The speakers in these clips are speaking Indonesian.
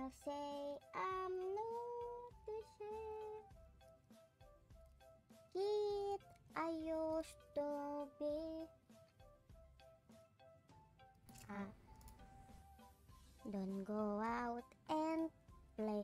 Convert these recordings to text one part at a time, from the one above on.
I'll say I'm not to share. Kid, I used to be. Don't go out and play.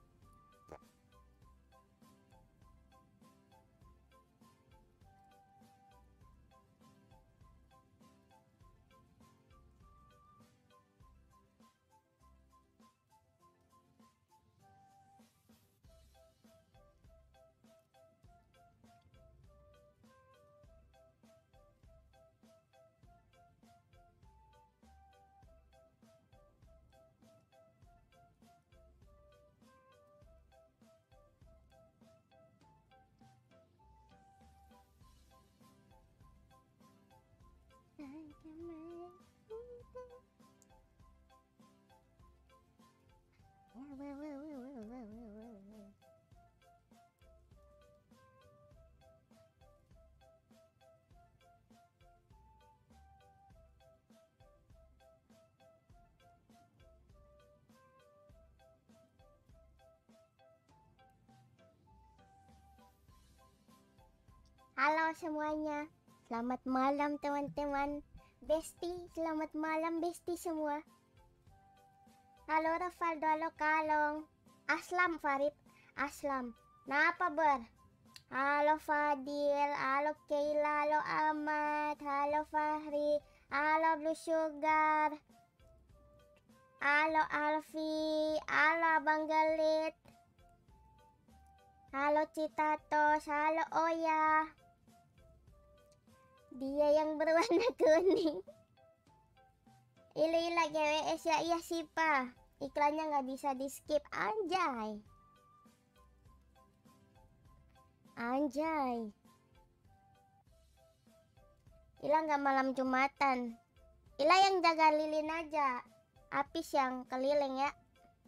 Halo semuanya, selamat malam teman-teman. Besti, selamat malam Besti semua. Halo Rafaldo, halo Kalong. Aslam Farid, Aslam. Napa ber? Halo Fadil, halo Keila, halo Ahmad, halo Fahri, halo Blue Sugar, halo Alfi, halo Abang Gelit, halo Citatos, halo Oya. Dia yang berwarna kuning. Ila GWS ya, iya sih pa. Iklannya nggak bisa di skip, anjay. Anjay. Ila nggak malam Jumatan. Ila yang jaga lilin aja. Apis yang keliling ya.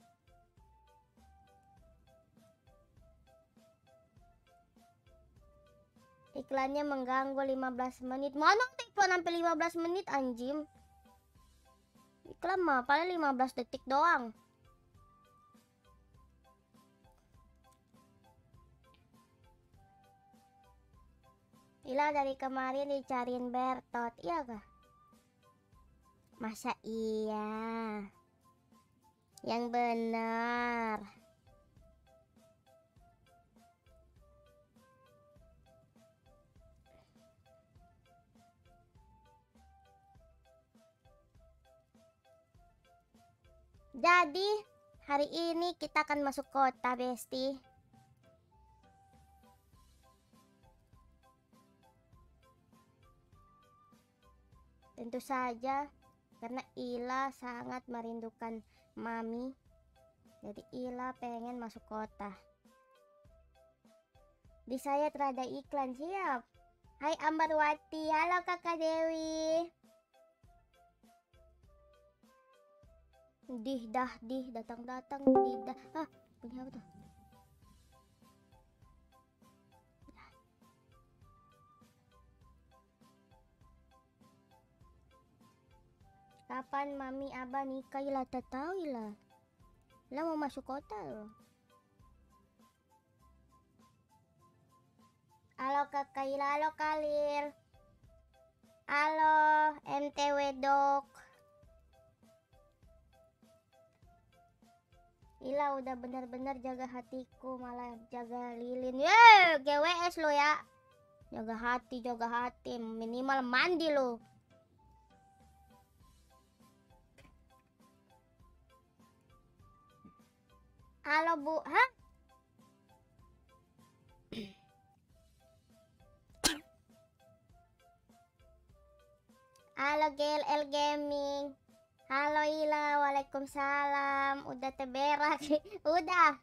Iklannya mengganggu 15 menit. Mana iklan sampai 15 menit anjim. Iklan mah paling 15 detik doang. Ila dari kemarin dicariin Bertot, iya kah? Masa iya? Yang benar. Jadi hari ini kita akan masuk kota Besti. Tentu saja karena Ila sangat merindukan Mami. Jadi Ila pengen masuk kota. Di saya terada iklan, siap. Hai Ambarwati, halo Kakak Dewi. Dih datang dih dah. Ah, bunyi apa tuh? Kapan Mami Abah nikah? Ila tak tahu lah. Ila mau masuk kota loh. Halo Kakak Ila, halo Kalir. Halo MTW Dok. Ila udah benar-benar jaga hatiku, malah jaga lilin. Yeay, GWS lo ya. Jaga hati, minimal mandi lo. Halo Bu, hah? Halo GLL Gaming. Halo Ila, waalaikumsalam. Udah teberak, udah.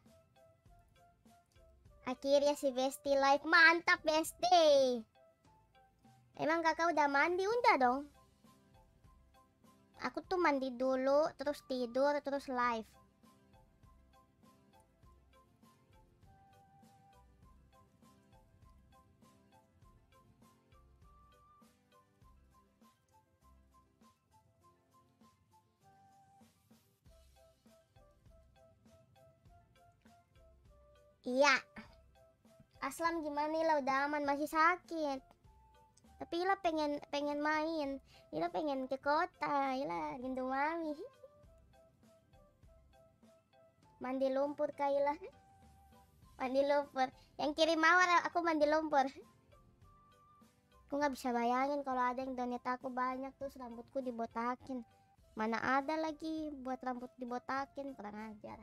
Akhirnya si Besti live, mantap Besti. Emang kakak udah mandi? Udah dong. Aku tuh mandi dulu, terus tidur, terus live. Iya. Aslam gimana lah, udah aman, masih sakit. Tapi Ila pengen main. Ila pengen ke kota. Ila rindu mami. Mandi lumpur kah Ila? Mandi lumpur. Yang kirim mawar aku mandi lumpur. Aku nggak bisa bayangin kalau ada yang donat aku banyak terus rambutku dibotakin. Mana ada lagi buat rambut dibotakin, kurang ajar.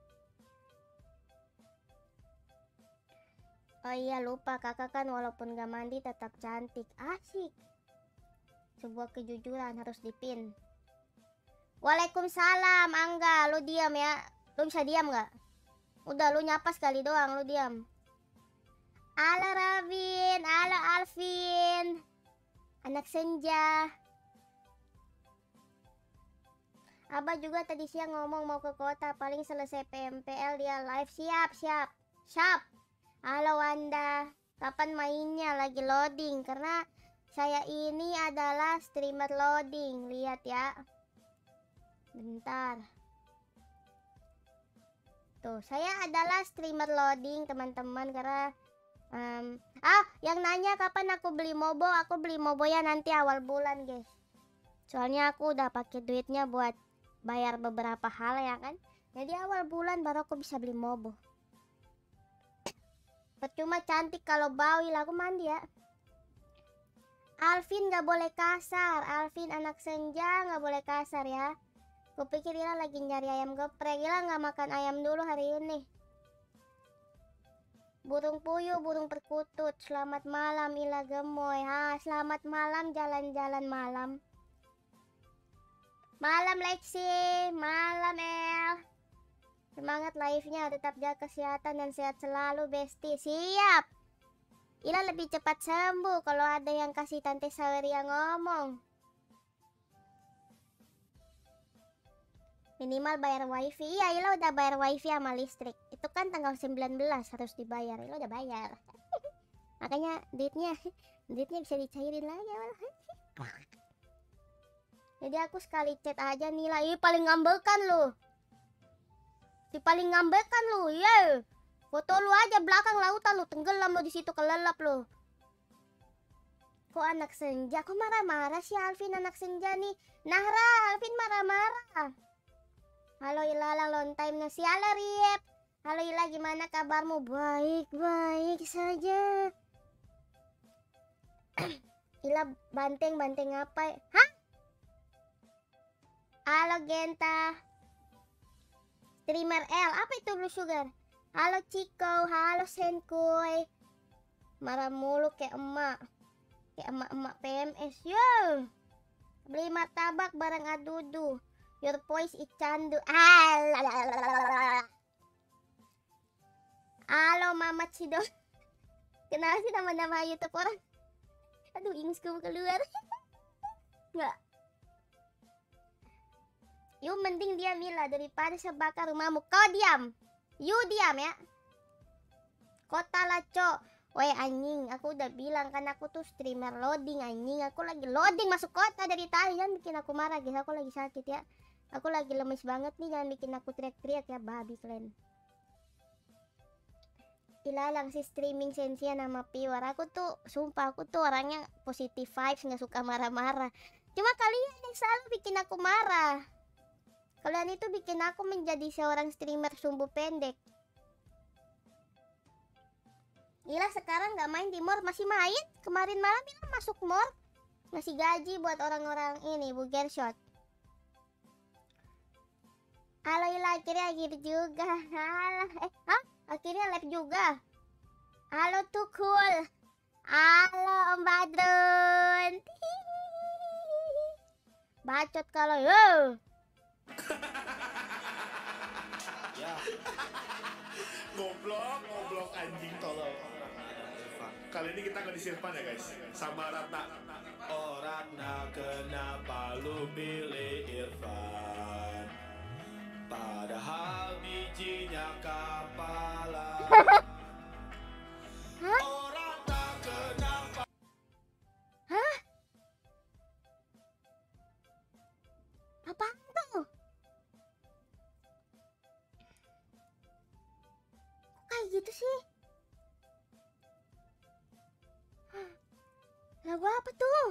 Oh iya lupa, kakak kan walaupun gak mandi tetap cantik. Asik. Sebuah kejujuran harus dipin. Waalaikumsalam Angga, lu diam ya. Lu bisa diam gak? Udah lu nyapa sekali doang, lu diam. Halo Rabin, halo Alvin. Anak senja. Abah juga tadi siang ngomong mau ke kota, paling selesai PMPL dia live. Siap. Halo Wanda, kapan mainnya? Lagi loading karena saya ini adalah streamer loading. Lihat ya. Bentar. Tuh, saya adalah streamer loading teman-teman karena yang nanya kapan aku beli Mobo, aku beli Mobo ya nanti awal bulan, guys. Soalnya aku udah pakai duitnya buat bayar beberapa hal ya kan. Jadi awal bulan baru aku bisa beli Mobo. Percuma cantik kalau bau, aku mandi ya. Alvin gak boleh kasar. Alvin anak senja gak boleh kasar ya. Kupikir Ila lagi nyari ayam geprek. Ila gak makan ayam dulu hari ini. Burung puyuh, burung perkutut. Selamat malam Ila gemoy. Selamat malam, jalan-jalan malam. Malam Lexi, malam El. Semangat live-nya, tetap jaga kesehatan dan sehat selalu Besti. Siap. Ila lebih cepat sembuh kalau ada yang kasih Tante Saweria ngomong. Minimal bayar wifi. Iya, Ila udah bayar wifi sama listrik. Itu kan tanggal 19 harus dibayar. Ila udah bayar. Makanya duitnya bisa dicairin lagi. Jadi aku sekali chat aja nih lah. Paling ngambelkan lu. Paling ngambekkan lu, ya. Foto lu aja belakang lautan lu, tenggelam lu di situ, kelelap lu. Kok anak senja? Kok marah-marah sih Alvin anak senja nih? Nahra, Alvin marah-marah. Halo Ila, long time no see. Halo Riep. Halo Ila, gimana kabarmu? Baik saja. Ila banteng apa? Hah? Halo Genta. Streamer L, apa itu Blue Sugar? Halo Ciko, halo Senkoy. Marah mulu kayak emak PMS. Yo, beli martabak bareng Adudu. Your voice is candu. Halo Mama Cido. Kenapa sih nama-nama YouTube orang? Aduh, ingisku keluar. Enggak. Yuk mending diam Mila daripada sebakar rumahmu. Kau diam. You diam ya. Kota laco. Weh anjing, aku udah bilang kan aku tuh streamer loading anjing. Aku lagi loading masuk kota dari tadi. Jangan bikin aku marah guys, aku lagi sakit ya. Aku lagi lemes banget nih, jangan bikin aku teriak-teriak ya babi kalian. Ilalang si streaming sensia nama Piwar. Aku tuh sumpah aku tuh orangnya positive vibes, gak suka marah-marah. Cuma kalian yang selalu bikin aku marah. Kalian itu bikin aku menjadi seorang streamer sumbu pendek. Ila sekarang gak main di mall, masih main. Kemarin malam Ila masuk mall. Ngasih gaji buat orang-orang ini, Buger Shot. Halo Ila, akhirnya gitu juga. Halo, akhirnya live juga. Halo Tukul. Halo Om Badrun. Bacot kalau yo. Ya. Goblok anjing tolong. Kali ini kita akan disimpan ya guys, sama Ratna. Oh Ratna, kenapa lu pilih Irfan? Padahal bijinya kapalan. Oh Ratna, kenapa? Hah? Apaan tuh? Kok kayak gitu sih? Lagu apa tuh?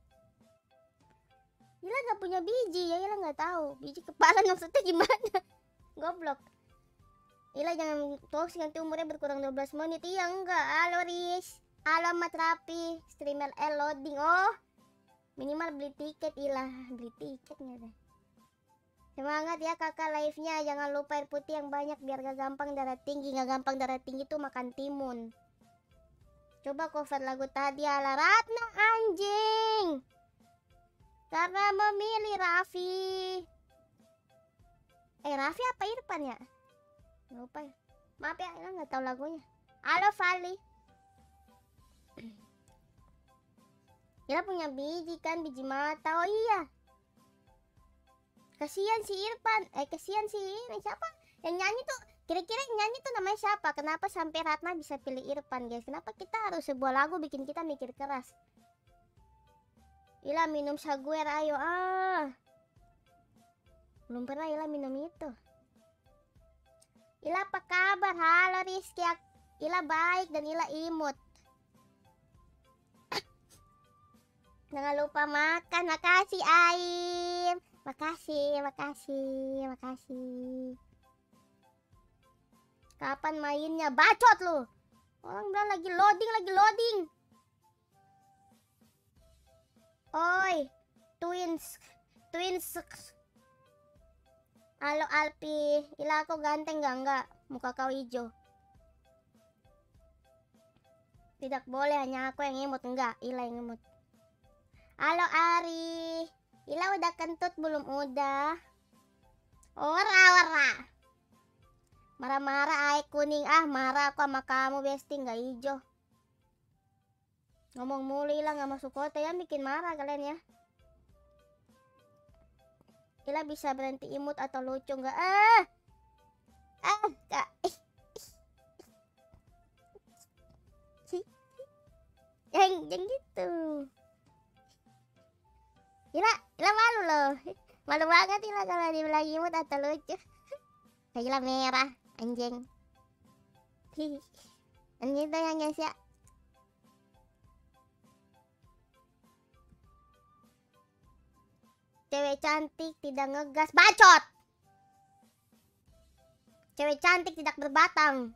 Ila nggak punya biji ya, Ila nggak tahu biji kepala maksudnya gimana. Goblok. Ila jangan toxic, nanti umurnya berkurang 12 menit. Iya enggak. Halo Riz, alamat rapi, streamer L loading. Oh, minimal beli tiket. Ila beli tiket nggak deh. Semangat ya kakak live-nya. Jangan lupa air putih yang banyak biar gak gampang darah tinggi. Gak gampang darah tinggi tuh makan timun. Coba cover lagu tadi ala Ratna anjing. Karena memilih Raffi. Raffi apa Irfan ya? Lupa ya. Maaf ya, Ila nggak tahu lagunya. Halo Fali. Ila punya biji kan, biji mata. Oh iya. Kasihan si Irfan. Kasihan si ini siapa? Yang nyanyi tuh, kira-kira yang nyanyi tuh namanya siapa? Kenapa sampai Ratna bisa pilih Irfan, guys? Kenapa kita harus sebuah lagu bikin kita mikir keras? Ila minum saguer, ayo belum pernah Ila minum itu. Ila apa kabar? Halo Rizky. Ila baik dan Ila imut. Jangan lupa makan. Makasih Aim. Makasih. Kapan mainnya? Bacot lu. Orang bilang lagi loading. Oi, twins. Halo Alpi, Ila aku ganteng enggak? Muka kau hijau. Tidak boleh, hanya aku yang imut. Enggak, Ila yang imut. Halo Ari, Ila udah kentut belum? Udah. Ora. Marah-marah air kuning. Marah aku sama kamu Besti, nggak hijau. Ngomong mulu Ila nggak masuk kota ya, bikin marah kalian ya. Ila bisa berhenti imut atau lucu nggak? Kak. Yang gitu. Ila malu loh. Malu banget Ila kalau dibilang imut atau lucu. Ila merah, anjing. Anjing tuh yang guys ya. Cewek cantik tidak ngegas. Bacot. Cewek cantik tidak berbatang.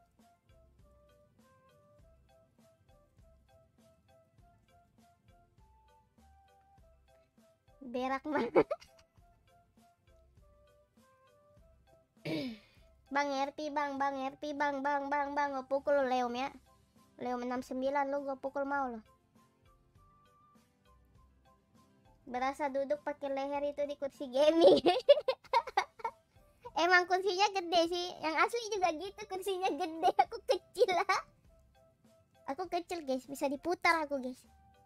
Berak mah. Bang RP bang gue pukul lu Leom ya. Leom 69 lu gue pukul mau lo. Berasa duduk pakai leher itu di kursi gaming. Emang kursinya gede sih. Yang asli juga gitu, kursinya gede. Aku kecil lah. Aku kecil guys, bisa diputar aku guys.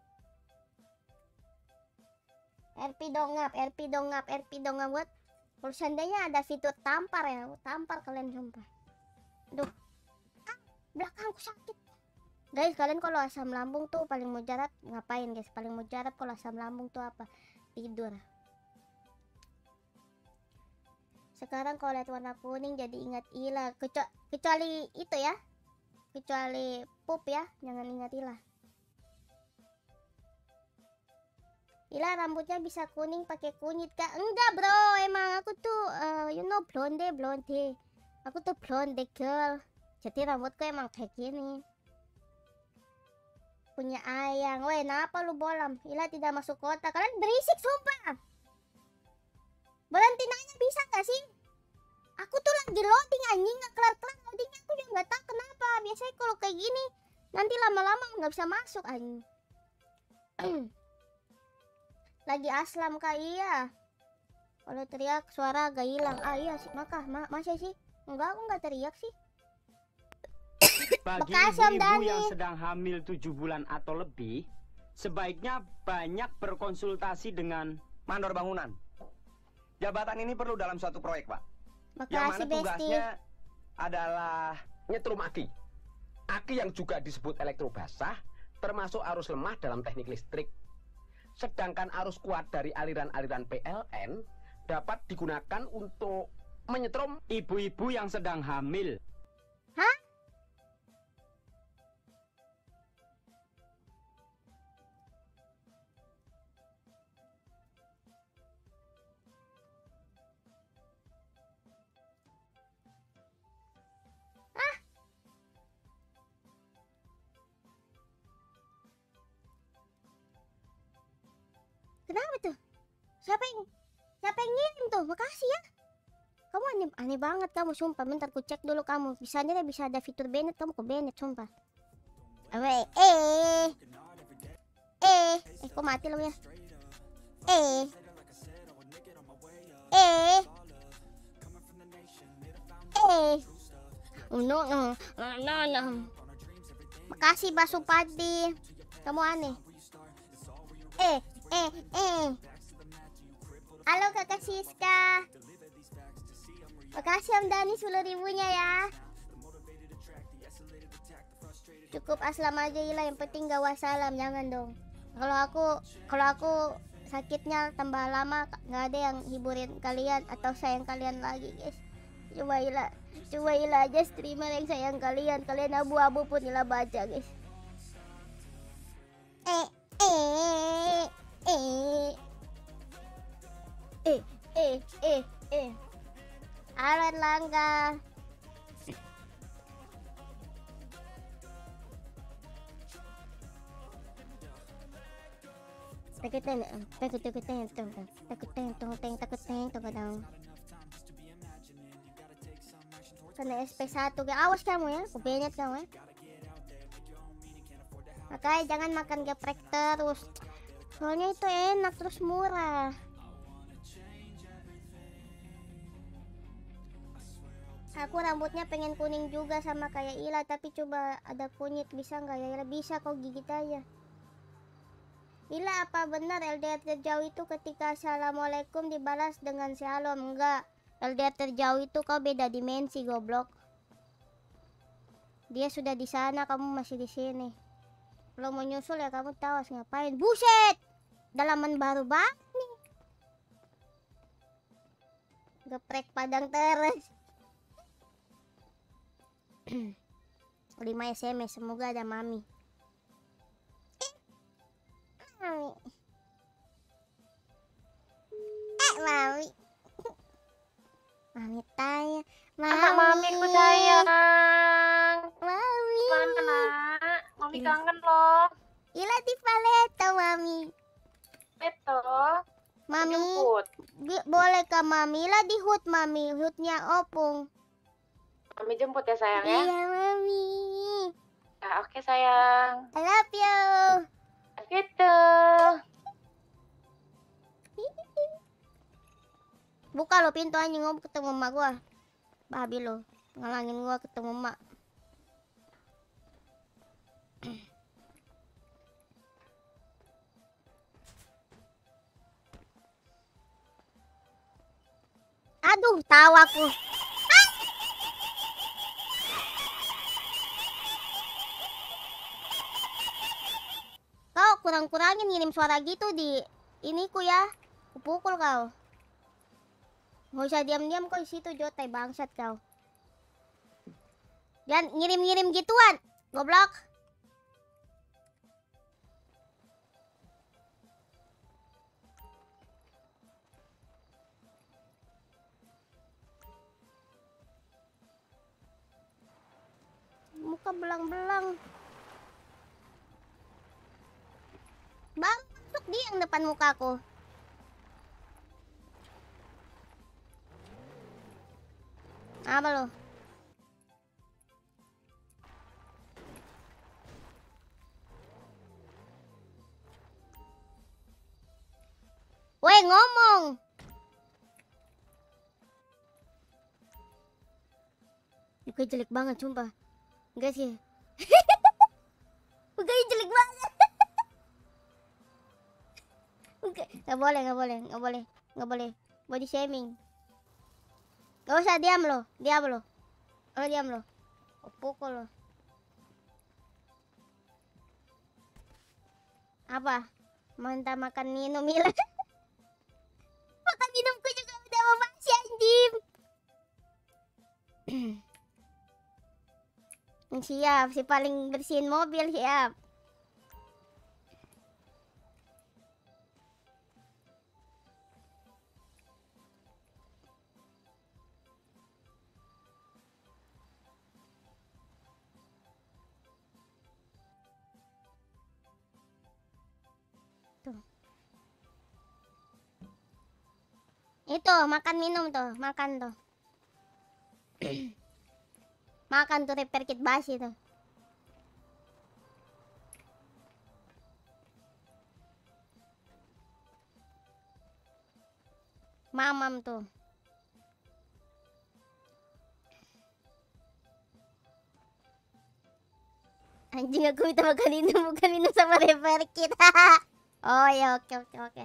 RP dongap buat. Kalau seandainya ada fitur tampar ya, tampar kalian sumpah. Aduh, belakangku sakit. Guys, kalian kalau asam lambung tuh paling mujarab ngapain guys? Paling mujarab kalau asam lambung tuh apa? Tidur. Sekarang kalau lihat warna kuning jadi ingat Ila. Kecuali itu ya, kecuali pup ya, jangan ingat Ila. Ila rambutnya bisa kuning pakai kunyit kak? Enggak bro, emang aku tuh blonde. Aku tuh blonde girl. Jadi rambutku emang kayak gini. Punya ayang. Weh, kenapa lu bolam? Ila tidak masuk kota. Kalian berisik sumpah. Berhenti nanya bisa gak sih? Aku tuh lagi loading anjing, gak kelar-kelar loadingnya. Aku juga gak tahu kenapa. Biasanya kalau kayak gini nanti lama-lama gak bisa masuk anjing. Lagi aslam kak, iya. Kalau teriak suara agak hilang. Iya sih, masa sih? Enggak, aku nggak teriak sih. Bagi ibu-ibu yang sedang hamil 7 bulan atau lebih, sebaiknya banyak berkonsultasi dengan mandor bangunan. Jabatan ini perlu dalam suatu proyek, Pak. Yang mana tugasnya adalah nyetrum aki. Aki yang juga disebut elektrobasah, termasuk arus lemah dalam teknik listrik. Sedangkan arus kuat dari aliran-aliran PLN dapat digunakan untuk menyetrum ibu-ibu yang sedang hamil. Hah? Siapa yang ngirim tuh? Makasih ya. Kamu aneh banget kamu, sumpah. Bentar ku cek dulu kamu. Bisa ada fitur Bennett, kamu ke Bennett, sumpah. Kok mati lo ya? No. Makasih Pak Supadi. Kamu aneh. Halo Kakak Siska. Makasih Om Dani 10.000-nya ya. Cukup aslam aja Ila, yang penting gak wassalam, jangan dong. Kalau aku sakitnya tambah lama, nggak ada yang hiburin kalian atau sayang kalian lagi guys. Coba Ila aja streamer yang sayang kalian abu-abu pun Ila baca guys. Halo Erlangga. Kena SP1 guys. Awas kamu ya, aku benyet kamu ya. Makanya jangan makan geprek terus. Soalnya itu enak terus murah. Aku rambutnya pengen kuning juga sama kayak Ila, tapi coba ada kunyit bisa nggak ya Ila? Bisa kok, gigit aja. Ila, apa benar LDR terjauh itu ketika assalamualaikum dibalas dengan shalom? Enggak, LDR terjauh itu kau beda dimensi goblok. Dia sudah di sana, kamu masih di sini. Kalau mau nyusul ya kamu tahu harus ngapain. Buset, dalaman baru banget nih. Geprek Padang terus. 5 SMS, semoga ada mami. Mami. Mami tanya. Anak mamiku sayang. Mami. Mana nak? Mami kangen loh. Ila di Paleto, Mami. Beto. Mami. Jemput. Boleh kah Mami? Ila di HUT Mami. HUT-nya Opung. Mami jemput ya sayang ya. Iya Mami. Ya, oke sayang. I love you. Gitu. Buka lo pintu anjing, ngomong ketemu emak gua. Babi lo, ngalangin gua ketemu emak. Aduh, tahu aku. Kau kurang-kurangin ngirim suara gitu di iniku ya. Kupukul kau. Nggak usah diam-diam kau di situ, jotai bangsat kau. Jangan ngirim-ngirim gituan, goblok. Muka belang-belang. Bang, masuk dia yang depan mukaku. Apa lo? Woi, ngomong. Mukanya jelek banget, sumpah. Enggak sih. Mukanya jelek banget. Nggak boleh. Body shaming. Gak usah, diam lo. Diam lo. Pukul lo. Apa? Mantap makan minum Mila. Makan minumku juga udah mau basi anjing. Siap, si paling bersihin mobil siap. Itu makan minum tuh, makan tuh. Makan tuh repair kit basi tuh. Mamam tuh. Anjing, aku minta makan ini bukan minum sama repair kit. Oh ya, oke.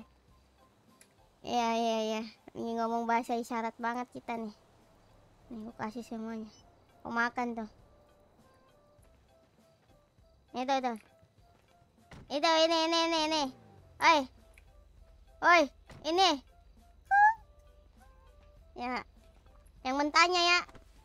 Iya. Ini ngomong bahasa isyarat banget kita nih. Nih aku kasih semuanya. Kau makan tuh. Itu. Itu ini. Oi, ini. Ya. Yang mentahnya ya.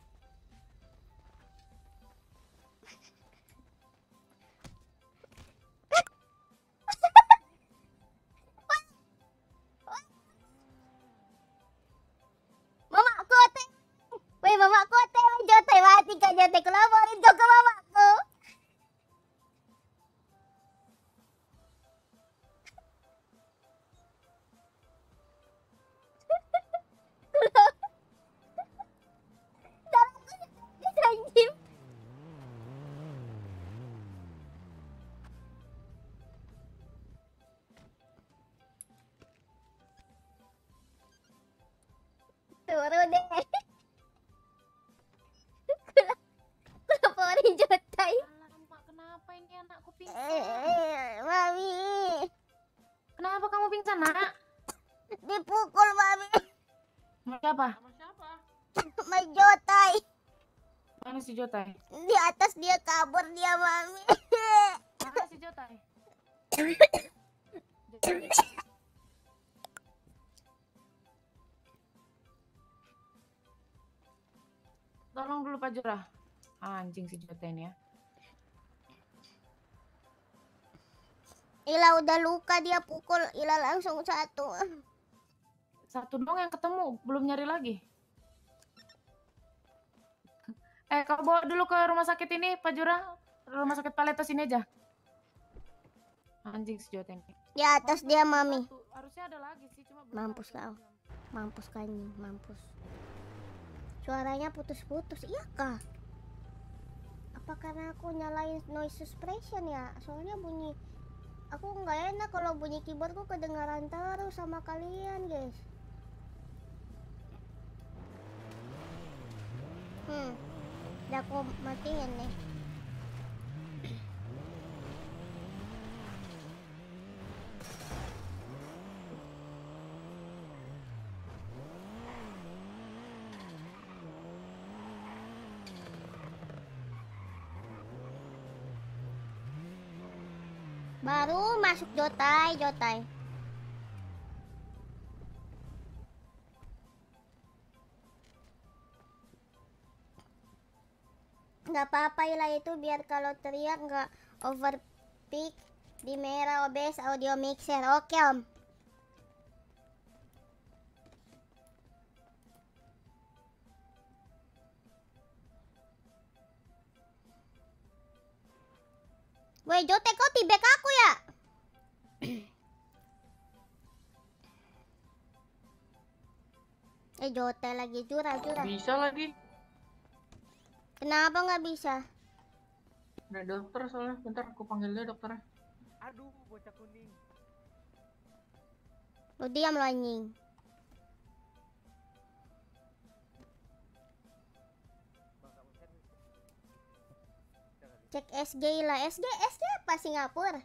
Mamaku teh. Weh, mamaku teh jote mati ka jote kelaborin kau ke mamaku. Anjing. Turun deh. Kelaporin jotai. Alamak, kenapa ini anakku pingsan? Mami. Kenapa kamu pingsan, nak? Dipukul mami. Sama siapa? Sama jotai. Mana si Jotai? Di atas dia kabur dia mami. Mana si Jotai? Tolong dulu Pak Jurah. Anjing si Jotai ini ya. Ila udah luka, dia pukul Ila langsung satu. Satu dong yang ketemu, belum nyari lagi. Kau bawa dulu ke rumah sakit ini, Pak Jurah. Rumah sakit Paletos ini aja. Anjing si Jotai ini. Di atas dia mami. Harusnya ada lagi sih, cuma belum Mampus ada. kau. Mampus kanyang, mampus. Suaranya putus-putus, iya kah? Apa karena aku nyalain noise suppression ya? Soalnya bunyi, aku nggak enak kalau bunyi keyboardku kedengaran terus sama kalian guys. Udah aku matiin nih. Baru masuk Jotai. Nggak apa-apa Ila, itu biar kalau teriak nggak overpeak di merah OBS audio mixer. Oke om. Weh Jote, kau tibek aku ya? Jote lagi curah. Bisa lagi. Kenapa nggak bisa? Ada dokter soalnya. Bentar aku panggil dia dokternya. Aduh, bocah kuning. Lu diam lo anjing. Cek SG lah. SG apa Singapura?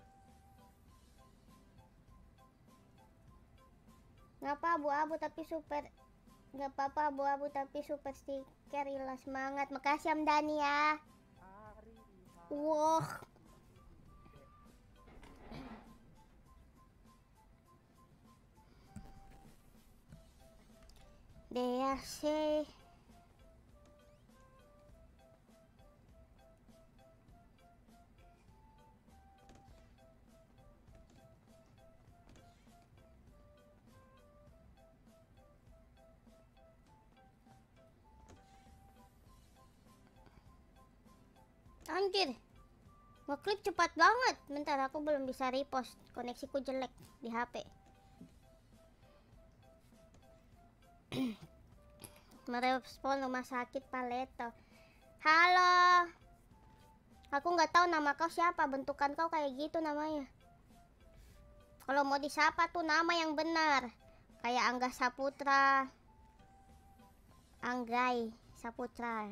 Ngapa abu-abu tapi super. Nggak apa-apa abu-abu tapi super stiker. Ila semangat. Makasih Om Dani ya. Wah. DRC. Anjir, ngeklip cepat banget. Bentar, aku belum bisa repost. Koneksiku jelek di HP. Merespon rumah sakit Paleto. Halo. Aku nggak tahu nama kau siapa, bentukan kau kayak gitu namanya. Kalau mau disapa tuh nama yang benar. Kayak Angga Saputra. Anggai Saputra.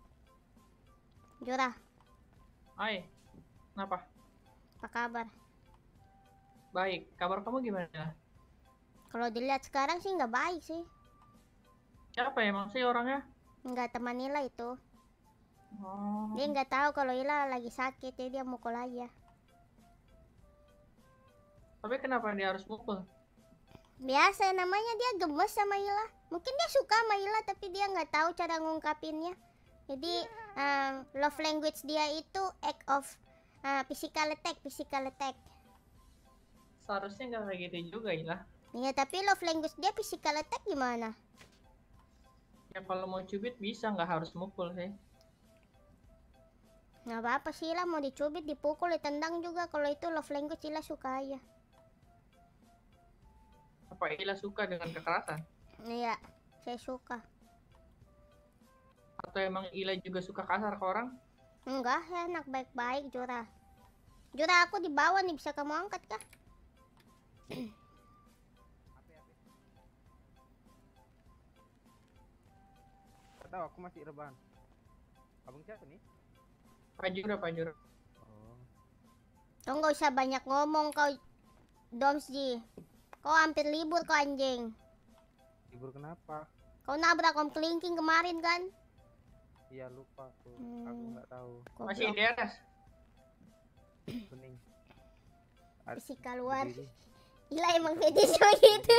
Jura, Hai, kenapa? apa kabar? Baik, kabar kamu gimana? Kalau dilihat sekarang sih nggak baik sih. Siapa emang sih orangnya? Nggak teman Ila itu. Oh, Dia nggak tahu kalau Ila lagi sakit, jadi dia mukul aja. tapi kenapa dia harus mukul? Biasa namanya dia gemes sama Ila. Mungkin dia suka sama Ila tapi dia nggak tahu cara ngungkapinnya. Jadi love language dia itu act of physical attack. Seharusnya nggak kayak gitu juga ya. Iya tapi love language dia physical attack gimana? Ya kalau mau cubit bisa, nggak harus mukul sih. Nggak apa-apa sih Ila, mau dicubit, dipukul, ditendang juga. Kalau itu love language Ila suka aja. Apa Ila suka dengan kekerasan? Iya, saya suka. Atau emang Ila juga suka kasar ke orang? Enggak, enak baik-baik Jura. Jura aku di bawah nih, bisa kamu angkat kah? Gak tahu, aku masih rebahan. Abang siapa nih? Pajura. Oh, Kau nggak usah banyak ngomong kau, Domsji. Kau hampir libur kau anjing. libur kenapa? Kau nabrak Om Kelingking kemarin kan? Iya lupa aku nggak tahu. Masih Goblok. di atas. Kuning. Isi keluar. Berdiri. Gila emang fetish gitu.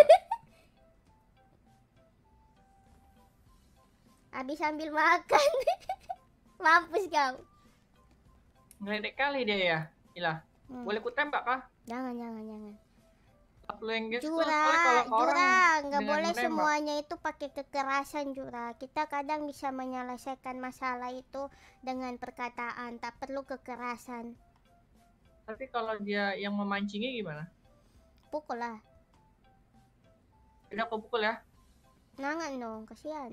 Habis sambil makan. Mampus kau. Ngeledek kali dia ya, Ila. Boleh ku tembak kah? Jangan. Love language tuh Jura, soalnya kalau ke orang nggak dengan boleh menembak. semuanya itu pakai kekerasan Jura. Kita kadang bisa menyelesaikan masalah itu dengan perkataan, tak perlu kekerasan. Tapi kalau dia yang memancingnya gimana? Pukul lah. Udah aku pukul ya. Jangan dong, kasihan.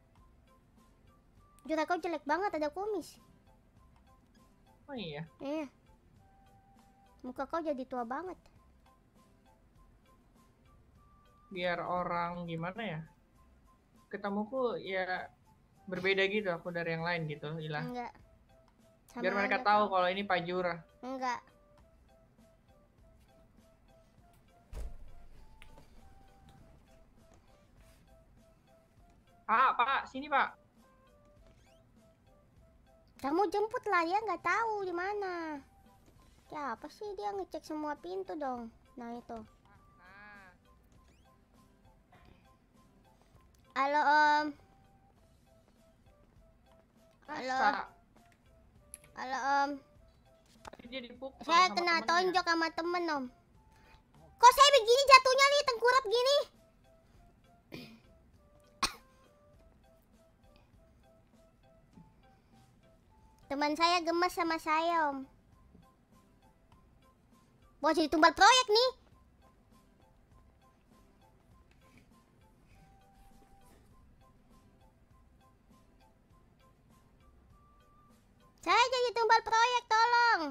Jura kau jelek banget, ada kumis. Oh iya. Iya. Muka kau jadi tua banget. Biar orang gimana ya? Ketemuku ya berbeda gitu aku dari yang lain gitu, Ila. Enggak. Sama Biar mereka aja tahu kau. kalau ini Pajura. Enggak. Pak, sini Pak. Kamu jemput lah, dia nggak tahu di mana. Ya apa sih, dia ngecek semua pintu dong. Nah itu. Halo Om. Halo. Masa? Halo Om. Tadi dia dipukul Saya sama kena temennya. tonjok sama temen Om. Kok saya begini jatuhnya nih, tengkurap gini? Teman saya gemes sama saya Om. Wah jadi tumbal proyek nih. Saya jadi tumbal proyek, tolong.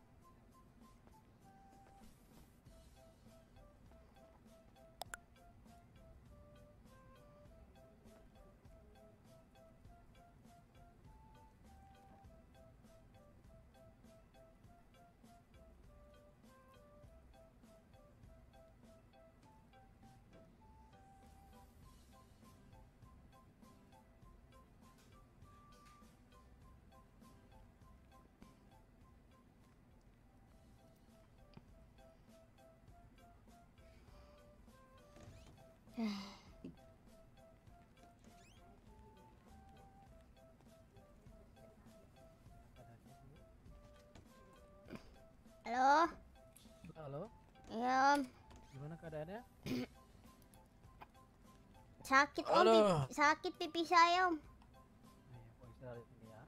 Halo, Halo, iya Om. gimana keadaannya? Sakit Om, Halo. sakit pipi saya Om. Kok istirahat ini ya?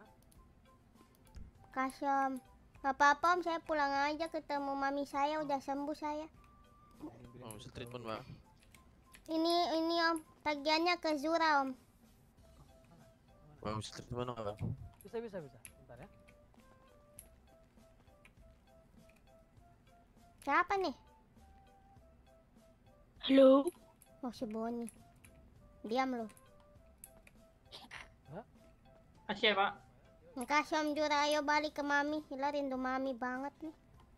Kasih Om. Gak apa-apa Om, saya pulang aja ketemu mami saya, udah sembuh saya. Oh, bisa treatment, Pak. Ini Om, Tagihannya ke Zura, Om. Bang, bisa terima nggak bang? Bisa. Bentar ya. Siapa nih? Halo. Oh, si Boni. Diam lu. Kasih ya, Pak. Makasih Om Jura, ayo balik ke Mami. Hila rindu Mami banget nih.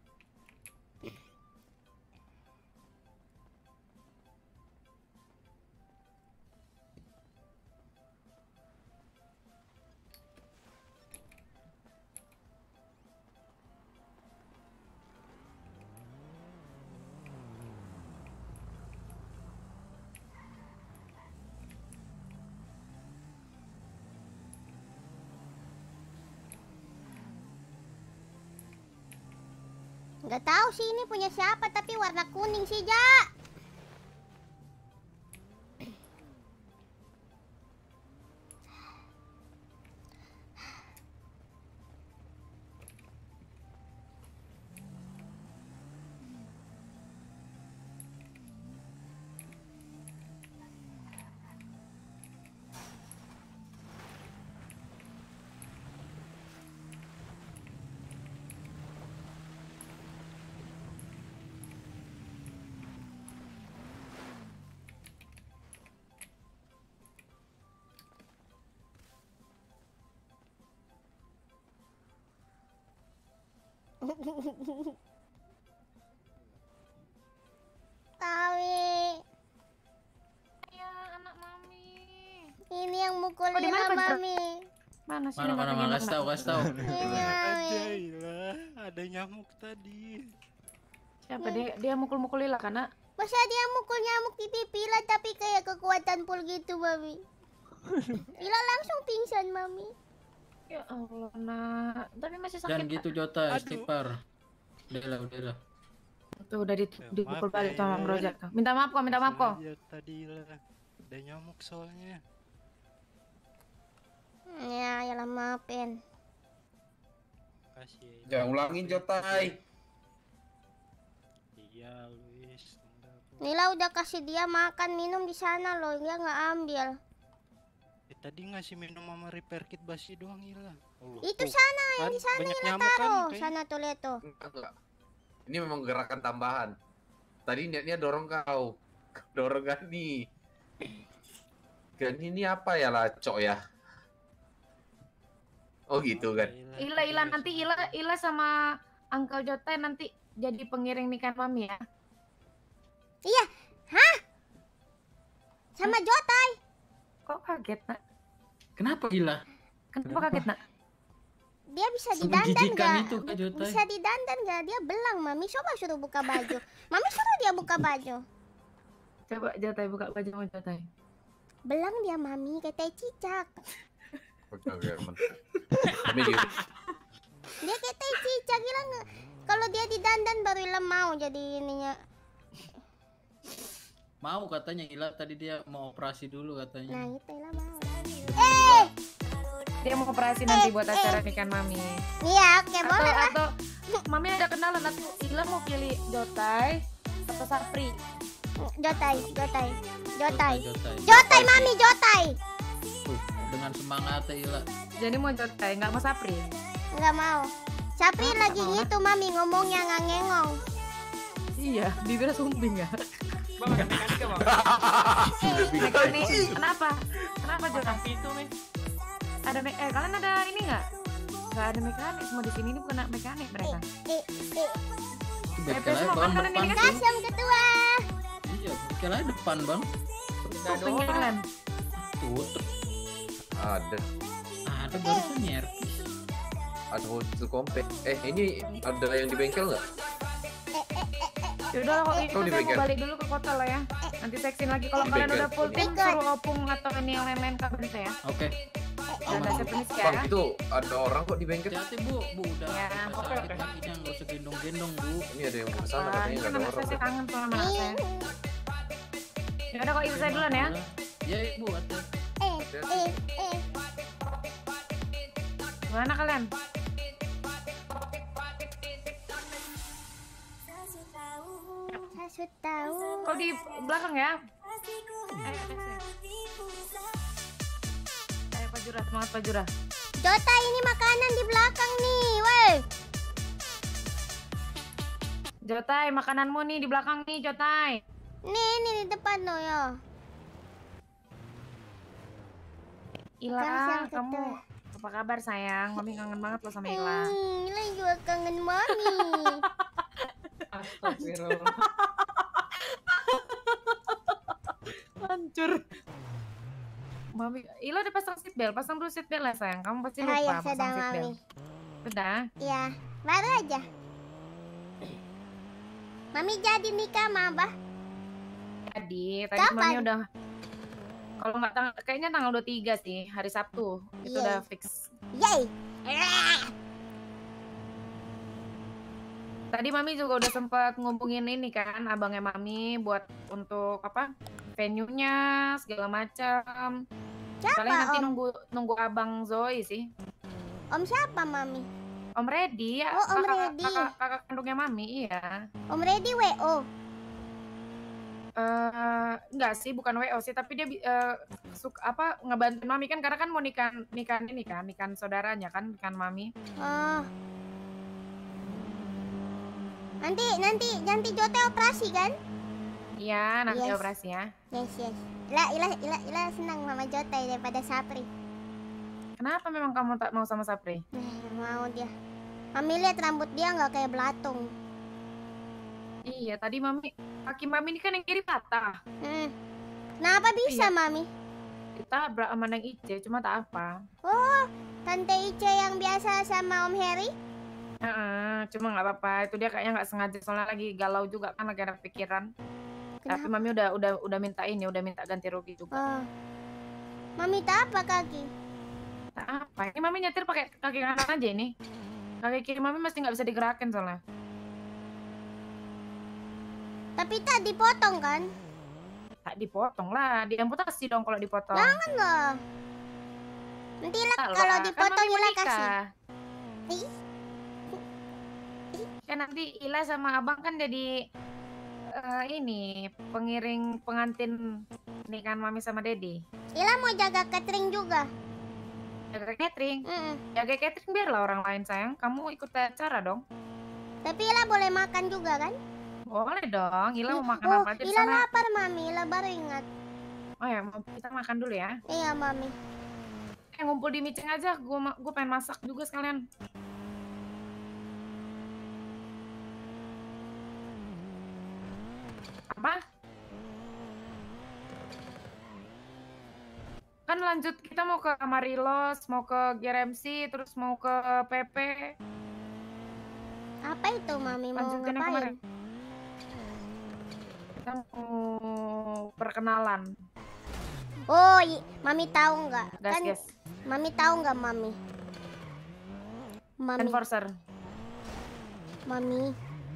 Nggak tahu sih ini punya siapa, tapi warna kuning sih, Ja. Tawi, Ya, anak Mami. ini yang mukul Oh, di mana, Lila, Pak Jura? Mami. Mana sih? Mana, kasih tahu. Ini, Mami. Ada nyamuk tadi. Siapa dia mukul-mukul Lila karena Masa dia mukul nyamuk di pipi Lila tapi kayak kekuatan full gitu, Mami. Lila langsung pingsan, Mami. ya Allah, Nak. Tapi masih sakit. Jangan gitu Jota, istighfar. Udah lah. Tuh udah dipukul maaf balik ya, sama ya. Bro Jack. Minta maaf kok. Sengaja tadi lah. Ada nyamuk soalnya. Ya, yalah maafin. Kasih. Jangan ulangin Jotai. Iya, Luis. Lila udah kasih dia makan minum di sana loh, dia nggak ambil. Tadi ngasih minum sama repair kit basi doang Ila. Allah. Itu Tuh, sana yang kan di sana banyak Lila nyamuk kan, taruh. kayaknya. Sana tuh lihat tuh. Enggak. Ini memang gerakan tambahan. Tadi niatnya dorong kau. Dorong Gani. Gani ini apa ya, lacok ya? Oh gitu kan. Ila nanti Ila sama Uncle Jotai nanti jadi pengiring nikahan Mami ya. Iya, hah? Sama Jotai. Kok kaget, Nak? Kenapa gila? Kenapa kaget, Nak? Dia bisa didandan Semenjijikan nggak? itu Kak Jotai. Bisa didandan nggak? Dia belang, Mami. Coba suruh buka baju. Mami suruh dia buka baju. Coba Jotai buka baju sama Jotai. Belang dia, Mami. Kayak cicak. Oke, mantap. Tapi Dia kayak cicak, gila nggak? Kalau dia didandan baru Ila mau jadi ininya. Mau katanya Ila tadi dia mau operasi dulu katanya. Nah, itu Ila mau. Dia mau operasi nanti buat acara nikahan Mami. Iya, oke, boleh lah. Atau Mami ada kenalan atau Ila mau pilih Jotai atau Sapri? Jotai. Jotai. Jotai, Mami, Jotai. Dengan semangatnya Ila. Jadi mau Jotai, nggak mau Sapri? Nggak mau. Sapri lagi gitu, Mami, ngomongnya nggak ngengong. Iya, bibirnya sumbing ya. Bang, ada mekanik ya, Bang? Mekanik. Kenapa Jotai? Itu nih. Ada kalian ada ini nggak? Nggak ada mekanik, semua di sini ini bukan mekanik mereka. Bekel aja semua bang makanan depan ini kan tuh. Kasih Om Ketua. Iya, bekel aja depan bang. Kuping kalian. Tuh, ada barusan nyerpis. ada hostel kompe. Ini ada yang di bengkel nggak? Yaudah lah kalau gitu Kau di saya mau bengkel? balik dulu ke kota lah ya. Nanti seksin lagi kalau Di kalian bengkel. udah full tim Ikut. suruh opung atau ini yang lain-lain kabarin saya. Oke. Udah saya permisi ya. Bang, itu ada orang kok di bengkel. Hati-hati bu udah Ya, sakit oke. kakinya nggak usah gendong-gendong bu. Ini ada yang mau ke sana Wah, katanya ini nggak kan ada anak orang. saya kangen sama anak saya. Ya udah kok itu saya duluan ya. Ya ibu hati. Gimana kalian? Saya tahu. Kok di belakang ya? Ayo Pak Jura, semangat Pak Jura. Jota, ini makanan di belakang nih, woi. Jotai, makananmu nih di belakang nih, Jotai. Ini di depan lo ya. Ila, Sayang, kamu apa kabar sayang? Mami kangen banget lo sama Ila. Ila juga kangen mami. Astagfirullah. Hancur. Mami, Ila udah pasang seatbelt, pasang dulu seatbelt lah sayang. Kamu pasti lupa Ya, pasang sudah seatbelt. mami. Sudah. Ya, baru aja. Mami jadi nikah sama Abah. Tadi Kapan? Mami udah. Kalau nggak kayaknya tanggal 23 sih, hari Sabtu. Itu Yeay. udah fix. Yay. Tadi Mami juga udah sempat ngumpulin ini kan, abangnya Mami buat untuk apa? Venue-nya segala macam. Siapa, Kalian nanti Om? nunggu abang Zoe sih. Om siapa mami? Om Reddy ya. Oh, Om kakak, Reddy. kakak kandungnya Mami, iya. Om Reddy WO. Enggak sih, bukan WO sih, tapi dia ngebantu Mami kan karena kan mau nikahan saudaranya kan, nikahan Mami. Oh. Nanti Jote operasi kan? Iya, nanti Yes. operasi ya. Yes. Ila senang sama Jote daripada Sapri. Kenapa memang kamu tak mau sama Sapri? Mau dia. Mami lihat rambut dia nggak kayak belatung. Iya, tadi kaki Mami ini kan yang kiri patah. Kenapa bisa Iya. mami? Ditabrak sama Neng Ice, cuma tak apa. Oh, Tante Ice yang biasa sama Om Heri? Cuma nggak apa-apa. Itu dia kayaknya nggak sengaja, soalnya lagi galau juga kan, lagi ada pikiran. Tapi Kenapa? Mami udah minta ini, udah minta ganti rugi juga. Oh. Mami tak apa kaki? Tak apa. Ini Mami nyetir pakai kaki kanan aja ini. Kaki kiri Mami masih nggak bisa digerakin soalnya. Tapi tak dipotong kan? Tak dipotong lah, diamputasi dong kalau dipotong. Jangan loh. Nanti lah Tak kalau lah, dipotong kan Mami Ila mau kasih. nikah. Ih, Kan nanti Ila sama Abang kan jadi ini pengantin nikahan Mami sama Dedi. Ila mau jaga catering juga. Jaga catering. Mm-mm. Jaga catering biarlah orang lain sayang. Kamu ikut acara dong. Tapi Ila boleh makan juga kan? Boleh dong. Ila mau makan Oh, apa aja di Ila sana. lapar mami. Ila baru ingat. Oh ya, kita makan dulu ya. Iya mami. Ngumpul di miceng aja. Gue pengen masak juga sekalian. Apa? Kan lanjut, kita mau ke Marilos, mau ke GRMC, terus mau ke PP. Apa itu mami mau Lanjutin yang kemarin. ngapain? Kita mau perkenalan. Oh, mami tahu nggak? Gas, Kan gas. mami tahu nggak mami? Mami, Enforcer. mami.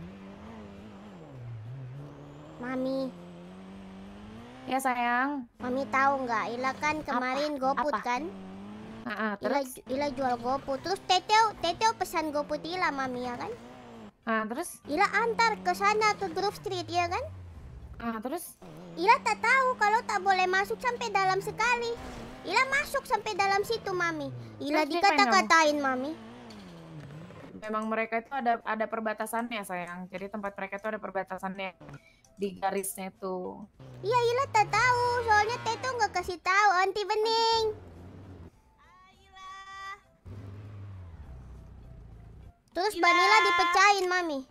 Ya sayang. Mami tahu nggak? Ila kan kemarin GoFood Apa? kan? Terus? Ila jual GoFood. Terus Teteo pesan GoFood Ila mami ya kan? Terus? Ila antar ke sana ke Grove Street ya kan? Terus? Ila tak tahu kalau tak boleh masuk sampai dalam sekali. Ila masuk sampai dalam situ mami. Ila Terus diapain dikata-katain mami. Memang mereka itu ada perbatasannya sayang. Jadi tempat mereka itu ada perbatasannya di garisnya itu. Iya Ila tak tahu. Soalnya Teto nggak kasih tahu. Anti Bening. Terus ban Ila dipecahin mami.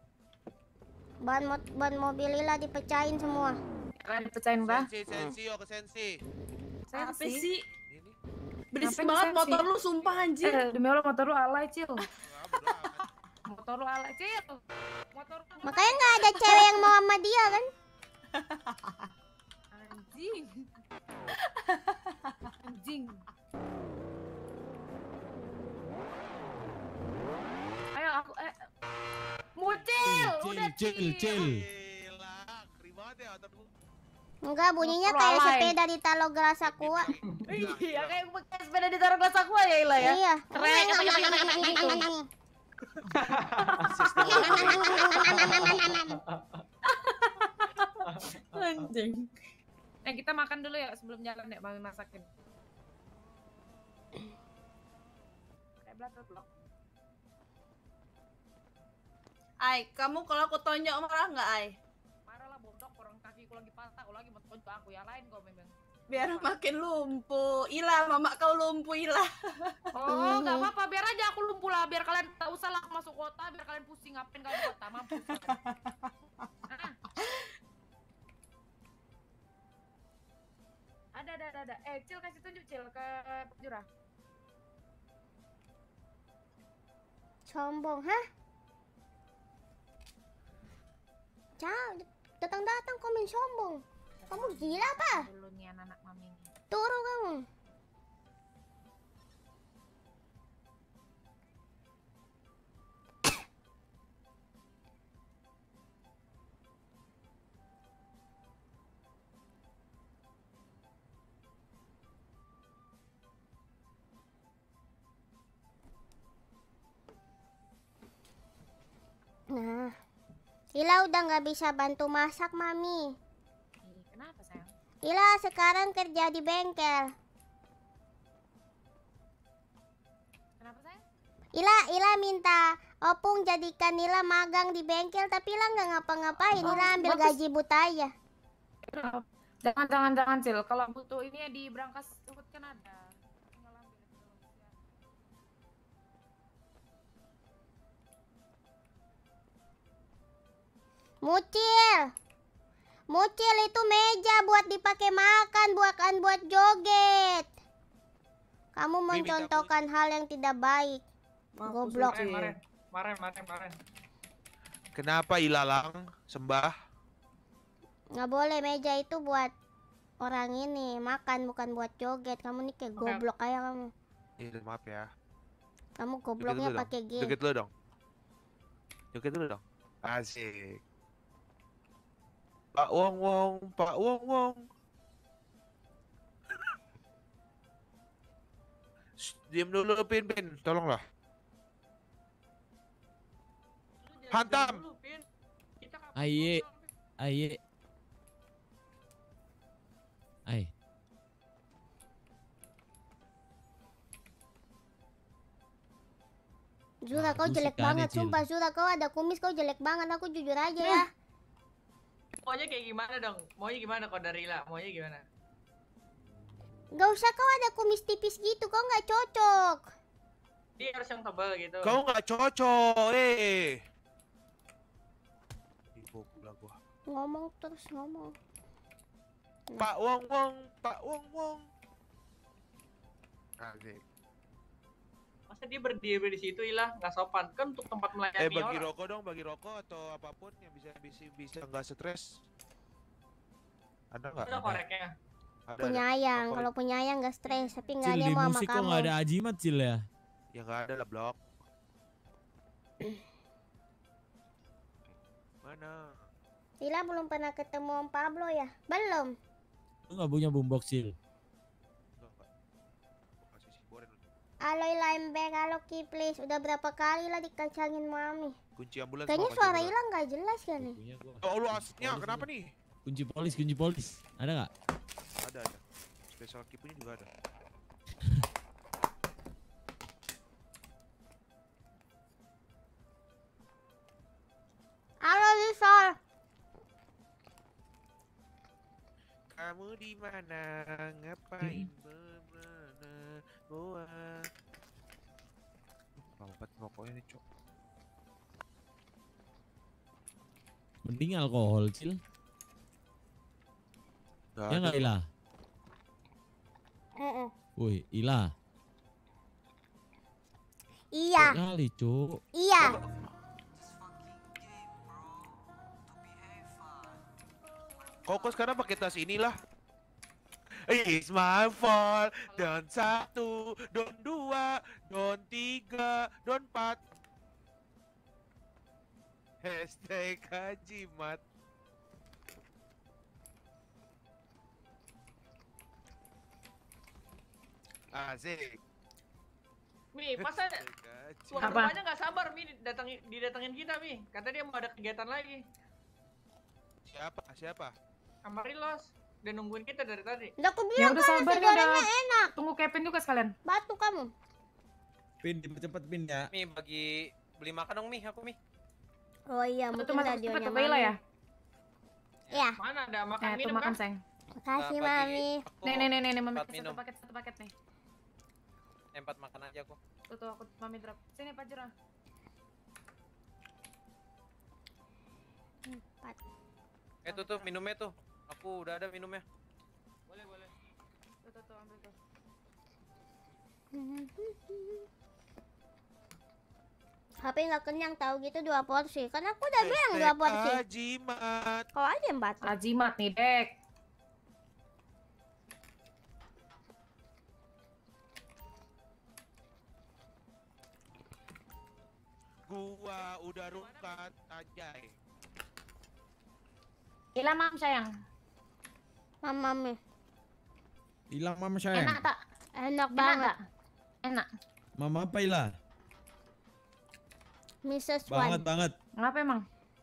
Ban mobil Ila dipecahin semua. Kalian dipecahin bah? Sensi, ke sensi. Saya Apa sih? Ini Berisik Ngapain banget sensi? motor lu, sumpah anjir. Demi Allah motor lu alay, Cil. Motor lu alay, Cil. Motor lu Makanya nggak ada cewek yang mau sama dia kan? anjing. Anjing. Ayo aku Mucil, udah Cil. Gila, kering banget ya otak lu. Enggak, bunyinya Motor kayak alay. sepeda di talo gelas aqua. Iya, kayak pakai sepeda ditaruh gelas aqua ya, Ila ya. Iya. Keren, gitu. Anjing. kita makan dulu ya sebelum jalan ya, Mami masakin. Ai, kamu kalau aku tonjok marah nggak, Ai? Marah lah bodoh, orang kaki aku lagi patah, aku lagi mau tonjok aku yang lain kau memang. Biar makin lumpuh. Ila, mama kau lumpuh, Ila. Oh, nggak apa-apa, biar aja aku lumpuh lah, biar kalian tak usah lah masuk kota, biar kalian pusing ngapain kalian di kota, mampus. Ada. Cil kasih tunjuk Cil ke Jurah. Sombong, hah? Datang-datang komen sombong. Kamu gila apa? Dulu nih anak Mami. Turun kamu. Nah, Ila udah nggak bisa bantu masak, Mami. Kenapa sayang? Ila sekarang kerja di bengkel. Kenapa sayang? Ila minta Opung jadikan Ila magang di bengkel, tapi Ila nggak ngapa-ngapain. Ila ambil gaji buta aja. Jangan Cil, kalau butuh ini ya di Brankas Ubud kan ada. Mucil itu meja buat dipakai makan, bukan buat joget. Kamu mencontohkan hal yang tidak baik. Goblok. Maren. Kenapa Ilalang sembah? Nggak boleh, meja itu buat orang ini makan, bukan buat joget. Kamu nih kayak goblok kayak kamu. Iya, maaf ya. Kamu gobloknya pakai G. Joget dulu dong. Asik. Pak Wong. Diam dulu, Pin. Tolonglah. Hantam. Ai. Zura, kau jelek banget, sumpah. Zura, kau ada kumis, kau jelek banget. Aku jujur aja ya. Maunya kayak gimana dong? Maunya gimana kau dari Ila? Maunya gimana? Gak usah, kau ada kumis tipis gitu, kau nggak cocok. Dia harus yang tebal gitu. Kau nggak cocok, Ngomong terus ngomong. Pak Wong. Asik. Masa dia berdiri di situ, Ila? Nggak sopan. Kan untuk tempat melayani Bagi orang. rokok dong, bagi rokok atau apapun yang bisa nggak stres. Ada nggak? Ada koreknya. Punya ayang, kalau punya ayang nggak stres, tapi nggak Cil, ada di mau sama musik kok kamu. nggak ada ajimat, Cil ya? Ya nggak ada lah, Blok. Mana? Ila belum pernah ketemu Om Pablo ya? Belum. Lu nggak punya boombox, Cil? Halo Lembek, halo Kiplis. Udah berapa kali lah dikacangin Mami. Kunci ambulans. Kayaknya suara Ila nggak jelas kan nih. Oh, lu aslinya kenapa nih? Kunci polis. Ada nggak? Ada. Special key punya juga ada. Halo Lisol. Kamu di mana? Ngapain? Gua. Lompat rokoknya nih, Cok. Mending alkohol, Cil. Ya nggak, Ila? Woi, Ila. Iya. Kali, Cuk. Iya. Kok sekarang pakai tas inilah? It's my fault. Don 1, Don 2, Don 3, Don 4. Hashtag Hajimat. Asik. Mi, masa tuan rumahnya nggak sabar Mi didatengin kita Mi. Kata dia mau ada kegiatan lagi. Siapa? Amarilos. Udah nungguin kita dari tadi. Udah aku Ya bilang udah kan sabar nasi nih, gorengnya udah. enak. Tunggu Kevin juga sekalian. Batu kamu. Pin, cepet-cepet Pin ya. Mi bagi beli makan dong Mi, aku Mi. Oh iya, Itu mungkin masuk radionya cepet ke Bella ya? Iya. Mana ada makan Nah, itu minum makan kan? sayang. Makasih, Nah, bagi Mami. aku Nih, Mami 4 kasih minum. satu paket nih. 4 makan aja aku. Tuh, aku Mami drop. Sini Pak Jura. 4. Tuh minumnya tuh. Aku udah ada minumnya. Boleh. Tuh, ambil tuh. HP nggak kenyang tahu gitu 2 porsi. Kan aku udah bilang 2 porsi. Ajimat. Kau aja yang batu. Ajimat nih, Dek. Gua udah rukat anjay. Hilang Mam sayang. Mami. Hilang mama sayang. Enak tak? Enak banget. Enak. Mama apa Ila? Mrs. Banget Wan. banget. Ngapa emang?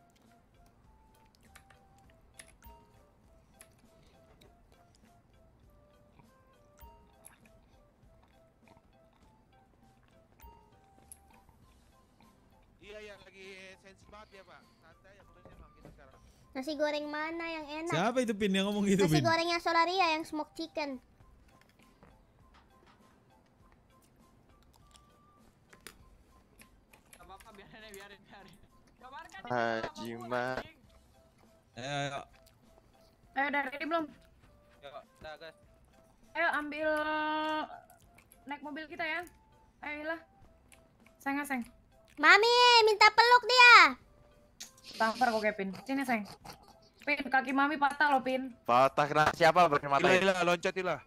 Iya lagi sensi banget ya Pak. Santai ya pokoknya emang kita sekarang. Nasi goreng mana yang enak? Siapa itu Pin yang ngomong gitu Nasi Pin? gorengnya Solaria yang smoke chicken. Gak apa-apa, biarin. Kemarin kan Ajimat. Ayo. Ayo udah ready belum? Yuk, udah guys. Ayo ambil naik mobil kita ya. Ayo lah. Sayang. Mami, minta peluk dia. Tampar kok Kevin. Sini sayang. Pin, kaki Mami patah loh Pin. Patah kena siapa beri matain? Ila loncat Ila.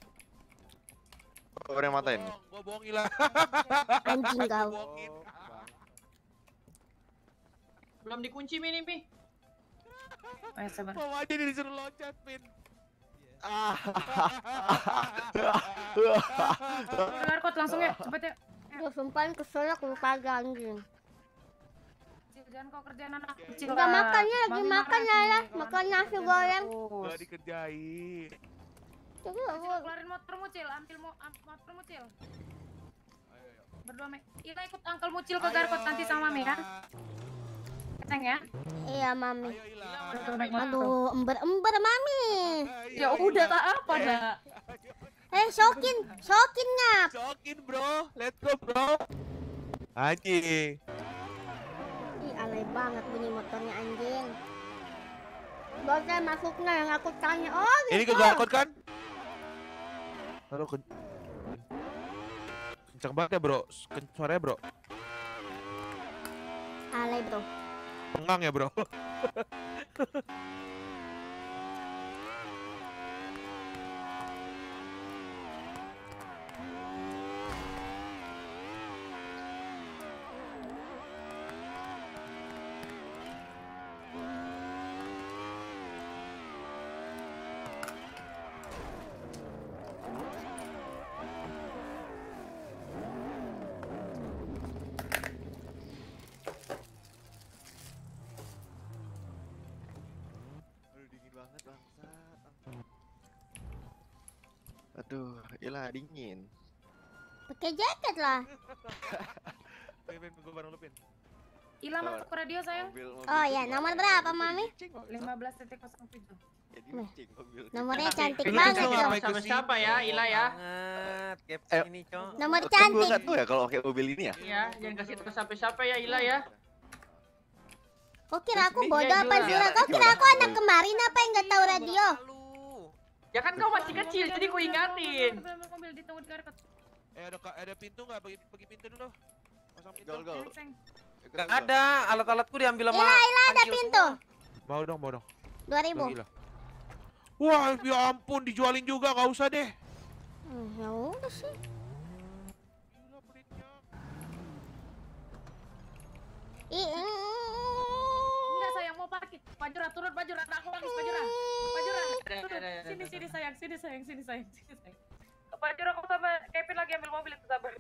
Beri matain. Gua bohong Ila. Anjing kau. belum dikunci Mi. Ayo sabar. Mau aja dia disuruh loncat Pin. Keluar kot langsung ya, cepet ya. Gue sumpahin kesel aku kagak anjing. Jangan kau kerjaan anak kecil. Enggak makannya lagi Mami makan marah ya, sih, makan nasi goreng. Gak dikerjain. Coba Keluarin motor mucil, ambil motor mucil. Berdua Me. Ila ikut Uncle Mucil ke Garkot nanti sama Mami ya. Sayang ya. Iya Mami. Tuh, naik motor. Aduh, ember Mami. Ya udah tak apa dah. Sokin ngap. Sokin bro, let's go bro. Anjing. Ih, alay banget bunyi motornya anjing. Bosnya masuknya yang aku tanya. Oh gitu. Ini ke Garkot kan? Aduh, kencang banget ya bro, suaranya bro. Alay bro. Pengang ya bro. Aduh, ilah dingin. Pakai jaket lah. Pin, gue bareng lu Pin. Ila masuk ke radio sayang. Oh ya, nomor berapa Mami? 15.07. Nomornya cantik Ini banget tuh tuh. sama siapa ya, Ila ya? Ini cok. Nomor Gue cantik. nggak tahu ya kalau pakai mobil ini ya. Iya, jangan kasih tahu siapa-siapa ya, Ila ya. Kok kira aku bodoh apa sih? Kok kira aku anak kemarin apa yang nggak tahu radio? Ya kan kau masih kecil, jadi ku ingatin. Mobil ditunggu di Garkot. Ada pintu nggak? Pergi pintu dulu. Pasang pintu. Gol. Gak ada, alat-alatku diambil sama Ila ada Ancio pintu. semua. Mau dong. 2000. Gila. Wah, ya ampun, dijualin juga, nggak usah deh. Ya udah sih. Enggak sayang mau parkir. Pajura turun Pajura, aku lagi Pajura. Pajura. Turun. Sini sayang. Pajura kamu sama Kevin lagi ambil mobil itu sabar.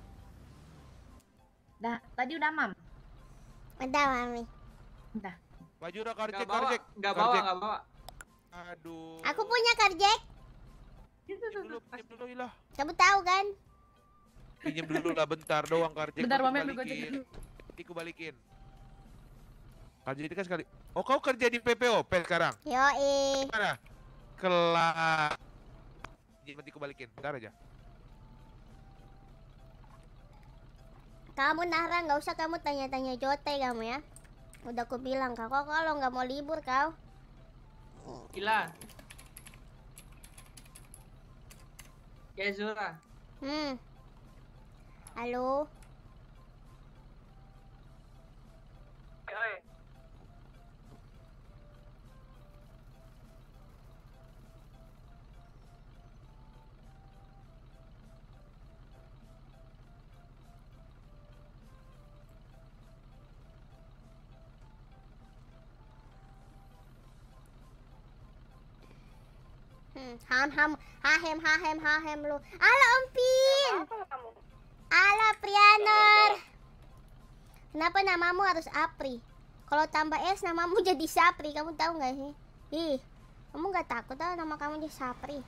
Dah, tadi udah Mam. Udah Mami. Udah. Maju dah karjek, Nggak bawa, karjek. nggak bawa, Karjek. nggak bawa. Aduh. Aku punya karjek. Pinjam dulu Ila. Kamu tahu kan? Pinjam dulu lah bentar doang karjek. Bentar, nanti Mami, ambil balikin. gojek. Nanti ku balikin. Karjek ini kan sekali. Oh, kau kerja di PPOP sekarang? Yoi. Mana? Kelas. Nanti ku balikin. Bentar aja. Kamu Nahra, nggak usah kamu tanya-tanya Jote kamu ya. Udah aku bilang kau kalau nggak mau libur kau. Ila. Ya Zura. Halo. Hahem lu. Ala Ompin. Ala Prianer. Kenapa namamu harus Apri? Kalau tambah S namamu jadi Sapri, kamu tahu nggak sih? Ih, kamu nggak takut tau nama kamu jadi Sapri?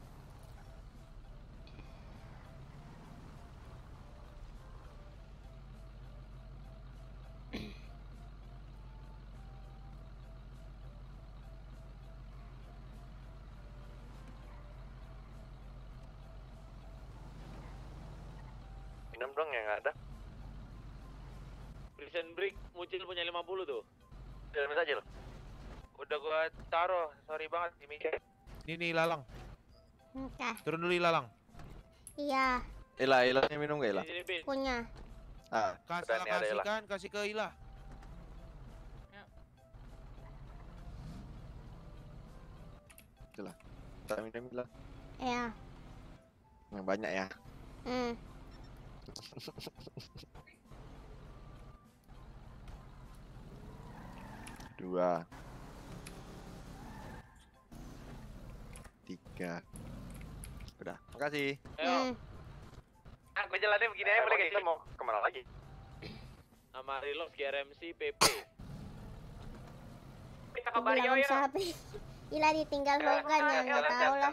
Minum dong yang ada. Prison break Mucil punya 50 tuh. Jalan aja lo. Udah gua taruh, sorry banget di meja. Ini Lalang. Oke. Turun dulu Lalang. Iya, Ilahnya minum gak Ila? punya. Ah, Salah kasih kan, kasih ke Ila. Itulah. Kita minum Ila. Ya. Yang banyak ya. Dua. 3. Udah, makasih. Ayo. Aku jalannya begini aja boleh guys. Kita mau kemana lagi? Sama Relox, GRMC, PP. Kita Aku bilang Sapri. Ila ditinggal Hogan ya, nggak tahu lah.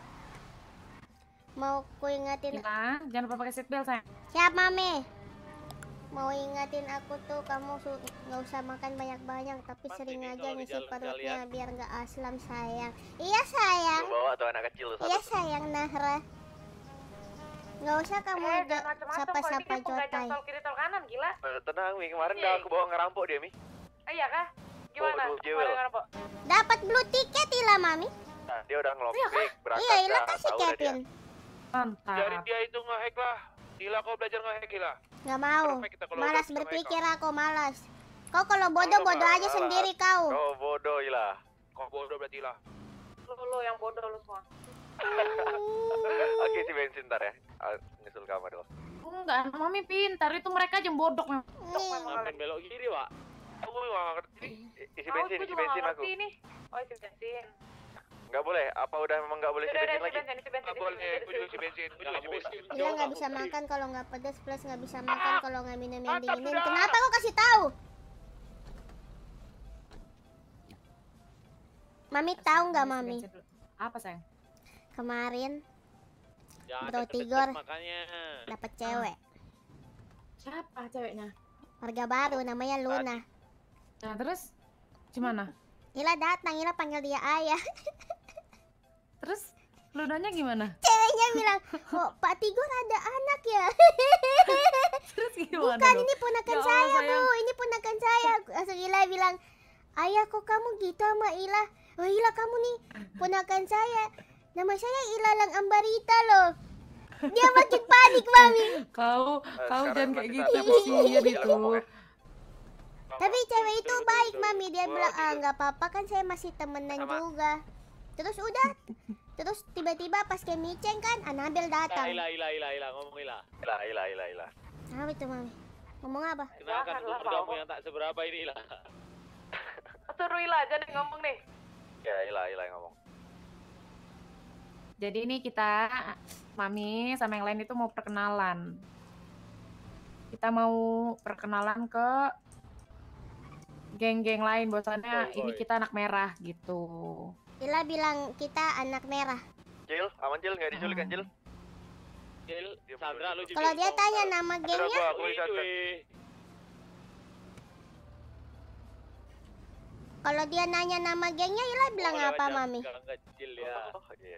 Mau ku ingetin. Jangan lupa pakai seatbelt sayang. Siap Mame. Mau ingetin aku tuh kamu nggak usah makan banyak-banyak tapi sering aja ngisi perutnya biar nggak aslam sayang. Iya sayang. Lu bawa tuh anak kecil Iya sayang Nahra. Nggak usah kamu sapa-sapa Jotai. Tol kiri tol kanan gila. Tenang Mi, kemarin udah aku bawa ngerampok dia Mi. Iya kah? Gimana? Dapat blue ticket Ila Mami. Nah, dia udah ngelompik berangkat. Iya Ila dah, kasih tahu dah dia. Kevin. Mantap. Biarin dia itu nge-hack lah. Ila kau belajar nge-hack Ila. Nggak mau. Kalau Malas udah berpikir aku malas. Kau kalau bodoh aja sendiri kau. Kau bodoh Ila. Kau bodoh berarti Ila. Lu yang bodoh lu semua. Oke, si bensin ntar ya. Nyusul kamar dulu. Enggak, Mami pintar, itu mereka aja bodoh memang. Ngapain belok kiri, Pak? Aku nggak ngerti. Isi bensin aku. Oh, isi bensin. Nggak boleh? Apa udah memang nggak boleh isi bensin lagi? Nggak boleh, aku juga isi bensin. Ila nggak bisa makan kalau nggak pedas plus nggak bisa makan kalau nggak minum yang dingin. Kenapa kau kasih tahu? Mami tahu nggak Mami? Apa sayang? Kemarin Jangan Bro Tigor makanya. dapat cewek. Siapa ceweknya? Warga baru namanya Luna. Nah, terus gimana? Ila datang, Ila panggil dia ayah. Terus Lunanya gimana? Ceweknya bilang, "Oh, Pak Tigor ada anak ya?" Terus gimana? Bukan, dong? ini ponakan Ya Allah, saya, sayang. Bu. Ini ponakan saya. Langsung Ila bilang, "Ayah, kok kamu gitu sama Ila?" "Oh, Ila kamu nih ponakan saya. Nama saya Ilalang Ambarita loh." Dia makin panik, Mami. Kau jangan kayak gitu, Iya, itu. Tapi cewek itu baik, Mami. Dia bilang, "Ah, nggak apa-apa kan saya masih temenan juga." Terus udah. Terus tiba-tiba pas ke miceng kan, Anabel datang. Ila, ngomong Ila. Ila. Apa itu, Mami? Ngomong apa? Kenalkan kamu yang tak seberapa ini, Ila. Suruh Ila aja nih ngomong nih. Ya, Ila ngomong. Jadi ini kita, Mami sama yang lain itu mau perkenalan. Kita mau perkenalan ke geng-geng lain bahwasannya ini kita anak merah gitu. Ila bilang kita anak merah. Cil, aman Cil, nggak diculik kan Cil? Cil, Sandra lu Kalau dia tanya nama gengnya, kalau dia nanya nama gengnya, Ila bilang apa, Mami? Oh, iya.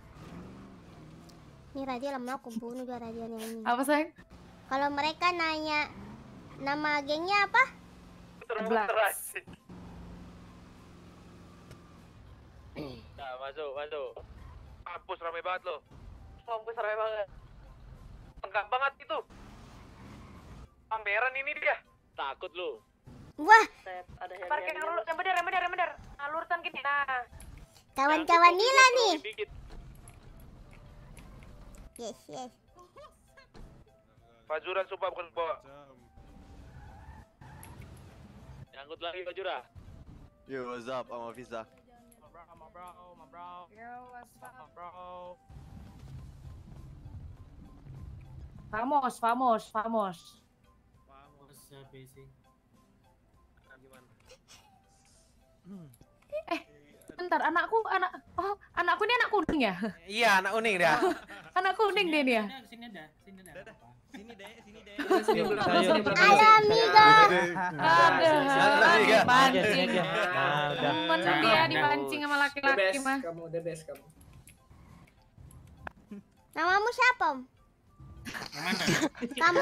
Ini Radia lama aku bunuh gak Radian yang ini. Apa sayang? Kalau mereka nanya nama gengnya apa? Terasi. Nah, masuk. Kampus rame banget lo. Kampus rame banget. Lengkap banget itu. Pameran ini dia. Takut lu. Wah. Parkir dulu, yang bener. Alurkan gini. Nah. Kawan-kawan Nila nih. Yes. Fajuran sumpah bukan bawa. Nyangkut lagi Fajura. Yo, what's up? I'm Visa. My bro. Yo, what's up? Bro. Famos. Siapa sih? Bentar, anakku ini anak kuning ya? Iya, anak kuning dia. Anak kuning dia nih ya? Sini ada. Sini deh. Halo amigo. Aduh, dipancing. Temen dia dipancing sama laki-laki mah. The best kamu. Namamu siapa, Om? Kamu.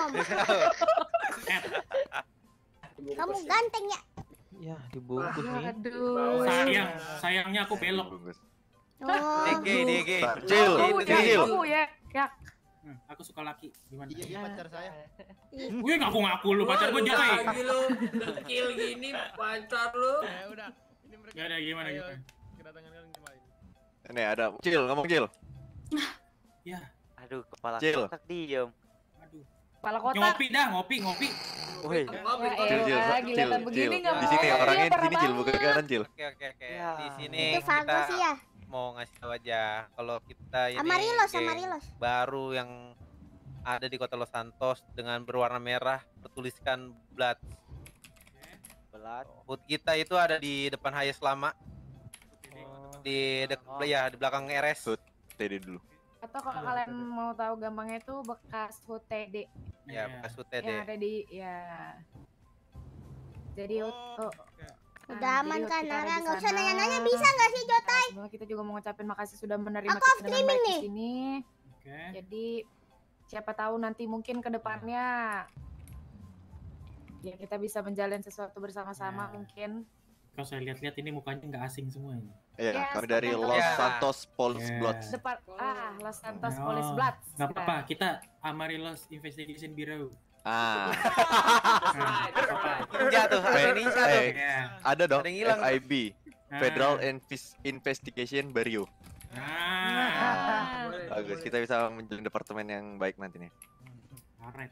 Kamu ganteng ya? Ya, dibungkus nih. Aduh. Sayangnya aku belok. Oh. DG. Cil. Kamu ya. Aku suka laki. Gimana? Iya, pacar saya. Gue ngaku-ngaku lu pacar gue Joy. Lagi lu dekil gini pacar lu. Ya udah. Ini mereka. Gak ada gimana. Kedatangan kalian kemarin. Ini ada Cil, ngomong Cil. Ya. Aduh, kepala Cil. kotak diem. Kepala kotak. Ngopi. Woi. Cil, giliran begini nggak mau. Di sini orangnya di sini Cil, bukan kanan Cil. Oke. Di sini Itu Fagus ya? mau ngasih tahu aja kalau kita ini Amarilos. baru yang ada di Kota Los Santos dengan berwarna merah bertuliskan Blood. Hood kita itu ada di depan Hayes Lama. Di belakang RS. TD dulu. Atau kalau kalian mau tahu gampangnya itu bekas HUTD. Ya, bekas HUTD. Yang ada di Jadi udah aman jadi kan kita ada Nara, di nggak usah sana. nanya-nanya bisa nggak sih Jotai? Sebenarnya kita juga mau ngucapin makasih sudah menerima Aku kita off dengan streaming baik nih. di sini. Jadi siapa tahu nanti mungkin ke depannya ya kita bisa menjalin sesuatu bersama-sama mungkin. Kalau saya lihat-lihat ini mukanya nggak asing semua ini. Iya, kami dari Los Santos Police Bloods. Depan Los Santos Police Bloods. Nggak apa-apa, kita Amarillos Investigation Bureau. Jatuh, ada dong, Ada yang hilang. FIB, Federal Investigation Bureau. Bagus, kita bisa menjalin departemen yang baik nanti nih. Alright.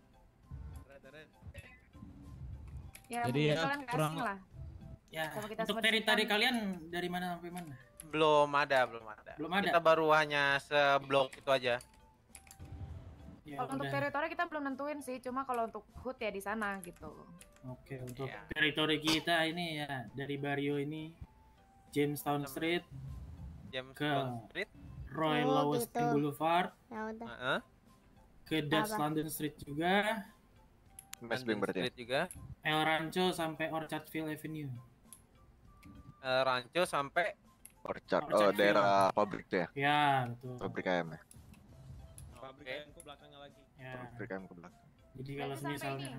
Ya, Jadi mungkin ya, kalian nggak kurang- asing lah. Ya, Sama kita untuk seperti teri-teri kita. kalian dari mana sampai mana? Belum ada. Belum ada. Kita baru hanya seblok itu aja. Ya, Kalau untuk udah. teritori kita belum nentuin sih, cuma kalau untuk HUT ya di sana gitu. Oke, untuk teritori kita ini ya dari Barrio ini Jamestown Street ke Street, Roy Oh, Lawson gitu. Boulevard, Ya udah. ke Dutch Apa? London Street juga, Masbeng berarti. Street juga, El Rancho sampai Orchardville Avenue. Rancho sampai Orchard, Orchardville. daerah pabrik tuh ya. Ya, betul. Pabrik ayam ya. Pabrik ayam ke belakangnya lagi. Ya. Pabrik ayam ke belakang. Jadi kalau misalnya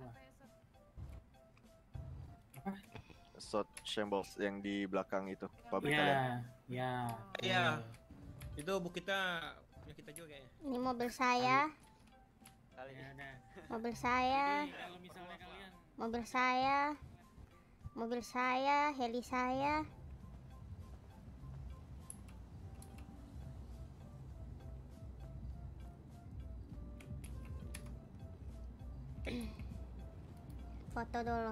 Shot Shambles yang di belakang itu pabrik ya, ayam. ya. Iya. Itu bu kita punya kita juga kayaknya. Ini mobil saya. Mobil saya. Kalau misalnya kalian Mobil saya. Mobil saya, heli saya. Foto dulu.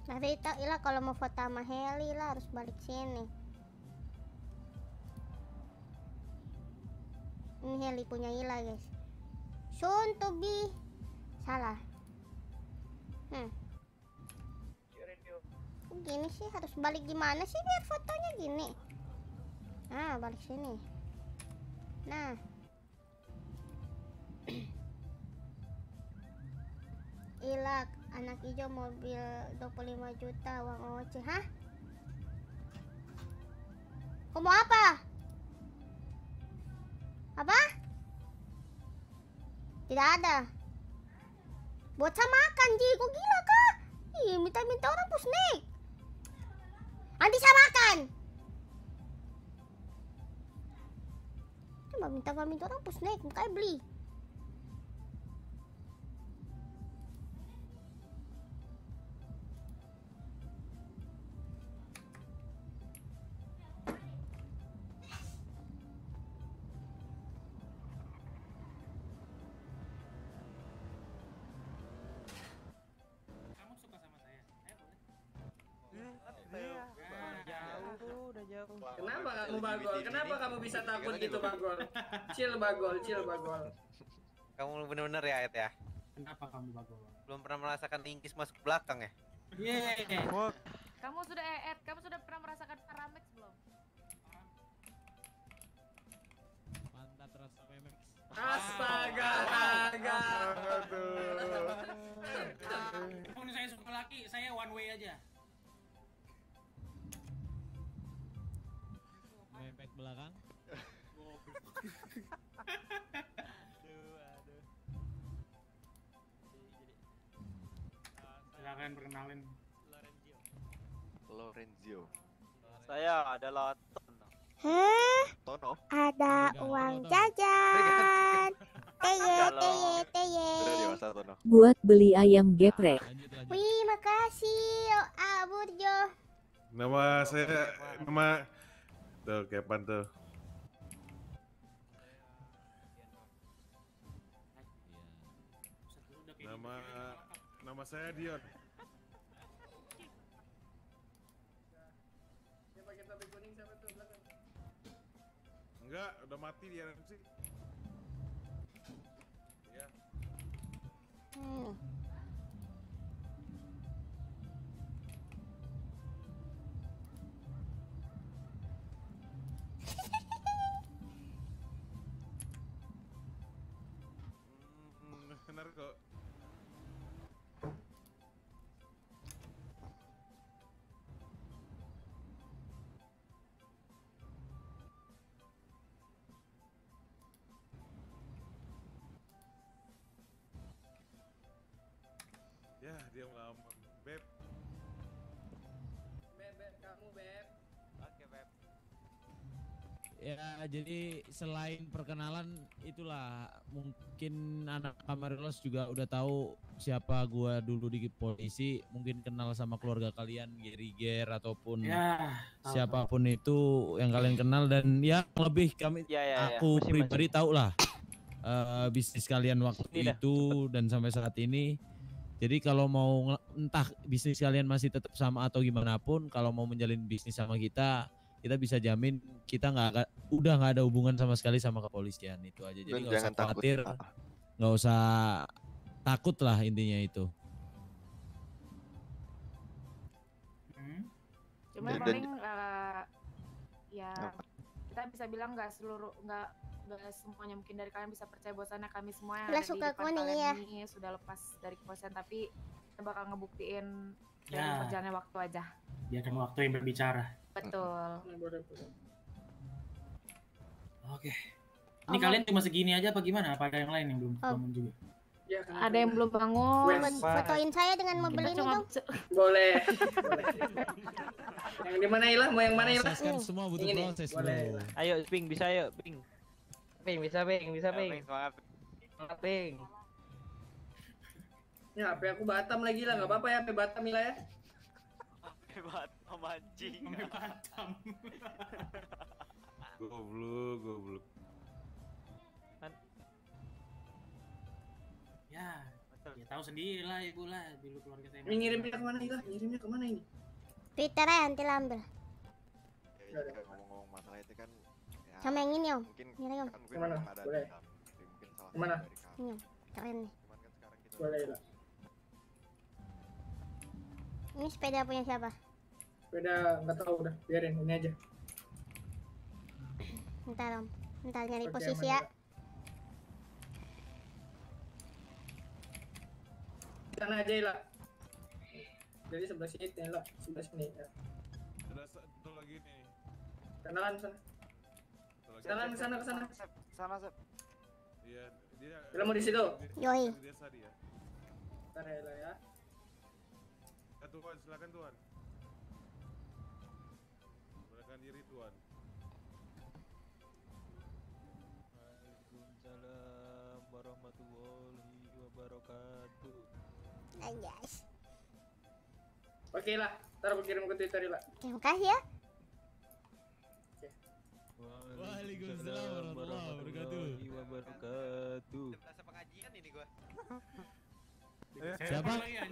Nanti Ila kalau mau foto sama Heli lah harus balik sini. Ini Heli punya Ila guys. Soon to be. Salah. Kok gini sih, harus balik gimana sih biar fotonya gini? Nah, balik sini. Nah. Ila anak hijau mobil 25 juta uang OC. Hah? Kau mau apa? Apa? Tidak ada. Bocah makan, Ji. Kok gila kah? Ih, minta-minta orang pusnik. Nanti saya makan. Coba minta orang pusnik, makanya beli. Kenapa kamu Bagol? Kenapa kamu bisa takut gitu Bagol? Chill Bagol, chill Bagol. Kamu bener-bener ya, Ed ya? Kenapa kamu Bagol? Belum pernah merasakan lingkis masuk belakang ya? Kamu sudah Ed, kamu sudah pernah merasakan Paramex belum? Pantat rasa memex. Astaga, astaga. Pokoknya saya suka laki, saya one way aja. Mepet belakang. Silakan perkenalin. Lorenzio. Saya adalah Tono. Hah? Tono. Ada uang jajan. Teye. Udah dewasa Tono. Buat beli ayam geprek. Wih, makasih Burjo. Nama saya tuh Kepan tuh. Nama saya Dion. Yang pakai topi kuning siapa tuh belakang? Enggak, udah mati dia MC. Ya. Benar kok. Ya, dia ngelamun. Beb. Beb, kamu Beb. Oke, Beb. Ya, jadi selain perkenalan itulah mungkin anak Kamarillos juga udah tahu siapa gua dulu di polisi, mungkin kenal sama keluarga kalian, Geriger ataupun Ya, siapapun itu yang kalian kenal, dan ya lebih kami aku pribadi tahu lah bisnis kalian waktu itu dan sampai saat ini. Jadi kalau mau entah bisnis kalian masih tetap sama atau gimana pun, kalau mau menjalin bisnis sama kita bisa jamin kita udah nggak ada hubungan sama sekali sama kepolisian, itu aja. Jadi nggak usah khawatir, nggak usah takut lah, intinya itu. Cuma paling ya kita bisa bilang nggak semuanya mungkin dari kalian bisa percaya bahwasannya kami semua yang ada di depan kalian ini sudah lepas dari kepolisian, tapi kita bakal ngebuktiin dari perjalanan waktu aja. Biarkan waktu yang berbicara. Betul. Oke. Ini kalian cuma segini aja apa gimana? Apa ada yang lain yang belum bangun juga? Ya, ada yang belum bangun. Fotoin saya dengan mobil ini dong. Boleh. Yang di mana Ilah? Mau yang mana Ilah? Kan semua butuh proses bro. Ayo Ping, bisa ayo Ping. Ping bisa Ping. Semangat Ping. Ya HP aku Batam lagi lah, nggak apa-apa ya HP Batam Ilah ya. Batam anjing. Batam. Goblok. Ya tahu sendiri lah ibu lah dulu keluarga saya. Ini ngirimnya kemana Ila? Ngirimnya kemana ini? Twitter aja nanti lambil. Ngomong-ngomong masalah itu kan ya, Sama yang ini om. mungkin Ngirim om. kan mungkin Kemana? memang ada Boleh. mungkin salah Kemana? satu dari kamu. Ini om. Keren nih. Cuman kan sekarang kita Boleh Ila. Ini sepeda punya siapa? Sepeda nggak tahu udah, biarin ini aja. Ntar om. Ntar nyari Oke, posisi aman, ya. Ila. Di sana aja Ila. Jadi sebelah sini Ila, sebelah sini ya. Ada satu lagi nih. Kenalan sana. Kenalan ke sana ke sana. Sana Sep. Iya, dia. Ila mau di situ. Yoi. Di desa dia. Ntar ya Ila ya. Ya Tuan, silakan Tuan. Silakan diri Tuan. Waalaikumsalam warahmatullahi wabarakatuh. Anjas. Oke Ila, ntar aku kirim ke Twitter Ila. Terima kasih ya. Waalaikumsalam warahmatullahi wabarakatuh. Berasa pengajian ini gua. Siapa?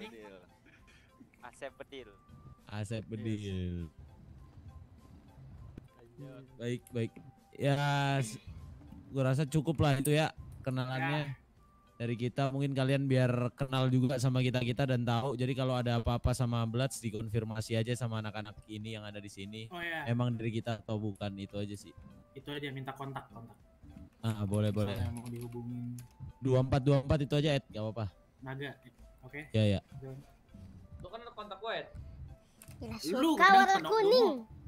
Asep Bedil. Asep Bedil. Baik, baik. Ya, gua rasa cukup lah itu ya kenalannya dari kita. Mungkin kalian biar kenal juga sama kita dan tahu. Jadi kalau ada apa-apa sama Bloods dikonfirmasi aja sama anak-anak ini yang ada di sini. Oh, iya. Emang dari kita atau bukan, itu aja sih. Itu aja minta kontak. Ah, boleh. Misalnya mau dihubungin 2424 itu aja, Ed, gak apa-apa. Naga. Oke. Ya. Lu kan kontak gue ya? Gila Lu suka warna kuning.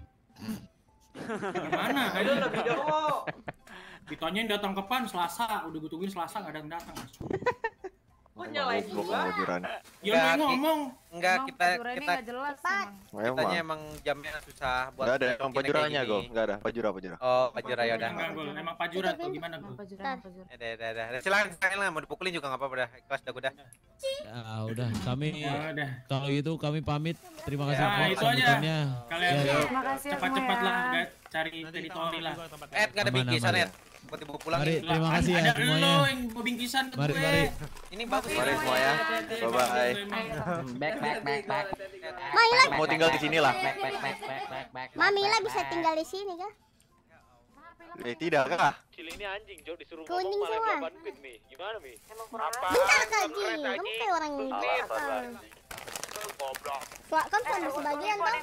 Gimana? Ayo udah video. Ditanyain datang kapan? Selasa. Udah gue tungguin Selasa nggak ada yang datang. Kok nyalain gua? Ya ngomong. Enggak, kita nggak jelas kitanya emang jamnya susah buat. Enggak ada emang pajurannya Go. Enggak ada pajura. Oh, pajura ya udah. Enggak, Gol. Emang pajura tuh gimana, Gol? Pajura. Udah. Silakan lah mau dipukulin juga enggak apa-apa dah. Ikhlas dah udah. Ya udah, kami udah. kalau gitu kami pamit. Terima kasih Ya, Pak itu aja. sambutannya. Kalian Terima kasih cepat-cepat semua lah ya. guys, cari teritori lah. Nggak ada Aman, bingkisan aman. ya. Buat ibu pulang. Mari, terima kasih ya Ada semuanya. lo yang mau bingkisan ke Mari, gue. mari. Ini bagus. Mari semuanya. Bye-bye. Back. Mau tinggal di sini lah. Mamila bisa tinggal di sini kan? Tidak kah? Cil ini anjing, Jo disuruh Kuning ngomong malah semua. dia bantuin nih. Gimana nih? Bentar Kaji, kamu kayak orang belakang. Goblok. Kan sama sebagian kan?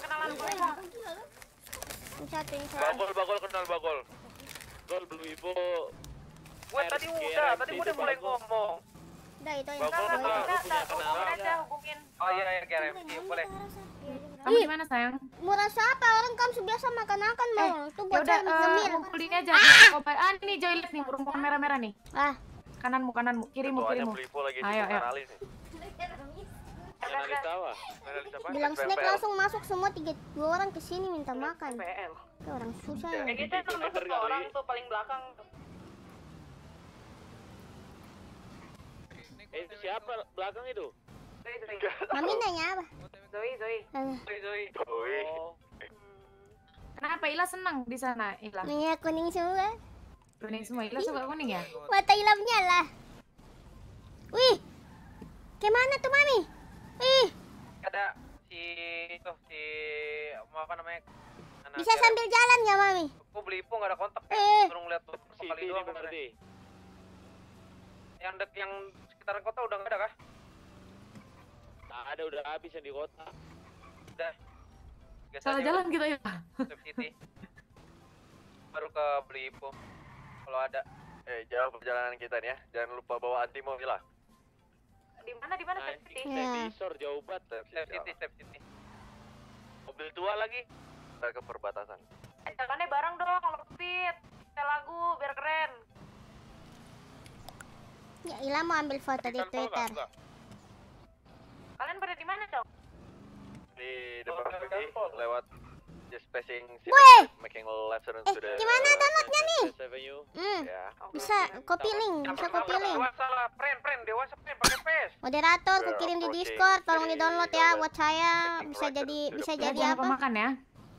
Bagol kenal Bagol. Gol Blue Ibo. Gue tadi udah mulai ngomong. Udah itu ya. Bagol kenal, lu punya kenalan. hubungin. Oh iya KRM, boleh. Kamu di mana sayang? Murah siapa? Orang kamu biasa makan-makan mau. Itu buat Yaudah, ngemil. ngumpulin aja. Ini Joy lihat nih, rumput merah-merah nih. Kananmu, kirimu. Blue Ibo lagi Ayo. analis nih. Analis apa? Analis apa? Bilang snack langsung masuk semua 2 orang ke sini minta makan. Kayak orang susah ya. Kayak gitu tuh masuk ke orang tuh paling belakang. Itu siapa belakang itu? Mami nanya apa? Zoe. Oh. Kenapa Ila senang di sana, Ila? Nanya kuning semua. Kuning semua, Ila suka kuning ya? Mata Ila menyala. Wih, kemana tuh Mami? Wih, Ada si apa namanya? bisa sambil jalan ya Mami? Aku beli Ipo nggak ada kontak. Baru ngeliat beberapa kali doang. Yang sekitaran kota udah nggak ada kah? Nah, ada udah habis yang di kota. Udah. Salah jalan gitu ya? Step City. Baru ke beli Ipo. Kalau ada. Jauh perjalanan kita nih ya. Jangan lupa bawa antimo lah. Di mana Step City? Visor jauh banget. Step City. Mobil tua lagi. Kita ke perbatasan. Jalannya bareng dong, Lupit. Kita lagu biar keren. Ya Ila mau ambil foto di Twitter. Kalian pada di mana dong? Di depan sini lewat just passing Weh! making left turn to the Gimana downloadnya nih? Ya. Bisa copy link. Salah, friend, dewasa friend pakai PS. Moderator, aku kirim di Discord, tolong di download ya buat saya. Bisa jadi Jangan apa? lupa makan ya.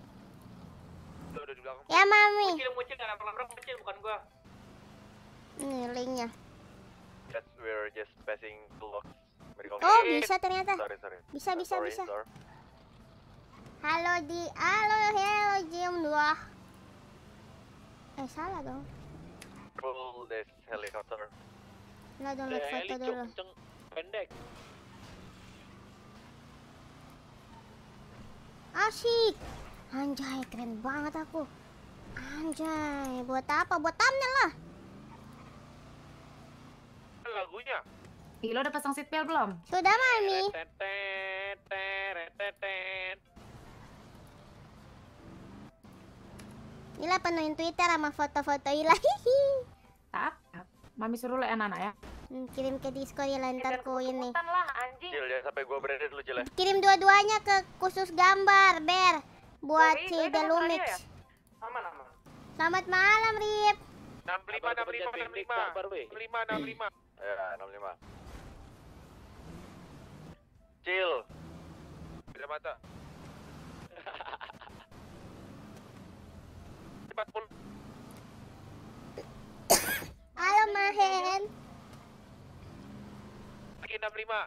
Ya Mami. Muncul nggak pernah muncul bukan gua. Ini linknya. Yes, we're just passing the locks. Oh, bisa ternyata. Sorry. Bisa. Sorry, sir. Halo Jim 2. Salah dong. Pull this helicopter. Nah, download foto dulu. Pendek. Asik. Anjay, keren banget aku. Anjay, buat apa? Buat thumbnail lah. Lagunya. Lo udah pasang seatbelt belum? Sudah, Mami. Ila penuhin Twitter sama foto-foto Ila. Tak. Mami suruh lo anak-anak ya. Kirim ke Discord ya, ntar ku ini. Cil, jangan sampai gua branded dulu, Cil. Kirim dua-duanya ke khusus gambar, Ber. Buat si Delumix. Aman. Selamat malam, Rip. 65. Ya, 65. Cil. Beda mata. 40. Halo, Mahen. Lagi 65.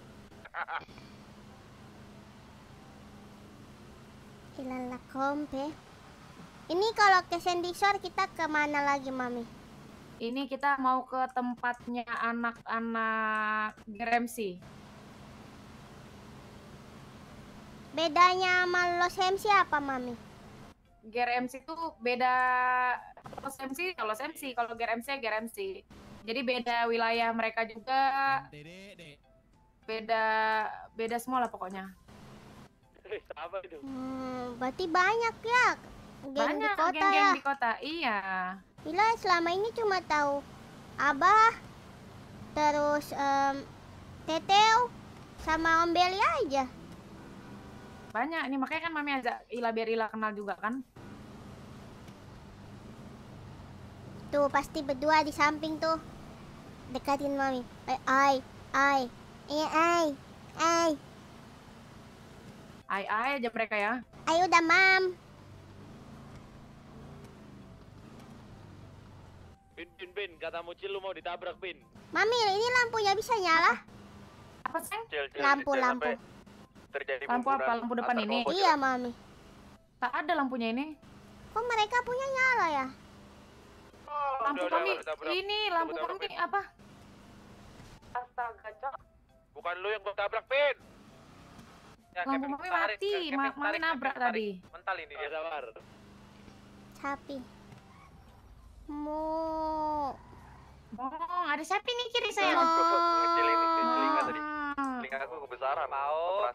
Hilala kompe. Ini kalau ke Sandy Shore kita kemana lagi, Mami? Ini kita mau ke tempatnya anak-anak GRMC. Bedanya sama Los MC apa, Mami? GRMC itu beda. Los MC, kalau GRMC. Jadi beda wilayah mereka juga. Beda semua lah pokoknya. Apa itu? Berarti banyak ya geng di kota geng-geng ya. di kota, iya. Bila selama ini cuma tahu Abah, terus Teteo, sama Om Beli aja. Banyak nih, makanya kan Mami ajak Ila biar Ila kenal juga kan. Tuh pasti berdua di samping tuh. Dekatin Mami. Ai. Ai aja mereka ya. Ayo udah, Mam. Bin, kata Mucil lu mau ditabrak, Bin. Mami, ini lampunya bisa nyala? Apa, Seng? Lampu. Terjadi Lampu apa? Lampu depan ini? Iya, Mami. Tak ada lampunya ini. Kok mereka punya nyala ya? Lampu Mami, ini lampu Mami apa? Astaga, Cok. Bukan lu yang gua tabrak, Bin. Ya, Lampu Mami mati, Mami nabrak tadi. Mental ini dia, sabar. Sapi. Ada sapi nih kiri saya. Kecil ini telinga tadi. Telinga aku kebesaran. Mau.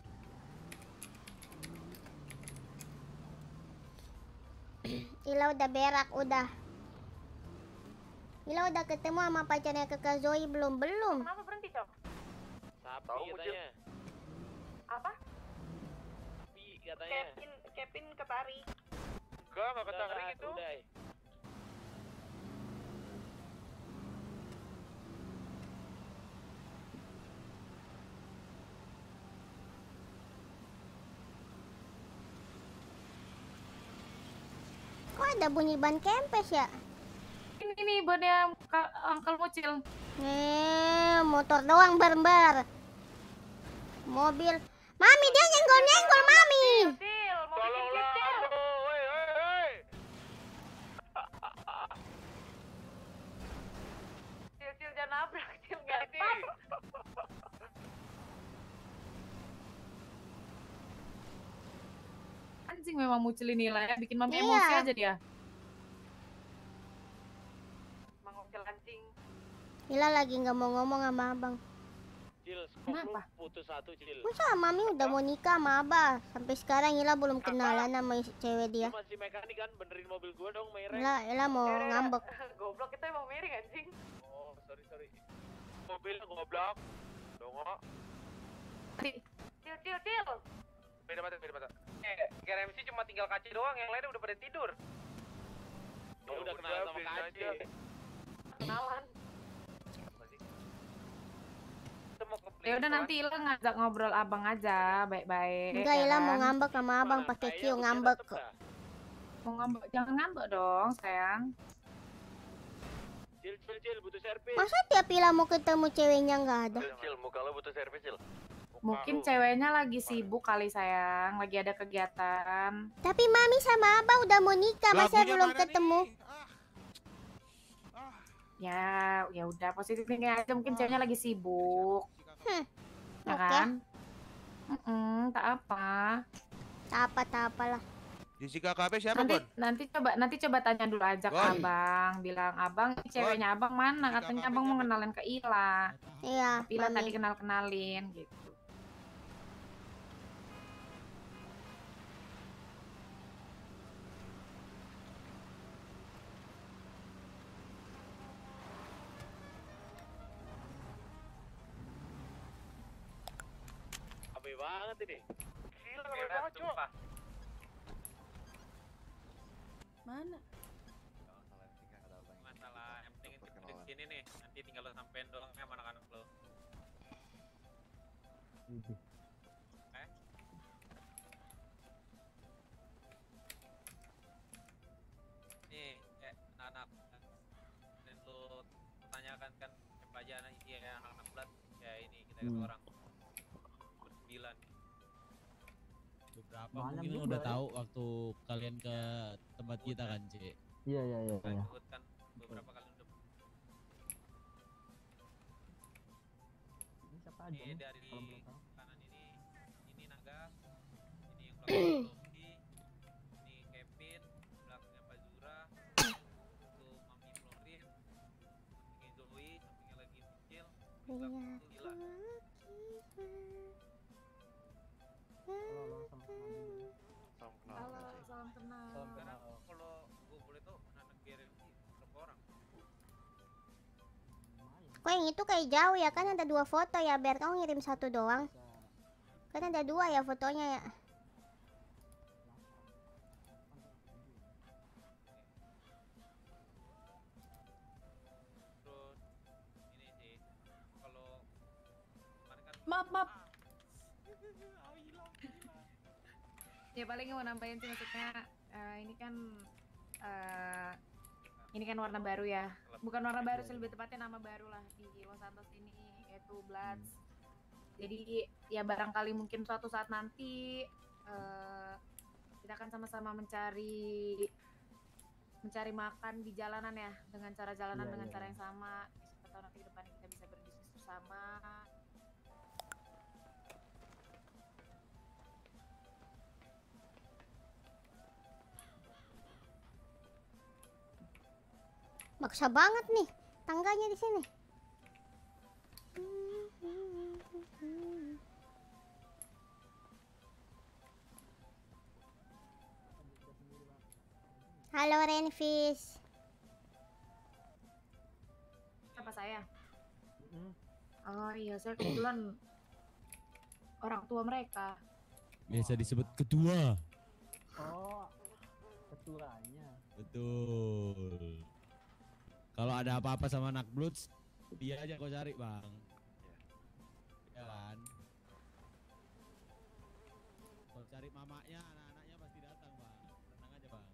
Ila udah berak, udah. Ila udah ketemu sama pacarnya Kakak Zoe belum? Kenapa berhenti, Cok? Sapi katanya. Apa? Sapi katanya. Kevin ketarik. Enggak ketarik itu. Udah. Kok ada bunyi ban kempes ya? Ini bannya Uncle Mucil. Motor doang bareng-bar. Mobil. Mami, dia nyenggol-nyenggol, Mami. Tolonglah aku. Hei. Cil jangan nabrak, Cil enggak. Anjing memang Mucil ini lah ya, bikin Mami emosi aja dia. Mangokil anjing. Ila lagi nggak mau ngomong sama abang. Cil, kenapa? Putus satu, Cil. Masa Mami udah mau nikah sama abah? Sampai sekarang Ila belum kenalan sama cewek dia. Masih mekanik kan, benerin mobil gua dong, mereng. Ila mau ngambek. Goblok, kita emang miring anjing. Oh, sorry. Mobilnya goblok. Dongo. Cil. Beda mata. GRMC cuma tinggal kaca doang, yang lainnya udah pada tidur. Ya udah kenalan sama kaca. Kenalan. Ya udah nanti Ila ngajak ngobrol abang aja, baik-baik. Enggak, Ila mau ngambek sama abang pakai Q, ngambek. Mau ngambek, jangan ngambek dong, sayang. Cil, butuh servis. Masa tiap Ila mau ketemu ceweknya nggak ada? Cil, muka lo butuh servis, Cil. Mungkin ceweknya lagi sibuk kali sayang, lagi ada kegiatan. Tapi Mami sama Abah udah mau nikah, masa belum ketemu? Ya udah positif thinking aja, mungkin ceweknya lagi sibuk. Ya Oke. kan? Tak apa. Tak apalah. Jessica KB siapa, Bon? Nanti coba tanya dulu aja ke Bon. Abang, bilang Abang ini ceweknya Abang mana? Katanya Abang mau kenalin ke Ila. Iya, Ila Mami. tadi kenalin gitu. Abe banget ini. Gila, abe banget, Cok. Mana? Masalah yang penting di sini nih, nanti tinggal lo sampein doang sama anak-anak lo. Nih, anak-anak dan lo tanyakan kan siapa aja anak ya anak-anak belat ya ini kita kata orang bersembilan. Beberapa mungkin udah tahu waktu kalian ke tempat kita kan, Cek. Iya. Sebutkan beberapa kali udah. Ini siapa aja Ini nih? dari Kalau boleh tahu. kanan ini Naga, ini yang belakang Loki, ini Kevin, belakangnya Pazura, itu Mami Florin, sampingnya Zoe, sampingnya lagi Michel, belakang itu Ila. Salam kenal. Karena kalau gue boleh tahu anak GRMG berapa orang? Kok yang itu kayak jauh ya, kan ada 2 foto ya, biar kamu ngirim 1 doang. Kan ada 2 ya fotonya ya. Terus ini sih kalau kemarin kan Maaf. Ya paling mau nambahin sih maksudnya ini kan warna baru ya. Bukan warna baru sih, lebih tepatnya nama baru lah di Los Santos ini, yaitu Bloods. Jadi ya barangkali mungkin suatu saat nanti kita akan sama-sama mencari makan di jalanan ya, dengan cara jalanan dengan cara yang sama. Siapa tahu nanti ke depannya kita bisa berbisnis bersama. Maksa banget nih tangganya di sini. Halo Renfish. Siapa saya? Oh iya, saya kebetulan orang tua mereka. Biasa disebut ketua. Oh, ketuanya. Betul. Kalau ada apa-apa sama anak Bloods, dia aja kau cari, Bang. Ya kan? Kau cari mamanya, anak-anaknya pasti datang, Bang. Tenang aja, Bang.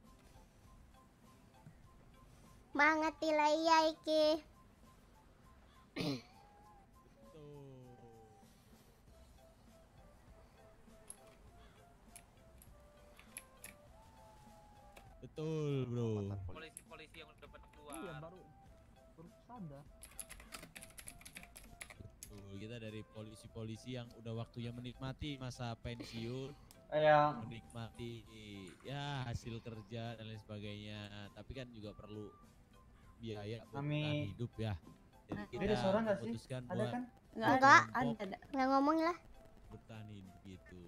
Mangat iya iki. Betul, bro. Polisi yang udah pada keluar. Iya, baru sadar. Betul, kita dari polisi-polisi yang udah waktunya menikmati masa pensiun. Iya. Menikmati ya hasil kerja dan lain sebagainya. Tapi kan juga perlu biaya buat bertahan hidup ya. Jadi kita Ada suara nggak sih? memutuskan Ada buat kan? Enggak. Ada. Nggak ngomong lah. bertahan hidup gitu.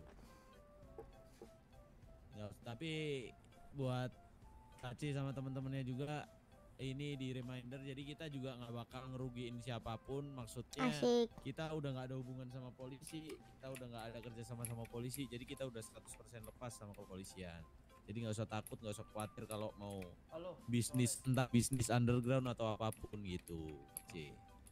Ya, tapi buat Taci sama teman-temannya juga ini di reminder, jadi kita juga nggak bakal ngerugiin siapapun. Maksudnya Asik. kita udah nggak ada hubungan sama polisi, kita udah nggak ada kerja sama polisi, jadi kita udah 100% lepas sama kepolisian. Jadi nggak usah takut, nggak usah khawatir kalau mau bisnis, entah bisnis underground atau apapun gitu. C.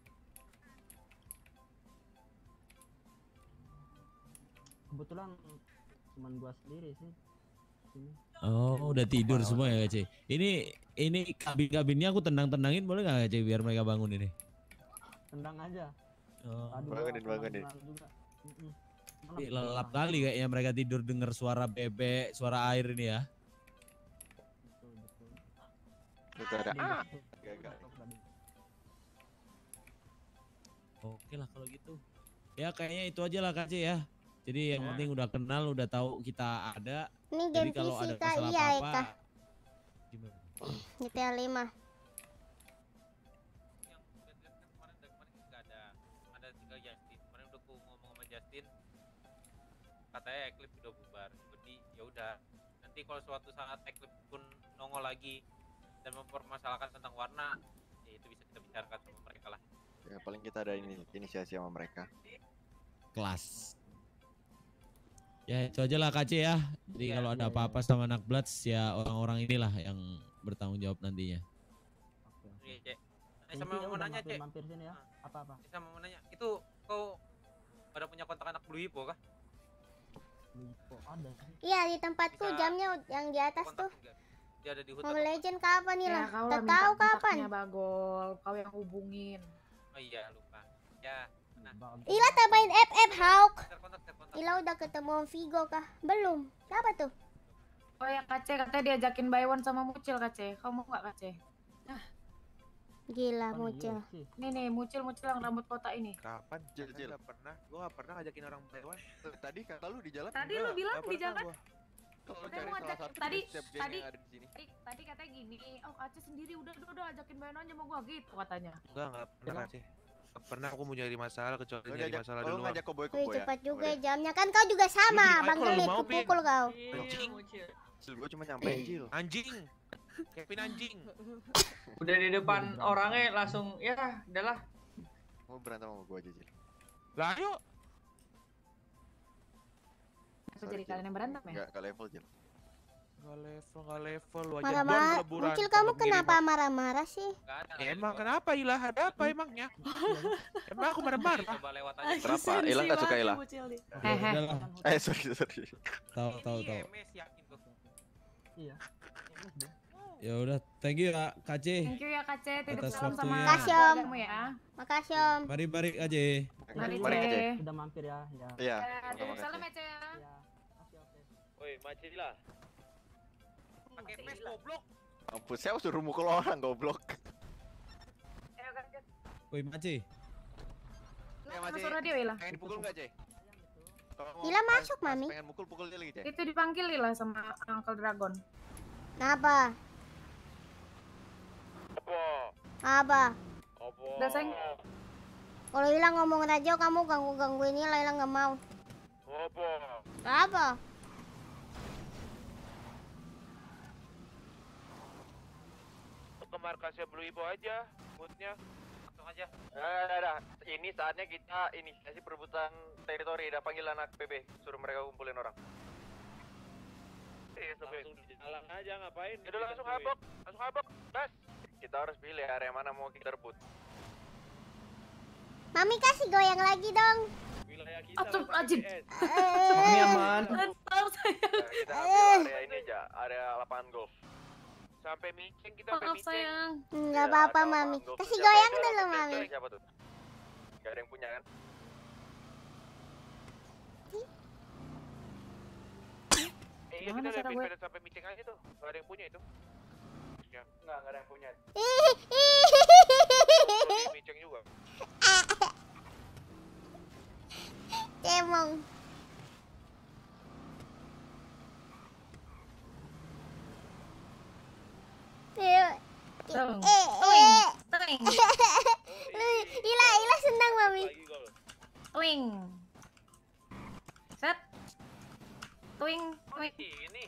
Kebetulan cuman gua sendiri sih. Sini. Oh, udah tidur semua ya, C. Ini ini kabin-kabinnya aku tendang-tendangin boleh nggak Kak biar mereka bangun ini? Tendang aja. Oh. Bangunin. Lelap kali kayaknya mereka tidur dengar suara bebek, suara air ini ya. Oke lah kalau gitu. Ya kayaknya itu aja lah Kak C ya. Jadi yang penting udah kenal, udah tahu kita ada. Ini Jadi game kalau ada fisika masalah iya apa-apa, Eka. gimana? GTA 5. Kemarin nggak ada 3 Justin. Kemarin udah aku ngomong sama Justin, katanya Eclipse udah bubar. Jadi ya udah. Nanti kalau suatu saat Eclipse pun nongol lagi dan mempermasalahkan tentang warna, ya itu bisa kita bicarakan sama mereka lah. Ya paling kita ada inisiasi sama mereka. Kelas. Ya itu aja lah Kak C ya. Jadi kalau ada apa-apa sama anak Bloods ya orang-orang inilah yang bertanggung jawab nantinya. Iya Cek. Sama mau nanya Cek. Mampir sini ya. Apa-apa? Sama mau nanya, itu kau ada punya kontak anak Blue Hippo kah? Ada. Iya di tempatku jamnya yang di atas tuh. Dia ada di hutan. Mobile Legend kapan nih lah? kau Tak lah tahu minta kapan. kontaknya, Bagol, kau yang hubungin. Oh iya lupa. Ya. Ila tambahin FF Hawk. Ila udah ketemu Vigo kah? Belum. Siapa tuh? Oh ya Kace, katanya diajakin by one sama Mucil Kace. Kau mau nggak Kace? Gila Mucil. Nih Mucil yang rambut kotak ini. Kapan? Jil. Gua nggak pernah ngajakin orang Taiwan. Tadi kata lu di jalan. Tadi lu bilang di jalan. Kalau Katanya cari mau salah ajak satu tadi step geng tadi yang ada di sini. tadi katanya gini, oh Kace sendiri udah ajakin by one aja sama gua gitu katanya. Enggak pernah sih. Nggak pernah aku mau nyari masalah kecuali Lu nyari diajak- masalah lu dulu. ngajak Wih koboi-koboi ya? cepat juga jamnya kan kau juga sama Lu Bang gimana kalau Gelit mau, Pin? kepukul kau. Anjing. Jil, gua cuma nyampein Jil. Anjing. Kevin anjing. Udah di depan orangnya langsung ya udahlah. Mau berantem sama gua aja Jil. Lah ayo. Apa jadi kalian yang berantem ya? Enggak level Jil. Nggak level lu aja. Marah-marah. Muncul kamu kenapa marah-marah sih? Ya, emang kenapa Ilah? Ada apa emangnya? Emang aku marah-marah. Coba lewat aja. Kenapa? Ilah nggak suka Ilah? Sorry. Tahu. MS yakin tuh. Iya. Ya udah, thank you ya Kak C. Thank you ya Kace, titip Atas salam sama waktunya. Makasih Om. kamu ya. Makasih Om. Mari Kak C. Mari Mari, Kak C. Ce. Udah mampir ya. Iya. Titip salam ya Ce ya. Woi, Macila. Pakai mes goblok. Mampus, saya suruh mukul orang goblok. Woi Maci. Mana suara dia Ila? Pengen dipukul nggak Jay? Ila masuk Mami. Pengen pukul dia lagi Jay. Itu dipanggil Ila sama Uncle Dragon. Kenapa? Apa? Udah sayang. Kalau Ila ngomong radio kamu gangguin Ila nggak mau. Apa? Ke markasnya Blue Hippo aja, moodnya. Langsung aja. Dah. Ini saatnya kita inisiasi perebutan teritori. Dah panggil anak PB, suruh mereka kumpulin orang. Langsung di jalan aja ngapain? Udah langsung habok, Bas. Kita harus pilih area mana mau kita rebut. Mami kasih goyang lagi dong. Wilayah kita. Astagfirullahaladzim. Mami aman. Bentar sayang. Kita ambil area ini aja, area lapangan golf. Sampai miceng kita Maaf sayang. Nggak apa-apa Mami. Kasih goyang dulu Mami. Siapa tuh? Gak ada yang punya kan? Iya kita udah pindah sampai miceng aja tuh. Gak ada yang punya itu. Ya. Nggak ada yang punya. Miceng juga. Cemong. Ila senang Mami. Twing. Set. Twing. Ini.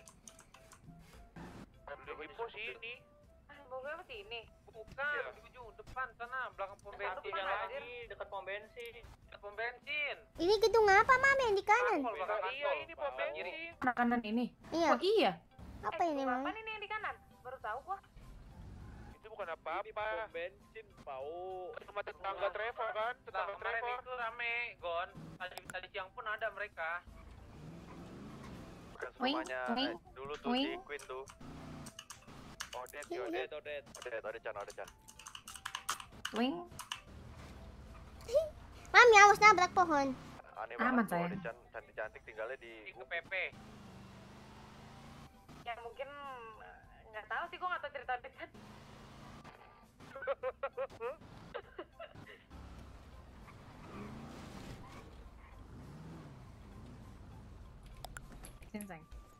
Blue Hippo sini. Bawa apa sini? Bukan, di ujung depan sana, belakang pom bensin yang lagi, dekat pom bensin. Dekat pom bensin. Ini gedung apa Mami yang di kanan? Iya, ini pom bensin. Kanan ini. Iya. Oh iya. Apa ini Mami? Apa ini yang di kanan? Baru tahu gua. Itu bukan apa-apa. Pom bensin, Pau. Sama tetangga Trevor kan? Tetangga Kemarin Trevor. itu rame, Gon. Tadi siang pun ada mereka. Bukan Wing, rumahnya wing, dulu tuh wing. si Queen tuh. Oh, Odet. Wing. Mami, awas nabrak pohon. Aneh Aman, banget sayang. Odet cantik-cantik tinggalnya di PP. Ya mungkin nggak tahu sih, gue nggak tahu cerita Odet. Sinseng.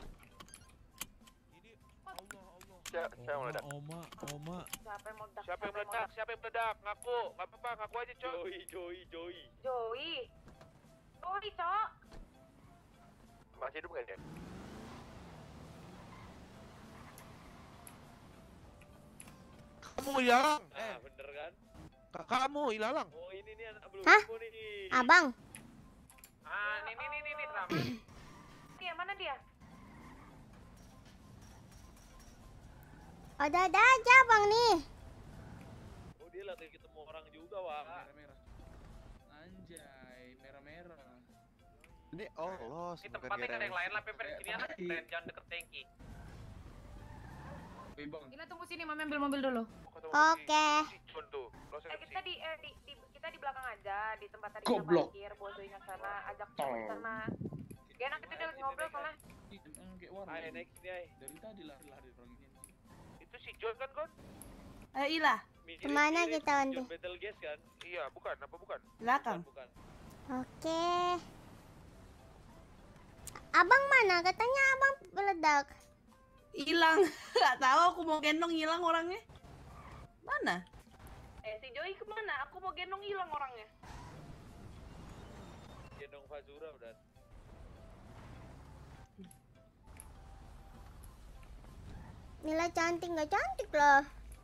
Saya meledak. Oma. Siapa yang meledak? Siapa yang meledak? Ngaku, nggak apa-apa, ngaku aja, Cok. Joey, Cok. Masih hidup nggak dia? Kamu hilang. Bener kan? Kakakmu hilang. Oh, ini nih anak belum Hah? nih. Abang. Nih, drama. Dia mana dia? Ada aja abang nih. Oh, dia lagi ketemu orang juga, Wak. Merah. Anjay, merah. Ini los. Ini tempatnya nggak ada yang lain lah, Peper. Sini anak, jangan deket tanki. Gila, tunggu sini, Mami ambil mobil dulu. Oke. Kita di belakang aja, di tempat tadi kita Goblok. parkir, bodohnya sana, ajak sana. Gak enak, kita lagi ngobrol soalnya. Kayak warna. Ayo, naik sini, ayo. Dari tadi lari orang ini. Itu si John kan, Gon? Ila, Kemana kita nanti? Battle gas kan? Iya, bukan. Apa bukan? belakang. Bukan. Oke. Abang mana? Katanya abang meledak. Hilang. Gak tahu, aku mau gendong hilang orangnya. Mana? Si Joey kemana? Aku mau gendong hilang orangnya. Gendong Fazura udah. Nila cantik nggak cantik loh.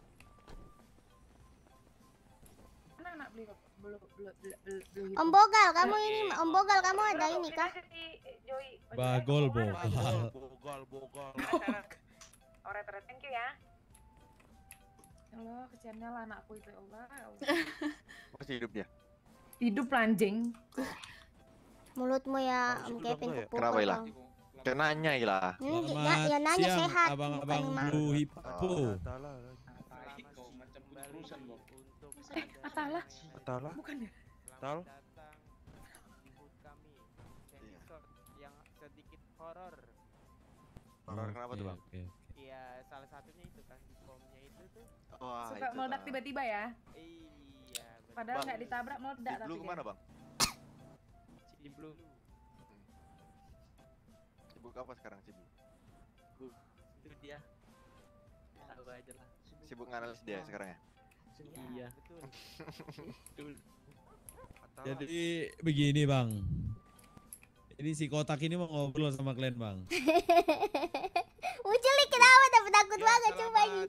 Mana anak beli Om Bogal, kamu ini Om Bogal, kamu ada ini kah? Bagol. Bogal. Oret, thank you ya. Ya Allah, kesiannya lah anakku itu, ya Allah. Masih hidup dia? Hidup anjing. Mulutmu ya Om Kevin kepukul. Kenapa Ila? Bang. Kenanya Ila. Ya nanya siang, sehat. abang-abang bukan Blue Hippo. Macam perusan, Bang. Atala? Bukan ya? Tal? Yang sedikit horor. Horor kenapa tuh, Bang? Iya, salah satunya itu kan di bomnya itu tuh. Wah, Suka itu meledak tahu. tiba-tiba ya? Iya, betul. Padahal Bang, nggak ditabrak meledak Di Blue tapi kemana, dia. Bang? Ciblu. Sibuk apa sekarang Cibu? Itu dia. Tahu aja lah. Sibuk nganalis dia sekarang ya? Iya, betul. Betul. Jadi begini bang. Ini si kotak ini mau ngobrol sama kalian bang. Ucili kenapa dapat takut banget coba ini.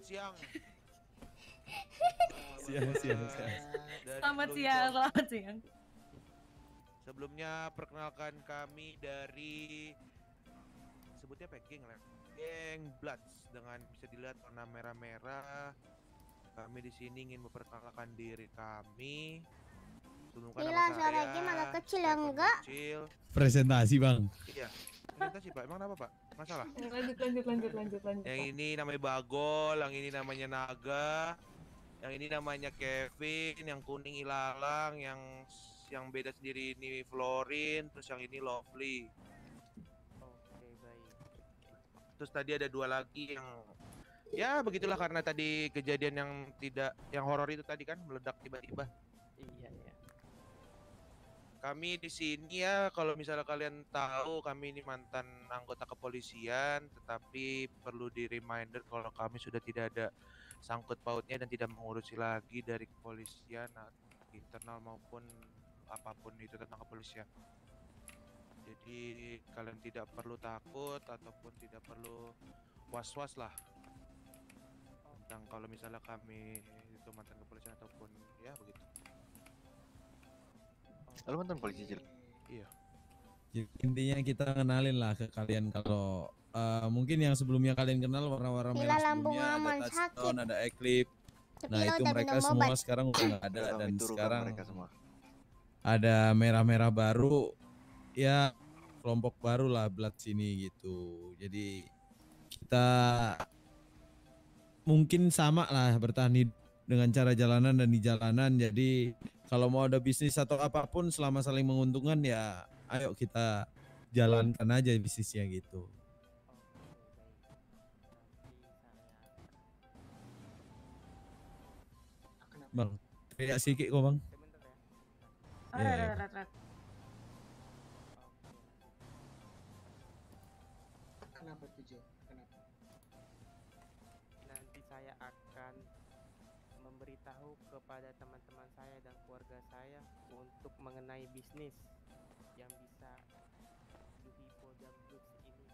Siang. Selamat siang. Sebelumnya perkenalkan kami dari sebutnya apa ya, geng Bloods dengan bisa dilihat warna merah-merah. Kami di sini ingin memperkenalkan diri kami. Sebelumkan Gila, nama suara saya, game agak kecil ya, Stefan enggak? Kecil. Presentasi bang. Iya. Presentasi Pak. Emang apa Pak? Masalah? Lanjut. Yang ini namanya Bagol, yang ini namanya Naga, yang ini namanya Kevin, yang kuning Ilalang, yang beda sendiri ini Florin, terus yang ini Lovely. Oke, baik. Terus tadi ada dua lagi yang ya begitulah karena tadi kejadian yang horor itu tadi kan meledak tiba-tiba. Iya. Kami di sini ya kalau misalnya kalian tahu kami ini mantan anggota kepolisian, tetapi perlu di reminder kalau kami sudah tidak ada sangkut pautnya dan tidak mengurusi lagi dari kepolisian internal maupun apapun itu tentang kepolisian. Jadi kalian tidak perlu takut ataupun tidak perlu was-was lah tentang kalau misalnya kami itu mantan kepolisian ataupun ya begitu. Lu mantan polisi, Cil? Iya. Jadi, intinya kita kenalin lah ke kalian kalau mungkin yang sebelumnya kalian kenal warna-warna Gila, merah lambung sebelumnya aman, ada touchdown, sakit. ada eclipse. Nah Gila, itu udah mereka minum semua obat. sekarang udah nggak ada Udah dan kami turunkan sekarang mereka semua. ada merah-merah baru ya kelompok baru lah Blood sini gitu. Jadi kita mungkin sama lah bertahan hidup dengan cara jalanan dan di jalanan. Jadi kalau mau ada bisnis atau apapun selama saling menguntungkan ya ayo kita jalankan aja bisnisnya gitu. Bang, teriak sedikit kok bang. Kenapa tuh Jo? Kenapa? Nanti saya akan memberitahu kepada teman-teman saya dan keluarga saya untuk mengenai bisnis yang bisa Luhipo dan Bloods ini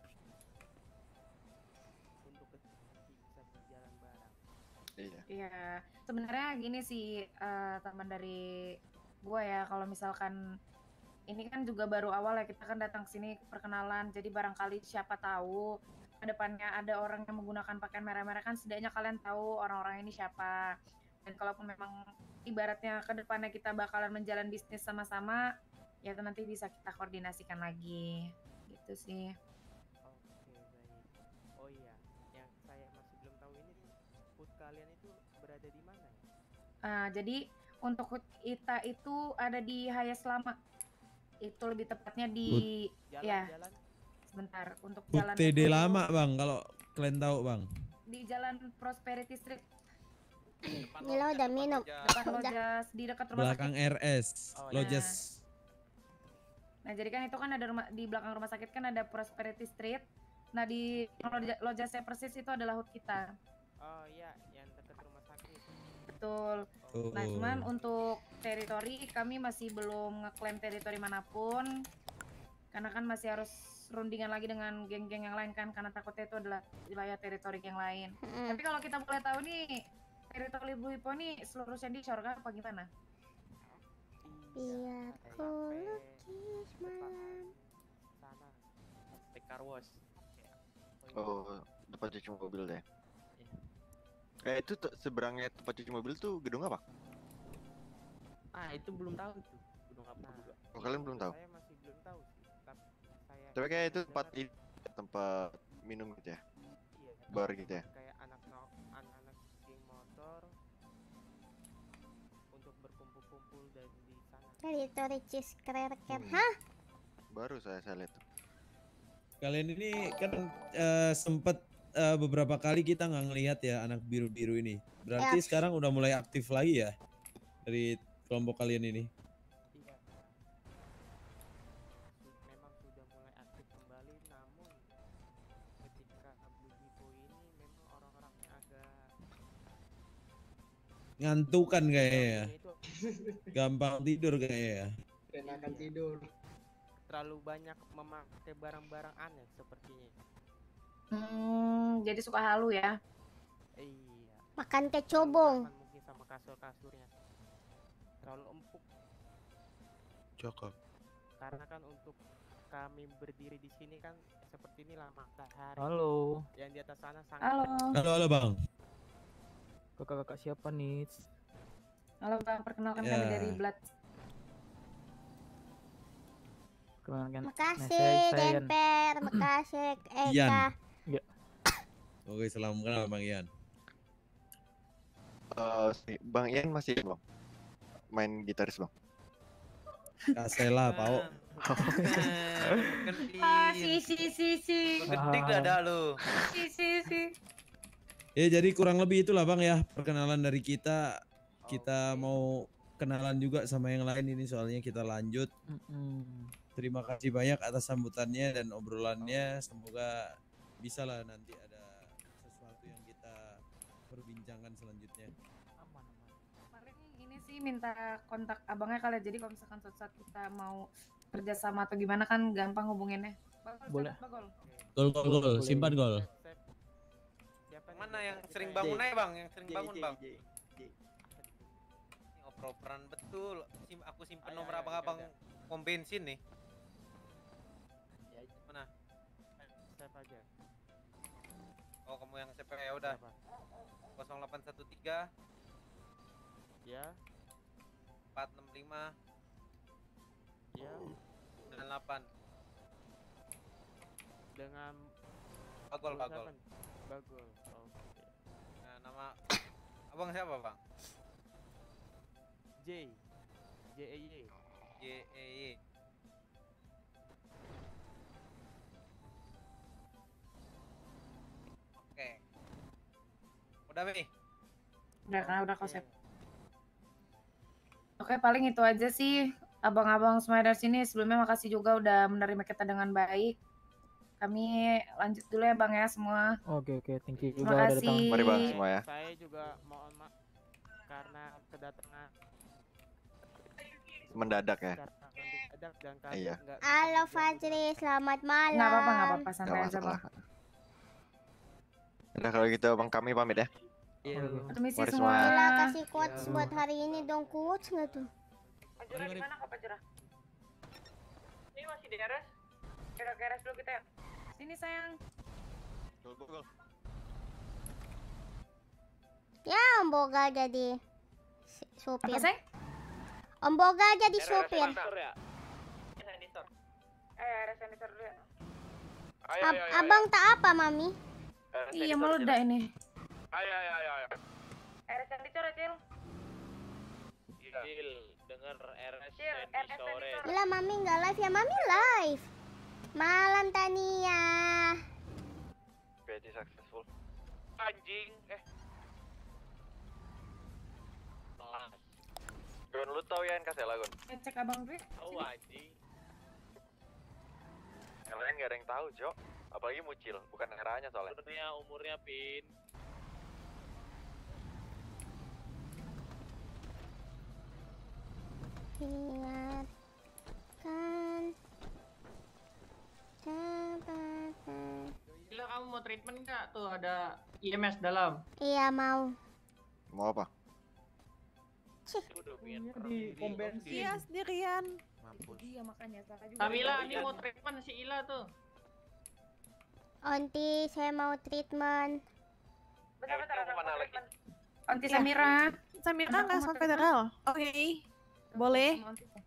untuk bisa berjalan bareng. Iya, sebenarnya gini sih teman dari gue ya, kalau misalkan ini kan juga baru awal ya, kita kan datang ke sini perkenalan, jadi barangkali siapa tahu ke depannya ada orang yang menggunakan pakaian merah-merah, kan setidaknya kalian tahu orang-orang ini siapa. Dan kalaupun memang ibaratnya ke depannya kita bakalan menjalin bisnis sama-sama, ya nanti bisa kita koordinasikan lagi, gitu sih. Oke, baik. Oh iya, yang saya masih belum tahu ini food kalian itu berada di mana ya? Jadi untuk food kita itu ada di Hayas Lama. Itu lebih tepatnya di Jalan. Sebentar untuk Food jalan TD itu lama bang, kalau kalian tahu bang. di Jalan Prosperity Street. Nila udah minum. Depan Lojas di dekat rumah Belakang sakit. RS, Lojas. Nah, jadi kan itu kan ada rumah di belakang rumah sakit kan ada Prosperity Street. Nah, di Lojasnya persis itu adalah HUT kita. Oh iya, yang dekat rumah sakit. Betul. Nah, cuman untuk teritori kami masih belum ngeklaim teritori manapun. Karena kan masih harus rundingan lagi dengan geng-geng yang lain kan, karena takutnya itu adalah wilayah teritori yang lain. Tapi kalau kita boleh tahu nih, teritori Luhipo nih seluruhnya di Sorga apa gimana? Biar ku lukis malam. Sana. Car Wash. Oh, tempat cuci mobil deh. Itu seberangnya tempat cuci mobil tuh gedung apa? Itu belum tahu tuh. Gedung apa juga. Oh, kalian belum tahu? Saya masih belum tahu sih. Tapi kayak itu tempat minum gitu ya? Iya. Bar gitu ya? Kayak anak-anak geng motor untuk berkumpul-kumpul dan di sana. Teritori cheese cracker. Hah? Baru saya lihat tuh. Kalian ini kan sempet beberapa kali kita nggak ngelihat ya anak biru-biru ini. Berarti sekarang udah mulai aktif lagi ya dari kelompok kalian ini. Iya. Memang sudah mulai aktif kembali, namun ketika Luhipo ini memang orang-orangnya agak Ngantukan kayaknya ya. Gampang tidur kayaknya ya. Enakan tidur. terlalu banyak memakai barang-barang aneh sepertinya. Jadi suka halu ya? Iya. Makan teh cobong. Mungkin sama kasur-kasurnya terlalu empuk. Cakep. Karena kan untuk kami berdiri di sini kan seperti inilah matahari. Halo. Yang di atas sana sangat. Halo bang. Kakak-kakak siapa nih? Halo bang, perkenalkan kami dari Blood. Makasih Demper, makasih Eka. Ya. Oke, selamat kenal Bang Ian. Bang Ian masih bang main gitaris bang. Kasela Pao. Si. Gede dada lu. Si. Ya jadi kurang lebih itulah Bang ya perkenalan dari kita. Kita mau kenalan juga sama yang lain ini soalnya kita lanjut. Terima kasih banyak atas sambutannya dan obrolannya. Semoga bisa lah nanti ada sesuatu yang kita perbincangkan selanjutnya. Kemarin ini sih minta kontak abangnya kali, jadi kalau misalkan suatu saat kita mau kerjasama atau gimana kan gampang hubunginnya. Boleh. Gol, simpan gol. Mana yang sering bangun aja bang, yang sering bangun bang. Oper-operan betul. Aku simpen nomor abang-abang pom bensin nih. Mana? Save aja. Oh kamu yang save ya udah. 0813 ya 465 ya 98 dengan Bagol. Bagol. Oke. Nah, Abang siapa, Bang? J. J-E-Y. J-E-Y. Oke. Udah, Mi? Udah konsep. Oke, paling itu aja sih. Abang-abang semua dari sini sebelumnya makasih juga udah menerima kita dengan baik. Kami lanjut dulu ya Bang ya semua. Oke, thank you Terima juga udah kasih. datang. Mari Bang semua ya. Saya juga mohon maaf karena kedatangan Mendadak ya. mendadak dan Iya. nggak Halo Fajri, selamat malam. Nggak apa-apa, santai aja Bang. Udah kalau gitu Bang kami pamit ya. Iya. Permisi Mari semua. Gila, kasih quotes buat hari ini dong, quotes nggak tuh? Pajura gimana Kak Pajura? Ini masih di RS? Kira RS dulu kita ya. Sini sayang. Ya, Om Boga jadi supir. Apa sayang? Om Boga jadi supir. RS sensor dulu ya. Abang tak apa, Mami? Iya meledak ini. Ayo. RS sensor ya, Cil. Cil, denger RS Sandy sore. Gila, Mami nggak live ya? Mami live. Malam Tania. Pretty successful. Anjing, Gon, lu tau ya Kasela, Gon? Cek abang dulu. Oh anjing. Yang lain gak ada yang tahu, Jo. Apalagi Mucil, bukan eranya soalnya. Umurnya Pin. Ingatkan jabatan. Gila, kamu mau treatment nggak? Tuh ada IMS dalam. Iya mau. Mau apa? Di pom bensin. Iya sendirian. Iya makanya salah juga. Kamila, ini mau treatment si Ila tuh. Onti, saya mau treatment. Bentar, mana lagi? Onti Samira. Samira nggak sampai federal. Oke. Boleh.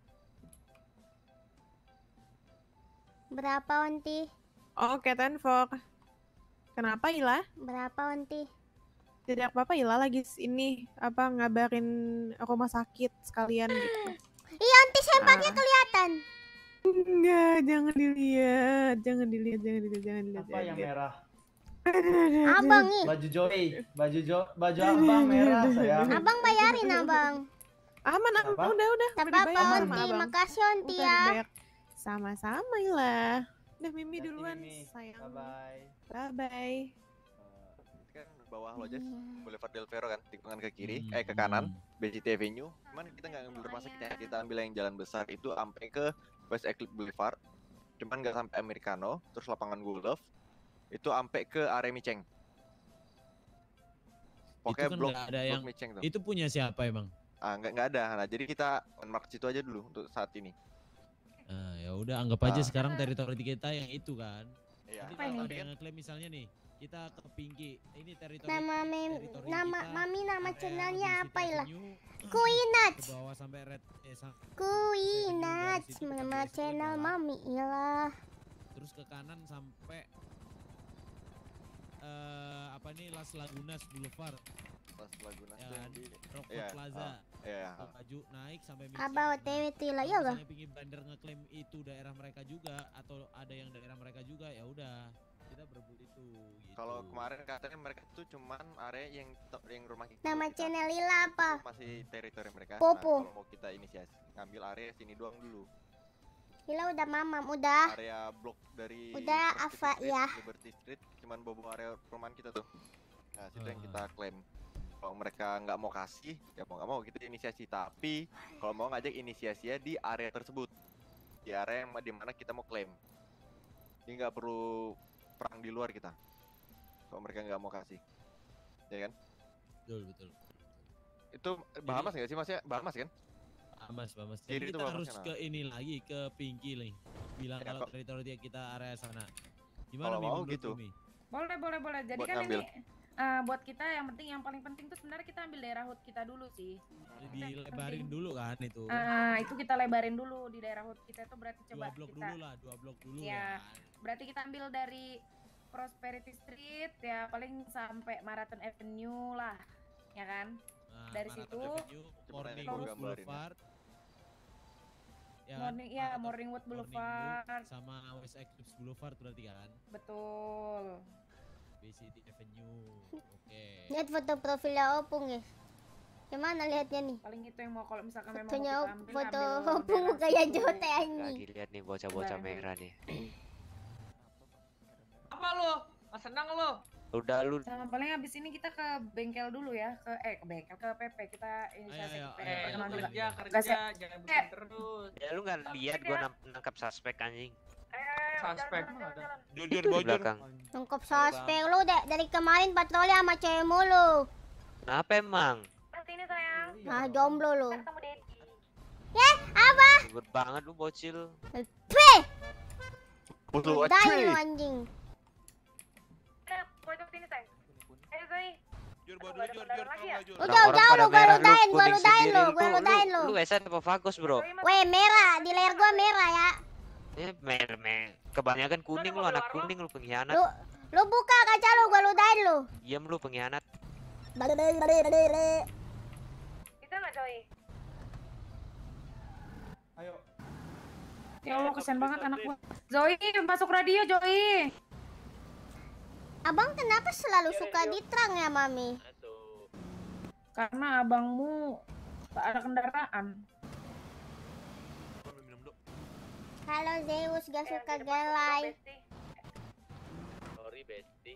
Berapa Onti? Oke, 10-4. Kenapa Ila? Berapa Onti? Tidak apa-apa, Ila lagi ini apa ngabarin rumah sakit sekalian gitu. Iya, Onti sempaknya kelihatan. Enggak, jangan dilihat. Apa yang merah? Abang nih. Baju Joey, baju abang merah sayang. Abang bayarin abang. Aman, udah. Tak apa-apa Onti, makasih Onti ya. Sama-sama Ila. Udah Mimi duluan sayang. Bye-bye. Kan bawah Lojes, Boulevard Del Ferro kan, tikungan ke kiri, ke kanan, BCT Avenue. Cuman kita nggak ngambil rumah sakit ya, kita ambil yang jalan besar itu sampai ke West Eclipse Boulevard. Cuman nggak sampai Americano, terus lapangan Golf, itu sampai ke area Miceng. Pokoknya kan blok ada yang Miceng tuh. Itu punya siapa emang? Nggak ada. Nah, jadi kita landmark situ aja dulu untuk saat ini. Nah, ya udah anggap aja sekarang teritori kita yang itu kan. Iya. Jadi kalau ada yang ngeklaim misalnya nih, kita ke Pinky, ini teritori nama channelnya apa Ila? Kuinats. Ke bawah sampai red Kuinats, nama channel Mami Ila. Terus ke kanan sampai apa nih Las Lagunas Boulevard. Las Lagunas ya, yang di Rockford Plaza. Iya. Maju naik sampai Abah OTW Tila ya gak? Pingin bandar ngeklaim itu daerah mereka juga atau ada yang daerah mereka juga, ya udah kita berebut itu. Gitu. Kalau kemarin katanya mereka tuh cuman area yang rumah kita. Nama channel Lila apa? Masih teritori mereka. Popo. Nah, kalau mau kita inisiasi, ngambil area sini doang dulu. Lila udah mamam, udah. Area blok dari udah apa ya? Liberty Street, cuman bobo area perumahan kita tuh. Nah, situ yang kita klaim. Kalau mereka nggak mau kasih, ya mau nggak mau kita inisiasi. Tapi kalau mau ngajak inisiasinya di area tersebut, di area yang dimana kita mau klaim. Ini nggak perlu perang di luar kita. Kalau mereka nggak mau kasih, ya kan? Betul. Itu Bahamas nggak sih Mas ya? Bahamas kan? Bahamas. Jadi kita harus ke ini lagi, ke Pinky nih. Bilang Ya, kalau teritori kita area sana. Gimana kalau mau gitu? Boleh. Jadi Buat kan ngambil. ini buat kita yang paling penting tuh sebenarnya kita ambil daerah HUT kita dulu sih. Dilebarin dulu kan itu. Itu kita lebarin dulu di daerah HUT kita itu berarti coba dua blok kita dulu. ya. Berarti kita ambil dari Prosperity Street ya paling sampai Marathon Avenue lah, ya kan? Dari situ Morning Boulevard. Ya, Morningwood Boulevard sama West Eclipse Boulevard berarti kan? Betul. BCT Avenue. Oke. Lihat foto profilnya Opung ya. Gimana lihatnya nih? Paling itu yang mau kalau misalkan memang fotonya mau kita ambil, foto ambil Opung daerah kayak situ. Jote anjing. Lagi lihat nih bocah-bocah merah nih. Apa lo? Mas senang lo? Udah lu. Sama paling habis ini kita ke bengkel dulu ya, ke bengkel ke PP kita inisiasi ke PP. Kerja, jangan bikin terus. Ya lu nggak lihat gua nangkap suspek anjing. Suspek. Jujur di belakang. Nangkep suspek lu dari kemarin patroli sama cewek mulu. Kenapa emang? Sini sayang. Nah, jomblo lu. Ya, apa? Ribet banget lu bocil. Peh. Bodoh Dain lu anjing. Pojok sini sayang. Ayo Zoe. Udah lu gua ludain lu. Lu Esa apa Fagus, Bro? Weh, merah, di leher gua merah ya. Kebanyakan kuning lu, anak kuning lu pengkhianat. Lu buka kaca lu, gua ludain lu. Diam lu pengkhianat. Bisa nggak Zoe? Ayo. Ya Allah kesian banget anak gua. Zoe masuk radio Zoe. Abang kenapa selalu suka diterang ya Mami? Karena abangmu tak ada kendaraan. Halo Zeus, gak suka gelai. Sorry Besti.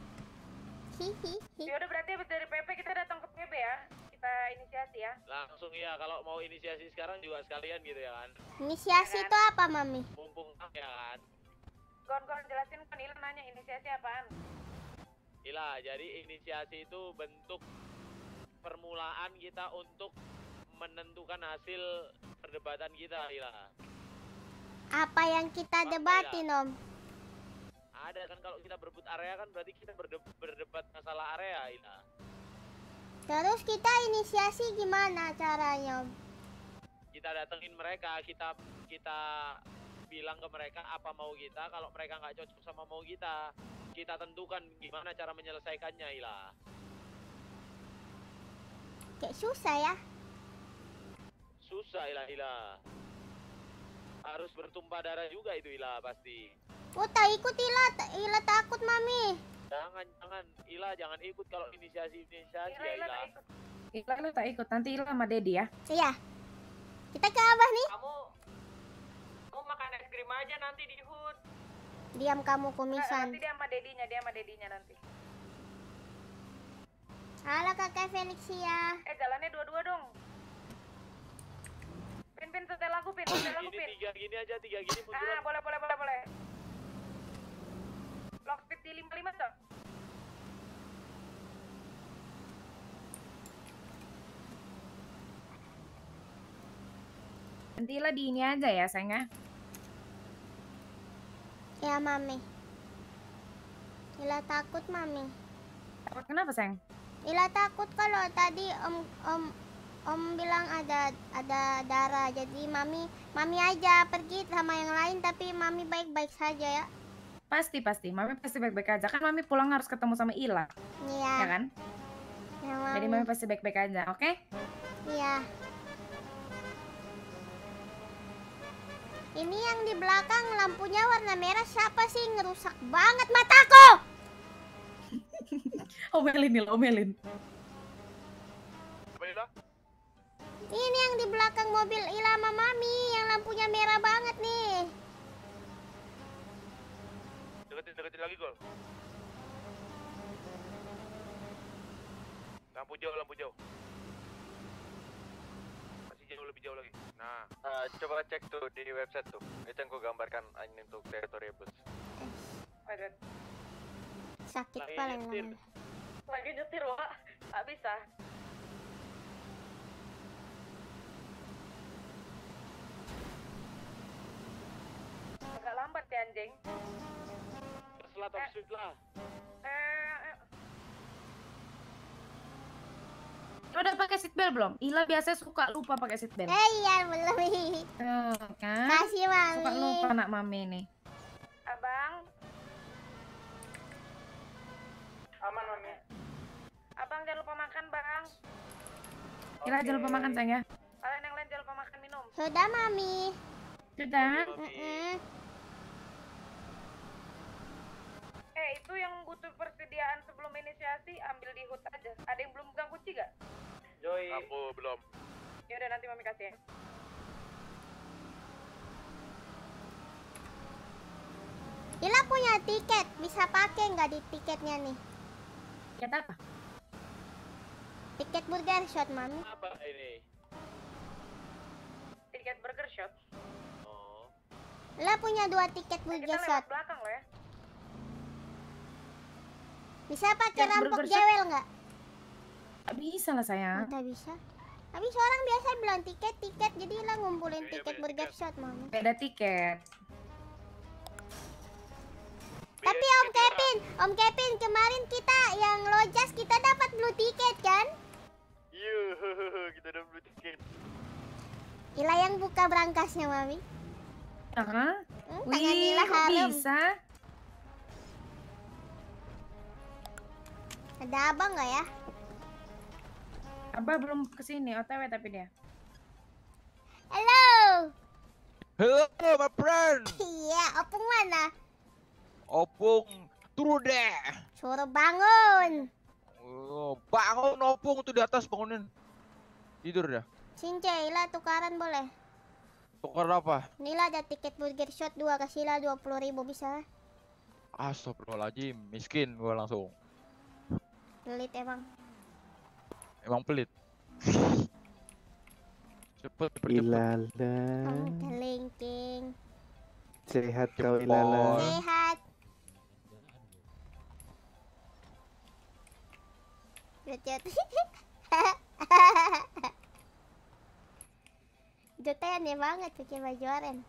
Ya udah berarti habis dari PP kita datang ke PB ya. Kita inisiasi ya. Langsung ya, kalau mau inisiasi sekarang juga sekalian gitu ya kan. Inisiasi itu apa Mami? Mumpung ya kan. Gon jelasin kan Ila nanya inisiasi apaan? Ila, jadi inisiasi itu bentuk permulaan kita untuk menentukan hasil perdebatan kita, Ila. Apa yang kita debatin Om? Ada kan kalau kita berebut area kan berarti kita berdebat masalah area, Ila. Terus kita inisiasi gimana caranya Om? Kita datengin mereka, kita bilang ke mereka apa mau kita, kalau mereka nggak cocok sama mau kita tentukan gimana cara menyelesaikannya, Ila. Kayak susah ya? Susah, Ila. Harus bertumpah darah juga itu, Ila, pasti. Oh, tak ikut Ila takut Mami. Jangan, Ila jangan ikut kalau inisiasi ya, Ila. Ila tak ikut, nanti Ila sama Dedi ya. Iya. Kita ke Abah nih. Kamu makan es krim aja nanti di HUD. Diam kamu kumisan. Nanti dia sama dedinya nanti. Halo Kakak Felixia. Jalannya dua-dua dong. Pin setel aku Pin. Tiga gini aja, munduran. Boleh. Lock speed di 55 tuh. Nanti lah di ini aja ya sayangnya. Ya Mami. Ila takut Mami. Takut kenapa sayang? Ila takut kalau tadi Om bilang ada darah. Jadi Mami aja pergi sama yang lain tapi Mami baik-baik saja ya. Pasti. Mami pasti baik-baik aja. Kan Mami pulang harus ketemu sama Ila. Iya. Ya kan? Ya, Mami. Jadi Mami pasti baik-baik aja, oke? Iya. Ini yang di belakang lampunya warna merah siapa sih? Ngerusak banget mataku. Omelin. Ini yang di belakang mobil Ila sama Mami yang lampunya merah banget nih. Deketin lagi, Gol. Lampu jauh. Lebih jauh lagi. Nah, coba cek tuh di website tuh. Itu yang gua gambarkan ini untuk teritori bus. Sakit paling lama. Lagi nyetir, Wak. Gak bisa. Agak lambat ya anjing. Selat top speed lah. Lo udah pakai seatbelt belum? Ila biasanya suka lupa pakai seatbelt. Iya belum. Kan? Kasih Mami. Suka lupa anak Mami nih. Abang. Aman, Mami. Abang jangan lupa makan, Bang. Ila jangan lupa makan, sayang ya. Kalian yang lain jangan lupa makan minum. Sudah, Mami. Sudah. Mm-mm. Itu yang butuh persediaan sebelum inisiasi ambil di HUT aja. Ada yang belum pegang kunci gak? Joy. Aku belum. Ya udah nanti Mami kasih ya. Ila punya tiket, bisa pakai nggak di tiketnya nih? Tiket apa? Tiket burger shot, Mami. Apa ini? Tiket burger shot. Ila punya 2 tiket Kita burger lewat shot. belakang lo ya. Bisa pakai Tiket rampok burger shot? jewel nggak? Gak bisa lah sayang. Nggak bisa. Habis orang biasa bilang tiket, jadi Ila ngumpulin tiket burger shot, Mami. Beda tiket. Tapi Om Kevin, kemarin kita yang lojas kita dapat blue ticket kan? Iya, kita udah blue ticket. Ila yang buka berangkasnya, Mami. Tangan Ila kok harum. bisa? Ada abang nggak ya? Abah belum kesini, OTW tapi dia. Halo. Hello, my friend. Iya, Opung mana? Opung, turun deh. Suruh bangun. Oh, bangun Opung tuh di atas bangunin. Tidur dah. Cince, Ila tukaran boleh? Tukar apa? Nila ada tiket burger shot 2, kasih Ila 20.000 bisa? Astagfirullahaladzim, miskin gua langsung. Pelit emang. Emang pelit. Cepet. Ilala. Kelingking. Sehat kau Ilala. Sehat. Jut. Jutnya aneh banget pakai baju oranye.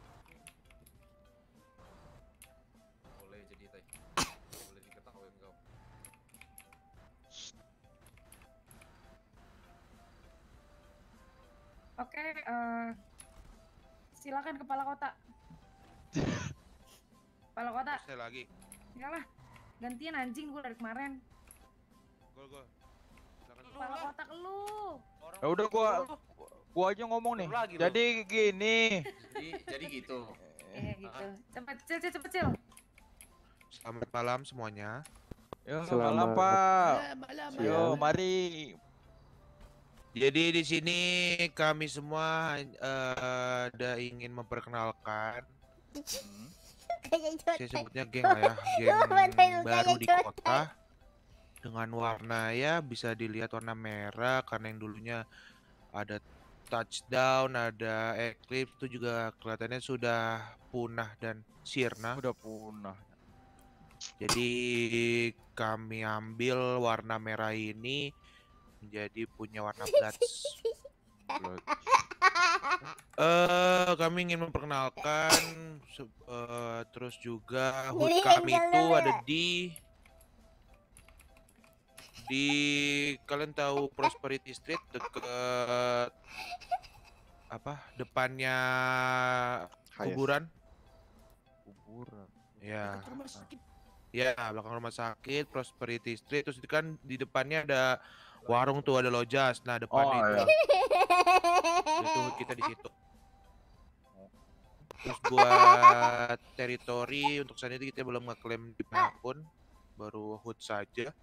Boleh jadi teh. Boleh diketahui engkau. Oke, silakan kepala kota. Kepala kota. Saya lagi. Iyalah, gantian anjing gue dari kemarin. Gol. Kepala kota ke lu. Ya udah gua aja ngomong nih. Jadi gini. Jadi gitu. Iya gitu. Cepet cil. Selamat malam semuanya. Yo, Selamat malam Pak. siang. Yo, mari. Jadi di sini kami semua ada ingin memperkenalkan. Saya sebutnya geng lah ya, geng baru di kota dengan warna ya bisa dilihat warna merah karena yang dulunya ada touchdown, ada eclipse itu juga kelihatannya sudah punah dan sirna. Udah punah. Jadi kami ambil warna merah ini menjadi punya warna Bloods. Kami ingin memperkenalkan terus juga hood kami itu ada di kalian tahu Prosperity Street deket apa depannya kuburan ya ya belakang rumah sakit Prosperity Street terus itu kan di depannya ada warung tuh ada lojas nah depan itu kita di situ. Terus buat teritori untuk saat ini kita belum ngeklaim di manapun, baru HUT saja.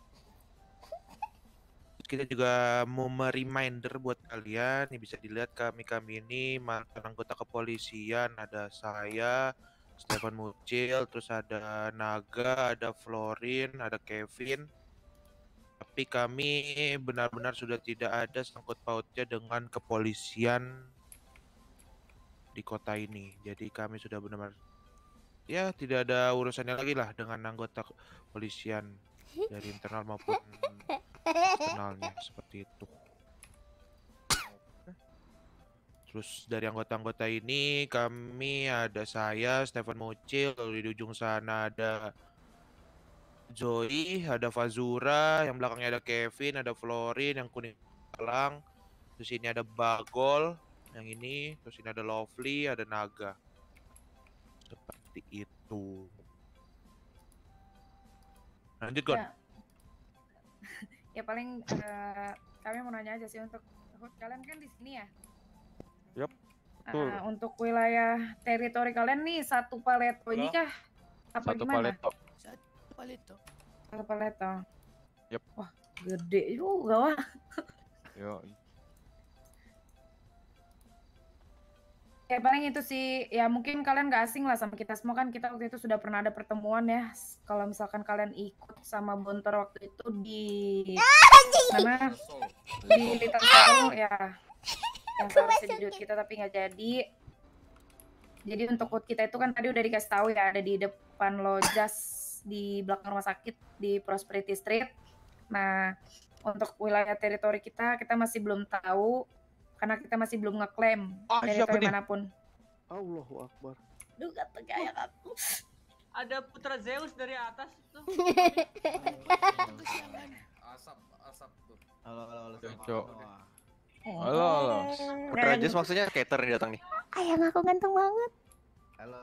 Kita juga mau reminder buat kalian, nih bisa dilihat kami ini mantan anggota kepolisian, ada saya, Stefan Mucil, terus ada Naga, ada Florin, ada Kevin. Tapi kami benar-benar sudah tidak ada sangkut pautnya dengan kepolisian di kota ini. Jadi kami sudah benar-benar ya tidak ada urusannya lagi lah dengan anggota kepolisian dari internal maupun eksternalnya seperti itu. Terus dari anggota-anggota ini kami ada saya, Stefan Mucil, lalu di ujung sana ada Zoe, ada Fazura, yang belakangnya ada Kevin, ada Florin, yang kuning belang. Terus ini ada Bagol, yang ini. Terus ini ada Lovely, ada Naga. Seperti itu. Lanjut, Gon. Ya paling kami mau nanya aja sih untuk kalian kan di sini ya. Yup. Betul. Untuk wilayah teritori kalian nih satu paleto ini kah? Apa Satu gimana? paleto. Satu paleto. Yup. Wah, gede juga wah. Yo. Ya paling itu sih, ya mungkin kalian gak asing lah sama kita semua kan, kita waktu itu sudah pernah ada pertemuan ya. Kalau misalkan kalian ikut sama Bontor waktu itu di mana? Di Little Soul ya. Yang seharusnya di duit kita tapi nggak jadi. Jadi untuk quote kita itu kan tadi udah dikasih tahu ya, ada di depan Lojas di belakang rumah sakit di Prosperity Street. Nah, untuk wilayah teritori kita masih belum tahu karena kita masih belum ngeklaim teritori manapun. Allahu Akbar. Duh, kata kayak aku. Ada putra Zeus dari atas tuh. Asap tuh. Halo. Halo. Putra Zeus maksudnya Cater nih datang nih. Ayang aku ganteng banget. Halo.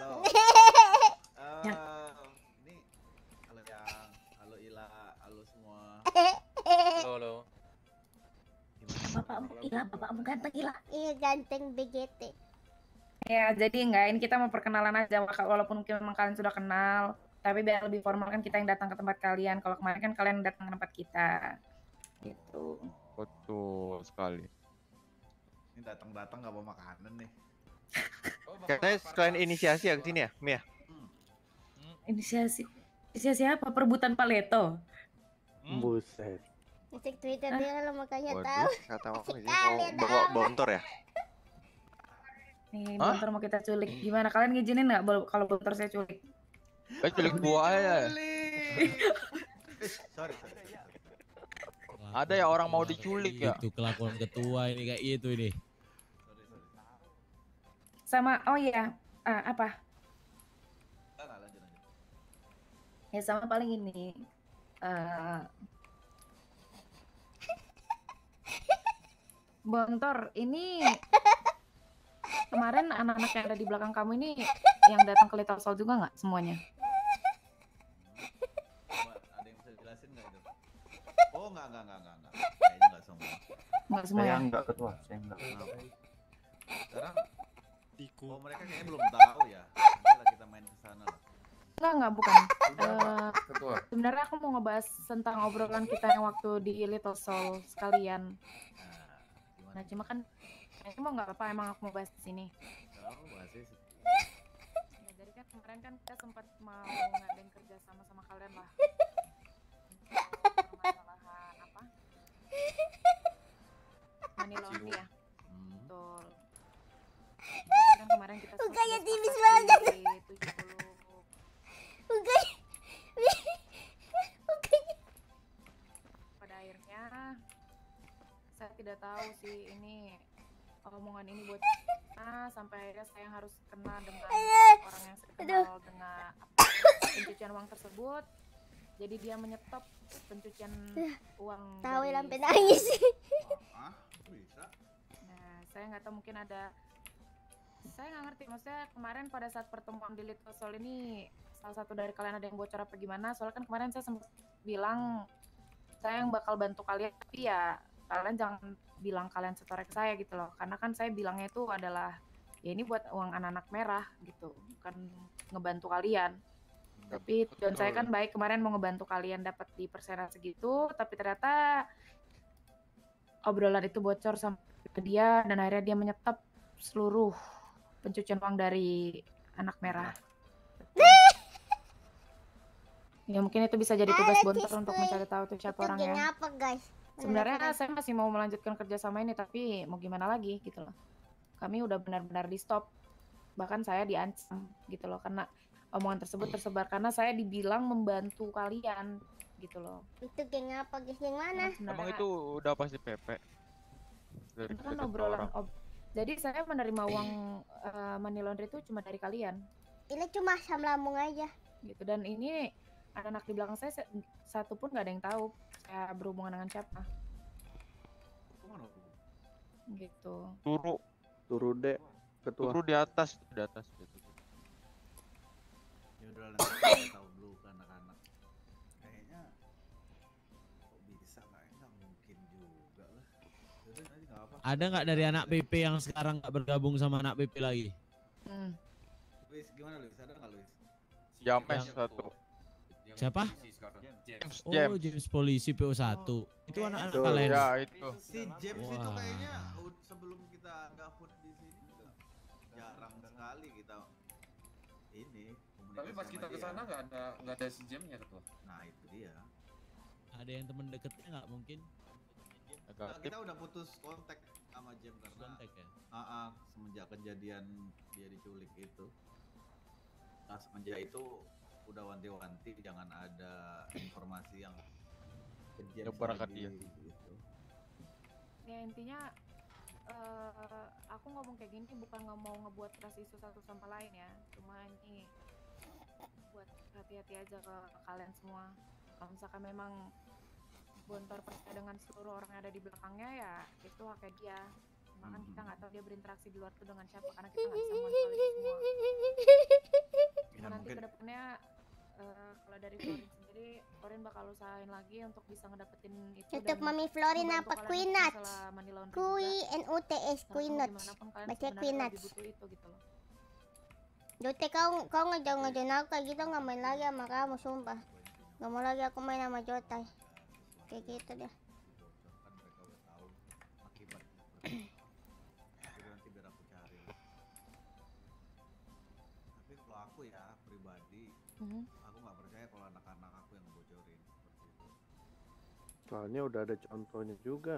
Ini halo Yang, halo Ila, halo semua. Halo. Bapakmu Ila, bapakmu ganteng Ila. Iya ganteng BGT. Ya, jadi enggak, ini kita mau perkenalan aja walaupun mungkin memang kalian sudah kenal, tapi biar lebih formal kan kita yang datang ke tempat kalian. Kalau kemarin kan kalian datang ke tempat kita. Gitu. Betul sekali. Ini datang nggak bawa makanan nih. Katanya sekalian inisiasi ya ke sini ya, Mia? Inisiasi apa? Perebutan paleto. Buset. Cek Twitter dia lo makanya Waduh, tahu. kata apa sih? Mau bawa bontor ya? Nih, Bontor mau kita culik. Gimana? Kalian ngizinin nggak kalau Bontor saya culik? Culik gua aja. Sorry. Ada ya orang mau diculik ya? Itu kelakuan ketua ini kayak gitu ini. Sama, oh iya, apa? Ya sama paling ini. Bontor, ini kemarin anak-anak yang ada di belakang kamu ini yang datang ke Little Soul juga nggak semuanya? Ada yang bisa jelasin nggak itu? Oh nggak. Kayaknya nggak semua. Nggak semua ya? Enggak ketua, saya enggak. Sekarang mereka kayaknya belum tahu ya. Nanti lah kita main ke sana lah. Enggak, bukan. Ketua. Sebenarnya aku mau ngebahas tentang obrolan kita yang waktu di Little Soul sekalian. Nah, cuma kan kayaknya mau nggak apa-apa, emang aku mau bahas di sini. Ya, jadi kan kemarin kan kita sempat mau ngadain kerja sama kalian lah. Permasalahan apa? Money laundry ya. Betul. Jadi kan kemarin kita Mukanya tipis banget. 70. Mukanya. Pada akhirnya saya tidak tahu sih ini omongan ini buat sampai akhirnya saya harus kena dengan orang yang saya kenal dengan pencucian uang tersebut. Jadi dia menyetop pencucian uang. Tahu sampai nangis. Bisa. Nah, saya nggak tahu, mungkin ada, saya nggak ngerti, maksudnya kemarin pada saat pertemuan di Little Soul ini salah satu dari kalian ada yang bocor apa gimana? Soalnya kan kemarin saya sempat bilang saya yang bakal bantu kalian, tapi ya kalian jangan bilang kalian setorek saya gitu loh, karena kan saya bilangnya itu adalah ya ini buat uang anak-anak merah gitu, bukan ngebantu kalian. Tapi tujuan saya kan baik, kemarin mau ngebantu kalian dapat di persenan segitu, tapi ternyata obrolan itu bocor sampai ke dia dan akhirnya dia menyetop seluruh pencucian uang dari anak merah. Ya mungkin itu bisa jadi tugas Bontor untuk mencari tahu tuh siapa orangnya. Apa guys? Sebenarnya saya masih mau melanjutkan kerja sama ini, tapi mau gimana lagi gitu loh. Kami udah benar-benar di stop, bahkan saya diancam gitu loh, karena omongan tersebut tersebar karena saya dibilang membantu kalian gitu loh. Itu geng apa guys? Yang mana? Emang itu udah pasti PP. Dari itu kan obrolan jadi saya menerima uang money laundry itu cuma dari kalian. Ini cuma asam lambung aja. Gitu, dan ini anak-anak di belakang saya satu pun nggak ada yang tahu saya berhubungan dengan siapa. Gitu. Turu dek. Ketua. Turu di atas gitu. Ya udah nanti kita tahu dulu ke anak-anak. Kayaknya kok bisa Ada nggak dari anak PP yang sekarang nggak bergabung sama anak PP lagi? Luis, gimana Luis? Ada nggak Luis? James satu. Siapa? James. Oh, James polisi PO1. Itu anak-anak Betul, kalian. ya, itu. Si James itu Wah. kayaknya sebelum kita gabut di sini juga jarang sekali kita ini. Tapi pas kita kesana nggak ada si Jamnya ketua. Nah itu dia. Ada yang temen deketnya nggak mungkin? Nah, kita udah putus kontak sama James karena kontak ya? Semenjak kejadian dia diculik itu. Nah semenjak itu udah wanti-wanti jangan ada informasi yang ke James lagi, gitu. Ya intinya aku ngomong kayak gini bukan nggak mau ngebuat trust isu satu sama lain ya, cuma ini buat hati-hati aja ke kalian semua. Kalau misalkan memang Bontor percaya dengan seluruh orang yang ada di belakangnya, ya itu haknya dia. Cuma kan kita nggak tahu dia berinteraksi di luar tuh dengan siapa, karena kita nggak bisa mengontrol itu semua. Cuma nanti kedepannya kalau dari Florin sendiri, Florin bakal usahain lagi untuk bisa ngedapetin itu. Untuk Mami Florin apa Queenat? QUINUTS Queenat. Baca Queenat. Gitu loh. Jote kau ngejar-ngejar aku kayak gitu, nggak main lagi sama kamu sumpah. Nggak mau lagi aku main sama Jotai. Kayak gitu deh. Nanti biar aku cari. Tapi kalau aku ya pribadi, aku nggak percaya kalau anak-anak aku yang bocorin seperti itu. Soalnya udah ada contohnya juga.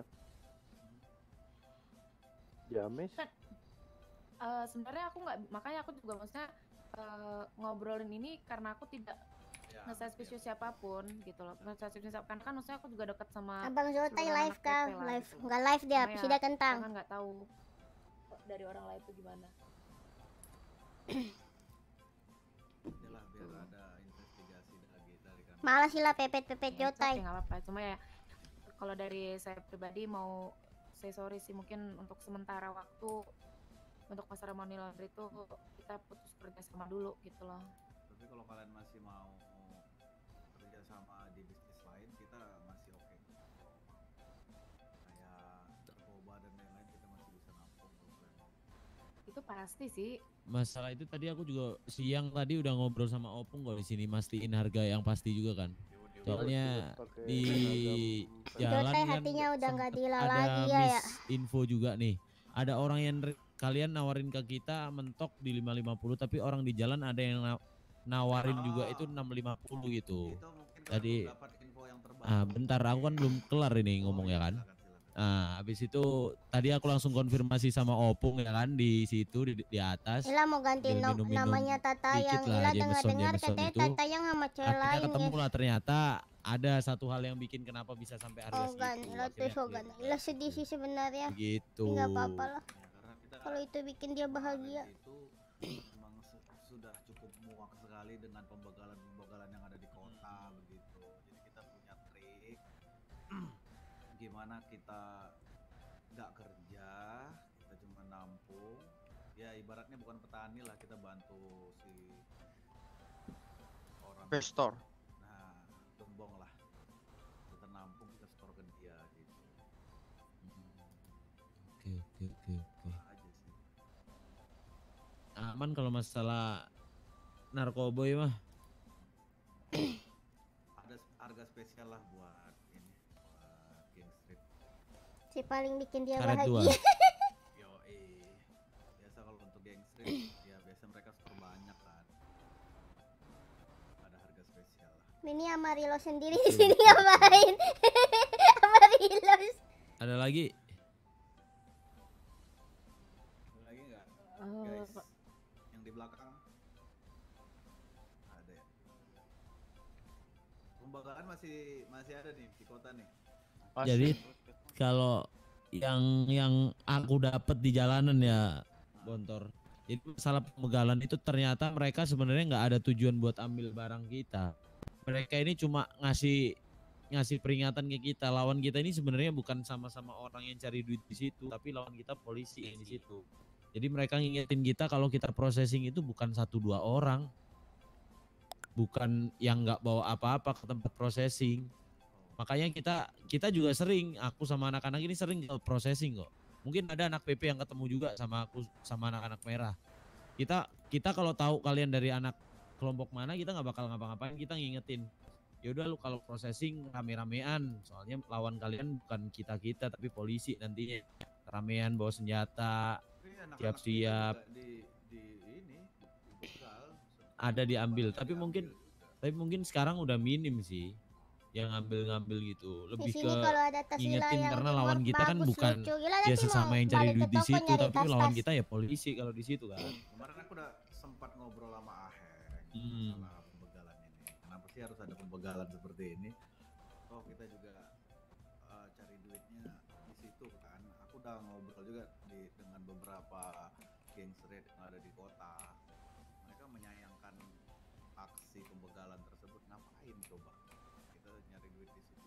James. Sebenarnya aku nggak, makanya aku juga maksudnya ngobrolin ini karena aku tidak nge-suspicious siapapun gitu loh. Nge-suspicious siapapun kan maksudnya aku juga dekat sama Abang Zotai live kah? Live, gitu. nggak live dia, Cuma sudah kentang. Kan nggak tahu dari orang lain tuh gimana. Yalah, biar ada investigasi lagi dari kan. Malas sih lah pepet-pepet Jotai. Nggak apa-apa, cuma ya kalau dari saya pribadi mau say sorry sih, mungkin untuk sementara waktu untuk masalah money laundry itu kita putus kerja sama dulu gitu loh. Tapi kalau kalian masih mau kerja sama di bisnis lain, kita masih oke. Kayak narkoba dan lain-lain kita masih bisa nampung. Itu pasti sih. Masalah itu tadi aku juga siang tadi udah ngobrol sama Opung kok di sini, mastiin harga yang pasti juga kan. Soalnya di jalan Jotai kan hatinya udah nggak dila ada lagi ya. info juga nih. Ada orang yang kalian nawarin ke kita mentok di 550, tapi orang di jalan ada yang nawarin juga itu 650 gitu. Tadi bentar aku kan belum kelar ini ngomong ya kan. Habis itu tadi aku langsung konfirmasi sama Opung ya kan di situ di atas. Ila mau ganti namanya Tatayang. Ila dengar katanya Tatayang sama cewek lain. Ketemu lah ternyata ada satu hal yang bikin kenapa bisa sampai harga segitu. Ila tuh Shogun. Ila sedih sih sebenarnya. Gitu. Enggak apa-apa lah. Kalau itu bikin dia bahagia. Itu memang sudah cukup muak sekali dengan pembegalan-pembegalan yang ada di kota begitu. Jadi kita punya trik gimana kita nggak kerja, kita cuma nampung. Ya ibaratnya bukan petani lah, kita bantu si orang investor. Nah, gembong lah. Kita nampung, kita store ke dia gitu. Oke. Aman kalau masalah narkoboy mah. Ada harga spesial lah buat ini, buat King Street. Si paling bikin dia Karet bahagia. Biasa kalau untuk Gang Street, ya biasa mereka store banyak kan. Ada harga spesial lah. Ini sama Rilo sendiri di sini ngapain? Sama Rilo. Ada lagi? Ada lagi nggak, guys? Yang di belakang ada ya. Pembegalan masih ada nih di kota nih. Jadi kalau yang aku dapat di jalanan ya Bontor. Jadi masalah pembegalan itu ternyata mereka sebenarnya nggak ada tujuan buat ambil barang kita. Mereka ini cuma ngasih peringatan ke kita. Lawan kita ini sebenarnya bukan sama-sama orang yang cari duit di situ, tapi lawan kita polisi yang di situ. Jadi mereka ngingetin kita kalau kita processing itu bukan 1-2 orang. Bukan yang nggak bawa apa-apa ke tempat processing. Makanya kita juga sering, aku sama anak-anak ini sering processing kok. Mungkin ada anak PP yang ketemu juga sama aku sama anak-anak merah. Kita kalau tahu kalian dari anak kelompok mana, kita nggak bakal ngapa-ngapain, kita ngingetin. Ya udah lu kalau processing rame-ramean, soalnya lawan kalian bukan kita tapi polisi nantinya. Ramean bawa senjata, siap-siap. Ada diambil, tapi mungkin sekarang udah minim sih yang ngambil gitu. Lebih ke ngingetin karena lawan kita kan bukan ya sesama yang cari duit di situ, tapi lawan kita ya polisi kalau di situ kan. Kemarin aku udah sempat ngobrol sama Aheng sama pembegalan ini. Kenapa sih harus ada pembegalan seperti ini? Oh kita juga cari duitnya di situ kan. Aku udah ngobrol juga dengan beberapa geng street yang ada di kota. Mereka menyayangkan aksi pembegalan tersebut. Ngapain coba? Kita nyari duit di situ.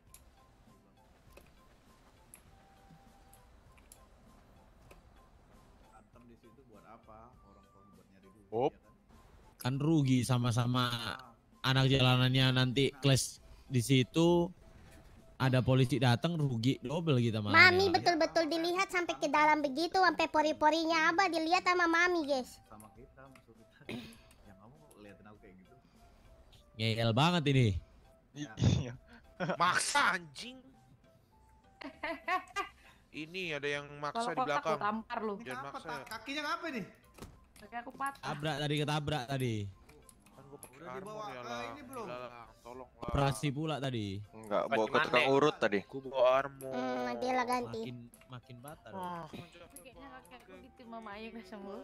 Antem di situ buat apa? Orang buat nyari duit. Ya Kan rugi sama-sama anak jalanannya nanti kelas di situ. Ada polisi datang rugi double kita malah. Mami betul-betul dilihat sampai ke dalam begitu, sampai pori-porinya Abah dilihat sama Mami, guys. Sama kita musuh kita. Yang kamu liatin aku kayak gitu. Ngeyel banget ini. Iya. Maksa anjing. Ini ada yang maksa di belakang. Kalau tampar lu. Jangan maksa. Kakinya ngapa nih? Kaki aku patah. Ketabrak tadi. Kan gua pakai Udah dibawa ini belum? Tolong lah. Operasi pula tadi. Enggak, bawa ke tukang urut tadi. Gua bawa armor. Nanti lah ganti. Makin batal. Kayaknya kaki aku gitu Mama Ayu udah sembuh.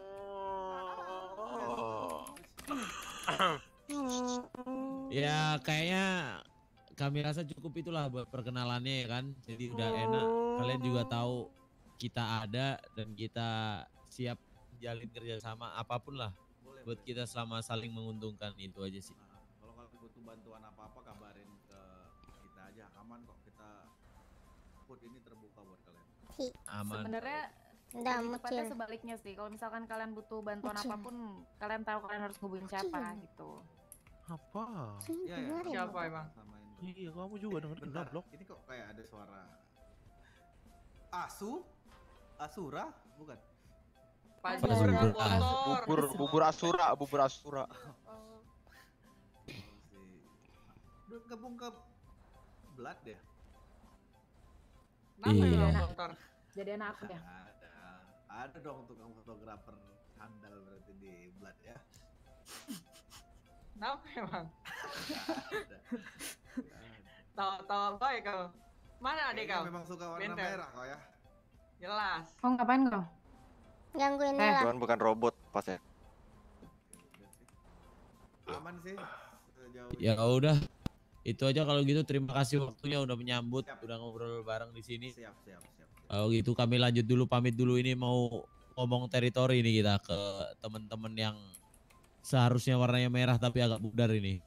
Ya kayaknya kami rasa cukup itulah buat perkenalannya ya kan. Jadi udah enak. Kalian juga tahu kita ada dan kita siap jalin kerjasama apapun lah. Buat kita selama saling menguntungkan, itu aja sih. Kalau butuh bantuan apa-apa kabarin ke kita aja, aman kok. Kita food ini terbuka buat kalian. Aman. Sebenarnya tepatnya sebaliknya sih. Kalau misalkan kalian butuh bantuan apapun, kalian tahu kalian harus hubungin siapa gitu. Apa? Ya, Siapa emang? Iya, kamu juga dengerin blok. Ini kok kayak ada suara Asura, bukan? Bubur Asura. Udah gabung ke Blood deh. Iya. Jadi anak aku ya. Ada dong tukang fotografer handal berarti di Blood ya. Kenapa emang? Tahu baik kau. Mana adik kau? Memang suka warna merah kau ya. Jelas. Kau ngapain kau? Gangguin Nila. Tuan bukan robot pas ya. Aman sih. Ya udah. Itu aja kalau gitu, terima kasih waktunya udah menyambut, udah ngobrol bareng di sini. Siap. Kalau gitu kami lanjut dulu, pamit dulu, ini mau ngomong teritori ini kita ke teman-teman yang seharusnya warnanya merah tapi agak pudar ini.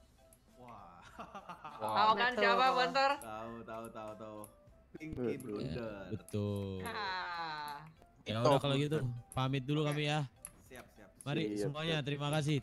Tahu kan siapa Bentor? Tahu. Pinky Bruder. Betul. Ya udah kalau gitu, pamit dulu kami ya. Siap. Mari semuanya, terima kasih.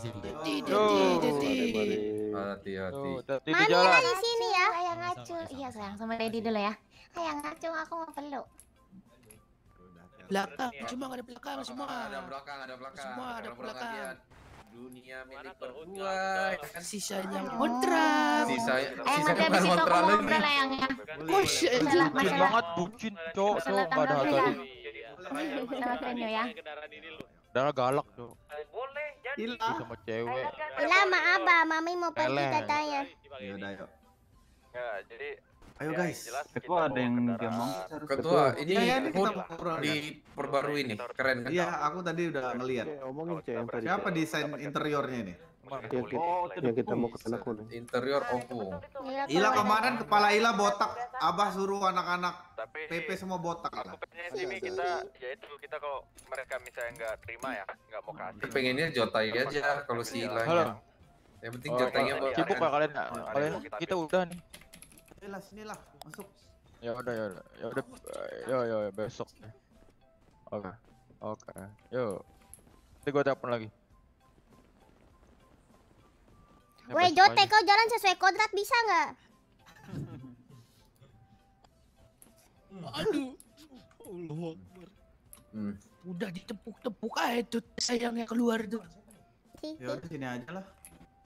Hati-hati. Mami ada di sini ya. Ayang ngacu. Iya sayang, sama Daddy dulu ya. Ayang ngacu, aku mau peluk. Belakang, cuma ada belakang semua. Ada belakang. Semua ada belakang. Dunia milik berdua. Sisanya kontrak. Sisanya bukan kontrak lagi. Bucin banget, bucin, cowok, nggak ada harga. Sama Krenyo ya. Darah galak, cowok. Ila sama cewek. Ila sama Abah, Mami mau pergi katanya. Yaudah yuk. Ya, jadi ayo guys. Ketua ada yang ngomong. Ketua, ini kita diperbarui nih, keren kan? Iya, aku tadi udah ngeliat. Omongin yang tadi. Siapa desain interiornya ini? Yang kita mau kesana kuning. Interior Oppo. Ila kemarin kepala Ila botak. Abah suruh anak-anak PP semua botak lah. Ini kita, yaitu kita kalau mereka misalnya nggak terima ya, nggak mau kasih. Pengennya Jotai aja kalau si Ilanya. Yang penting Jotainya buat. Sibuk lah kalian, kita udah nih. Sinilah, masuk. Ya udah, besok. Oke. Yuk. Nanti gua telepon lagi. Woi Jote, kau jalan sesuai kodrat bisa nggak? Aduh. Udah ditepuk-tepuk aja tuh sayangnya keluar tuh. Ya udah sini aja lah.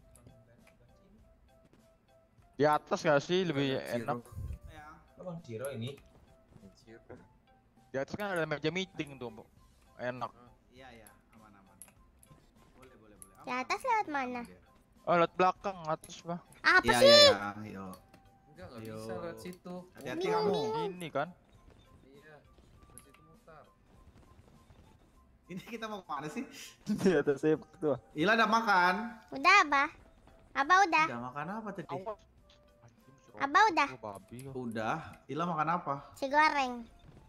Di atas gak sih lebih enak? Bang Ciro ini. Di atas kan ada meja meeting tuh, enak. Iya, aman-aman. Boleh. Di atas lewat mana? Oh, lewat belakang, atas bah. Apa Iya, sih? Iya. Enggak bisa lewat situ. Hati-hati kamu. Ini kan? Iya, lewat situ mutar. Ini kita mau kemana sih? Di atas saya tuh. Ila udah makan. Udah, Abah. Abah udah. Udah makan apa tadi? Abah udah. Udah. Ila makan apa? Si goreng.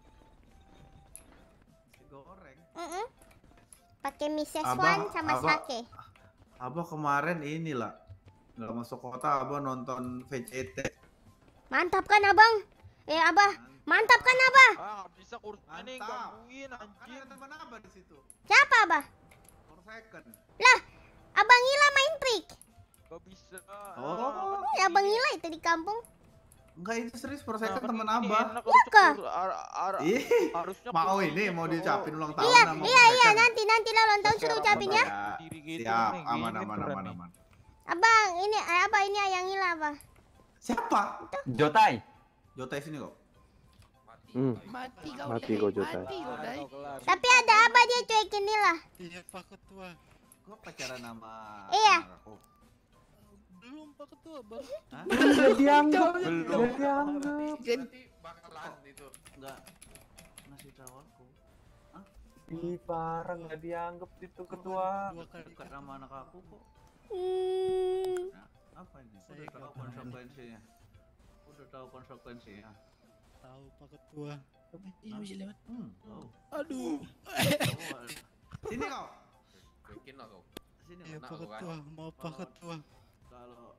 Goreng. Pakai mie Abah- Szechuan sama Abah- sake. Abah kemarin inilah nggak masuk kota, Abah nonton VCT. Mantap kan, Abang? Abah. Mantap kan, Abah? Ah, bisa kurus ini gangguin anjir. Ada teman Abah di situ. Siapa, Abah? Second. Lah, Abang Ila main trik. Gak bisa. Oh. Abang Ila itu di kampung. Enggak, itu serius Second teman Abah. Iya kah? Ih, mau ini mau diucapin ulang tahun Iya, sama iya, Second. nanti lah ulang tahun suruh ucapin ya. Siap, aman. Abang, ini Abah ini ayang Ila, Abah. Siapa? Jotai. Jotai sini kok. Mati kau Jotai. Tapi ada Abah dia cuekin Ila. Iya, Pak Ketua. Gua pacaran sama Iya. aku. Belum Pak Ketua, Bang. Hah? Belum dianggap. Belum dianggap. Berarti bakalan itu. Enggak ngasih tahu aku. Hah? Ih, parah nggak dianggap itu ketua. Dekat sama anak aku kok. Nah, apa ini? Udah tahu konsekuensinya. Udah tahu konsekuensinya. Tahu Pak Ketua. Ini bisa lewat. Aduh. Sini kau. Bikin lah kau. Sini Iya, kau. Pak Ketua. Mau Pak Ketua. Kalau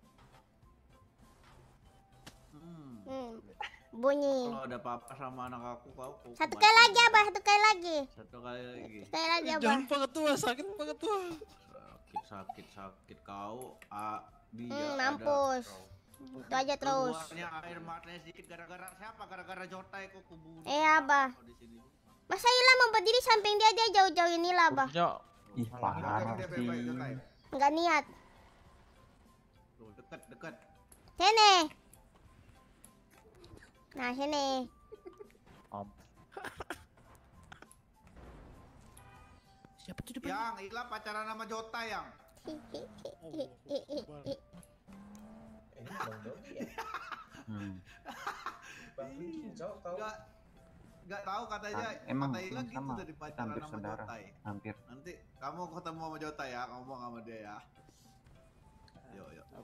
Bunyi. Kalau ada apa-apa sama anak aku kau. Satu kali lagi, Abah, satu kali lagi. Satu kali lagi. Sekali lagi, Abah. Jangan Pak Ketua, sakit Pak Ketua. Sakit kau. Dia mampus. Itu aja terus. Keluarnya air matanya sedikit gara-gara siapa? Gara-gara Jotai kok kubu. Abah. Masa Ila mau berdiri samping dia jauh-jauhin Ila, Abah. Ih, parah sih. Enggak niat. Tuh, dekat. Sini. Nah, sini. Siapa tuh depan? Yang Ila pacaran sama Jota yang. Enggak tahu katanya. Emang kata Ila gitu sama, dari pacaran hampir sama saudara. Jota ya. Hampir. Nanti kamu ketemu sama Jota ya, ngomong sama dia ya. Yuk.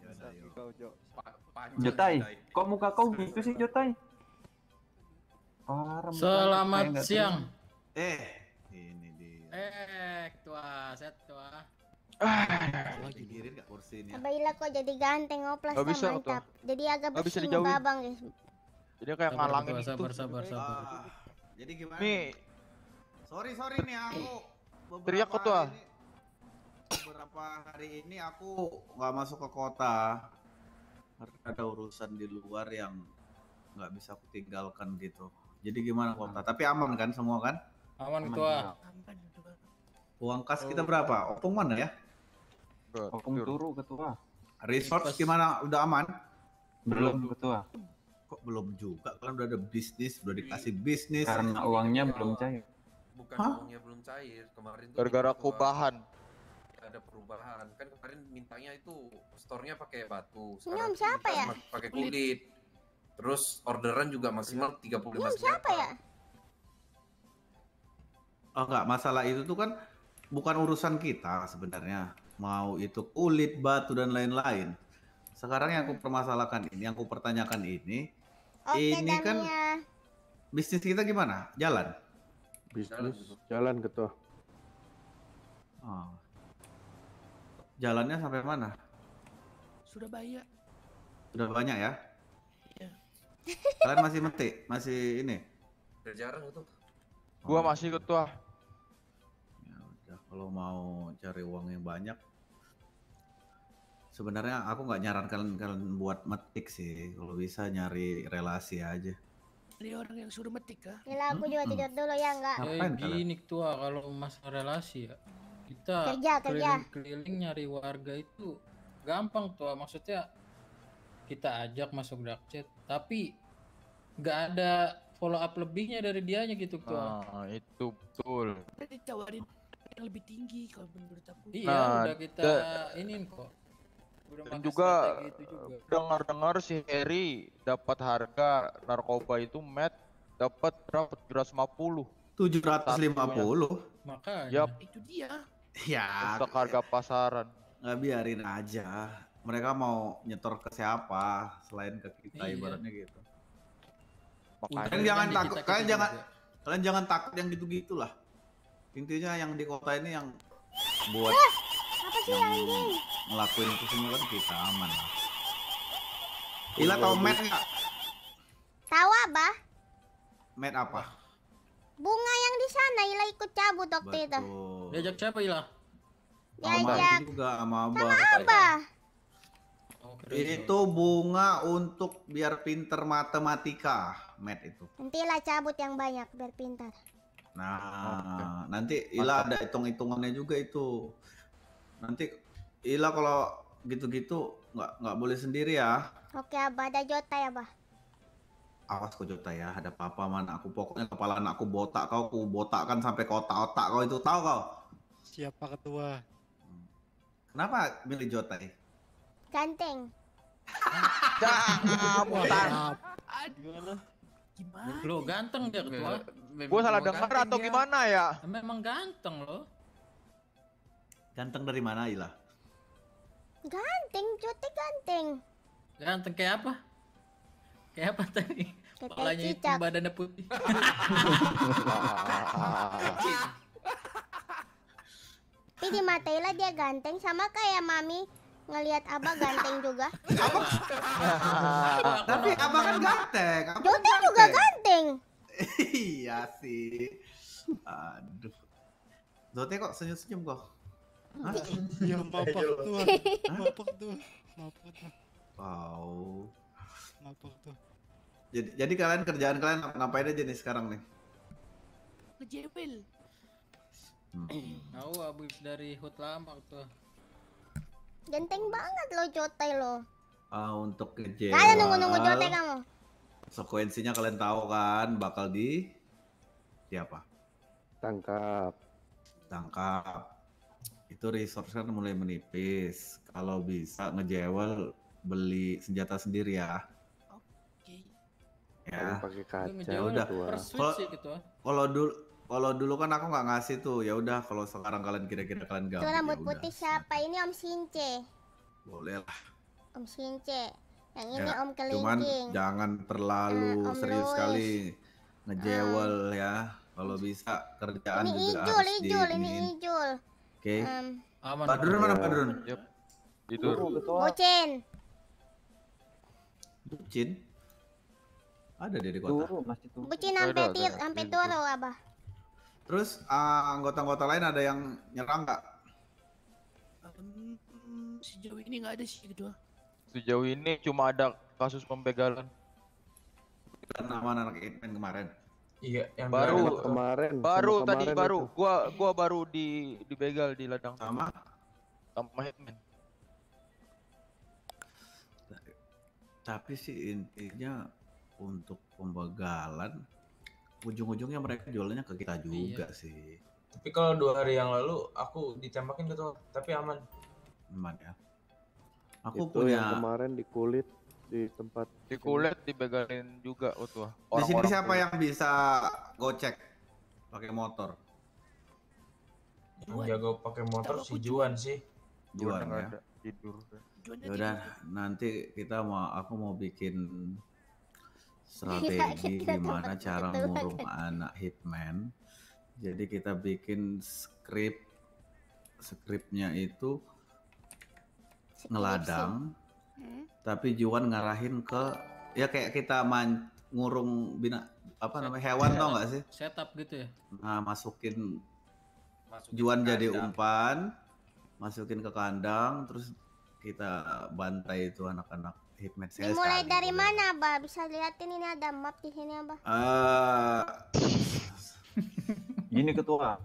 Jotai, kok muka kau gitu sih Jotai? Parah. Selamat siang. Ini dia. Ketua, saya ketua. Lagi dirin gak kursi ini? Abah Ila kok jadi ganteng, oplas Gak bisa, mantap. Jadi agak Gak bisa bersih dijauhin. muka Abang, guys. Jadi kayak ngalangin gitu. Sabar. Jadi gimana? Nih. Sorry nih aku. Teriak kok tuh. Beberapa hari ini aku nggak masuk ke kota karena ada urusan di luar yang nggak bisa aku tinggalkan gitu. Jadi gimana kota? Tapi aman kan semua kan? Aman ketua. Uang kas kita berapa? Opung mana ya? Opung turu ketua. Resort gimana? Udah aman? Belum ketua. Kok belum juga? Kan udah ada bisnis, udah dikasih bisnis. Karena uangnya belum cair. Bukan uangnya belum cair. Kemarin tuh Gara-gara kita kubahan. ada perubahan. Kan kemarin mintanya itu store-nya pakai batu. Senyum Sekarang siapa ya? pakai kulit. Terus orderan juga maksimal 35 Senyum siapa ya? Oh enggak, masalah itu tuh kan bukan urusan kita sebenarnya. Mau itu kulit, batu dan lain-lain. Sekarang yang aku permasalahkan ini, yang aku pertanyakan ini, ini kan bisnis kita gimana? Jalan? Bisnis jalan ketua. Oh. Jalannya sampai mana? Sudah banyak. Sudah banyak ya? Iya. Kalian masih metik? Masih ini? Udah jarang itu. Gua masih ketua. Ya udah, kalau mau cari uang yang banyak, sebenarnya aku nggak nyarankan kalian buat metik sih. Kalau bisa nyari relasi aja. Dari orang yang suruh metik kah? Gila, aku juga tidur dulu ya enggak? Gini tua kalau masalah relasi ya, kita Kerja. keliling nyari warga itu gampang tua. Maksudnya kita ajak masuk dark chat, tapi nggak ada follow up lebihnya dari dianya gitu tua. Itu betul. Udah ditawarin yang lebih tinggi kalau menurut aku. Iya, Nah, udah kita iniin kok. Udah Dan pakai juga strategi itu juga. dengar-dengar si Harry dapat harga narkoba itu dapat berapa? 750. 750. Makanya. Yap. Itu dia. Ya. Untuk harga pasaran. Nggak, biarin aja. Mereka mau nyetor ke siapa selain ke kita, Iya. ibaratnya gitu. Makanya Kalian jangan kita- takut, kita kalian jangan takut yang gitu-gitu lah. Intinya yang di kota ini yang buat Apa sih anjing? ngelakuin itu semua kan kita aman lah. Ila tau Matt nggak? Tahu Abah? Matt apa? Bunga yang di sana Ila ikut cabut waktu itu. Diajak siapa Ila? Diajak Juga sama Abah. sama Abah. Itu bunga untuk biar pinter matematika, Matt itu. Nanti Ila cabut yang banyak biar pintar. Nah, nanti Ila ada hitung-hitungannya juga itu. Nanti Ila kalau gitu-gitu nggak boleh sendiri ya. Oke Abah, ada Jota ya Abah. Awas kau Jota ya, ada apa-apa mana aku pokoknya kepala anakku botak kau, aku botakkan sampai ke otak-otak kau itu, tahu kau? Siapa ketua? Kenapa milih Jota nih? Ganteng. Gimana? Lo ganteng dia ketua. Gua salah dengar atau gimana ya? Memang ganteng loh. Ganteng dari mana Ila? Ganteng, Jota ganteng. Ganteng kayak apa? Kayak apa tadi? Kayak Kepalanya itu cicak. badannya putih. Tapi di mata Ila dia ganteng sama kayak Mami ngelihat Abah ganteng juga. Tapi abang kan ganteng. Abang Jota kan juga ganteng. Iya sih. Aduh. Jota kok senyum-senyum kok? Hah? Ya mapak tuh. Mapak tuh. Mapak tuh. Wow. Mapak tuh. Jadi kalian kerjaan kalian ngapain aja nih sekarang nih? Ngejebel. Tahu abis dari hut lama tuh. Ganteng banget lo Jota lo. Untuk kejewal. Kalian nunggu-nunggu Jota kamu. Konsekuensinya kalian tahu kan, bakal di siapa? Tangkap. Itu resource kan mulai menipis. Kalau bisa ngejewel, beli senjata sendiri ya. Ya. Pakai kaca. Ya udah. Kalau dulu kan aku nggak ngasih tuh. Ya udah. Kalau sekarang kalian kira-kira kalian Itu gabung. rambut putih siapa? Ini Om Since. Boleh lah. Om Since. Yang ini Ya, Om cuman Kelingking. jangan terlalu Om serius Louis. sekali ngejewel ya. Kalau bisa kerjaan Ini juga Ijul, harus Ijul, ini diiniin. Ijul. Oke. Aman. Padrun mana Padrun? Yep. Tidur. Bocin. Bucin? Ada dia di kota. Bucin sampai Toro Abah. Terus anggota-anggota lain ada yang nyerang nggak? Sejauh ini nggak ada sih ketua. Sejauh ini cuma ada kasus pembegalan. Karena mana anak Hitman kemarin? Iya, yang Baru kemarin. Gua baru dibegal di ladang sama Hitman. Tapi sih intinya untuk pembegalan ujung-ujungnya mereka jualannya ke kita juga sih. Tapi kalau 2 hari yang lalu aku ditembakin ketua, tapi aman. Aman ya. Aku Itu punya yang kemarin di kulit di tempat Di kulit dibegalin juga utuh. di sini siapa yang bisa gocek pakai motor? Yang jago pakai motor si Juan sih. Juan ya. Tidur. Ya udah nanti aku mau bikin strategi gimana cara ngurung anak hitman. Jadi kita bikin skripnya itu ngeladang, tapi Juan ngarahin ke ya kayak kita ngurung hewan tau nggak sih? Setup gitu ya. Nah masukin Juan jadi umpan, masukin ke kandang, terus kita bantai itu anak-anak hitman saya Dimulai sekali, dari boleh. mana, Abah? Bisa liatin ini ada map di sini, Abah. Gini ketua.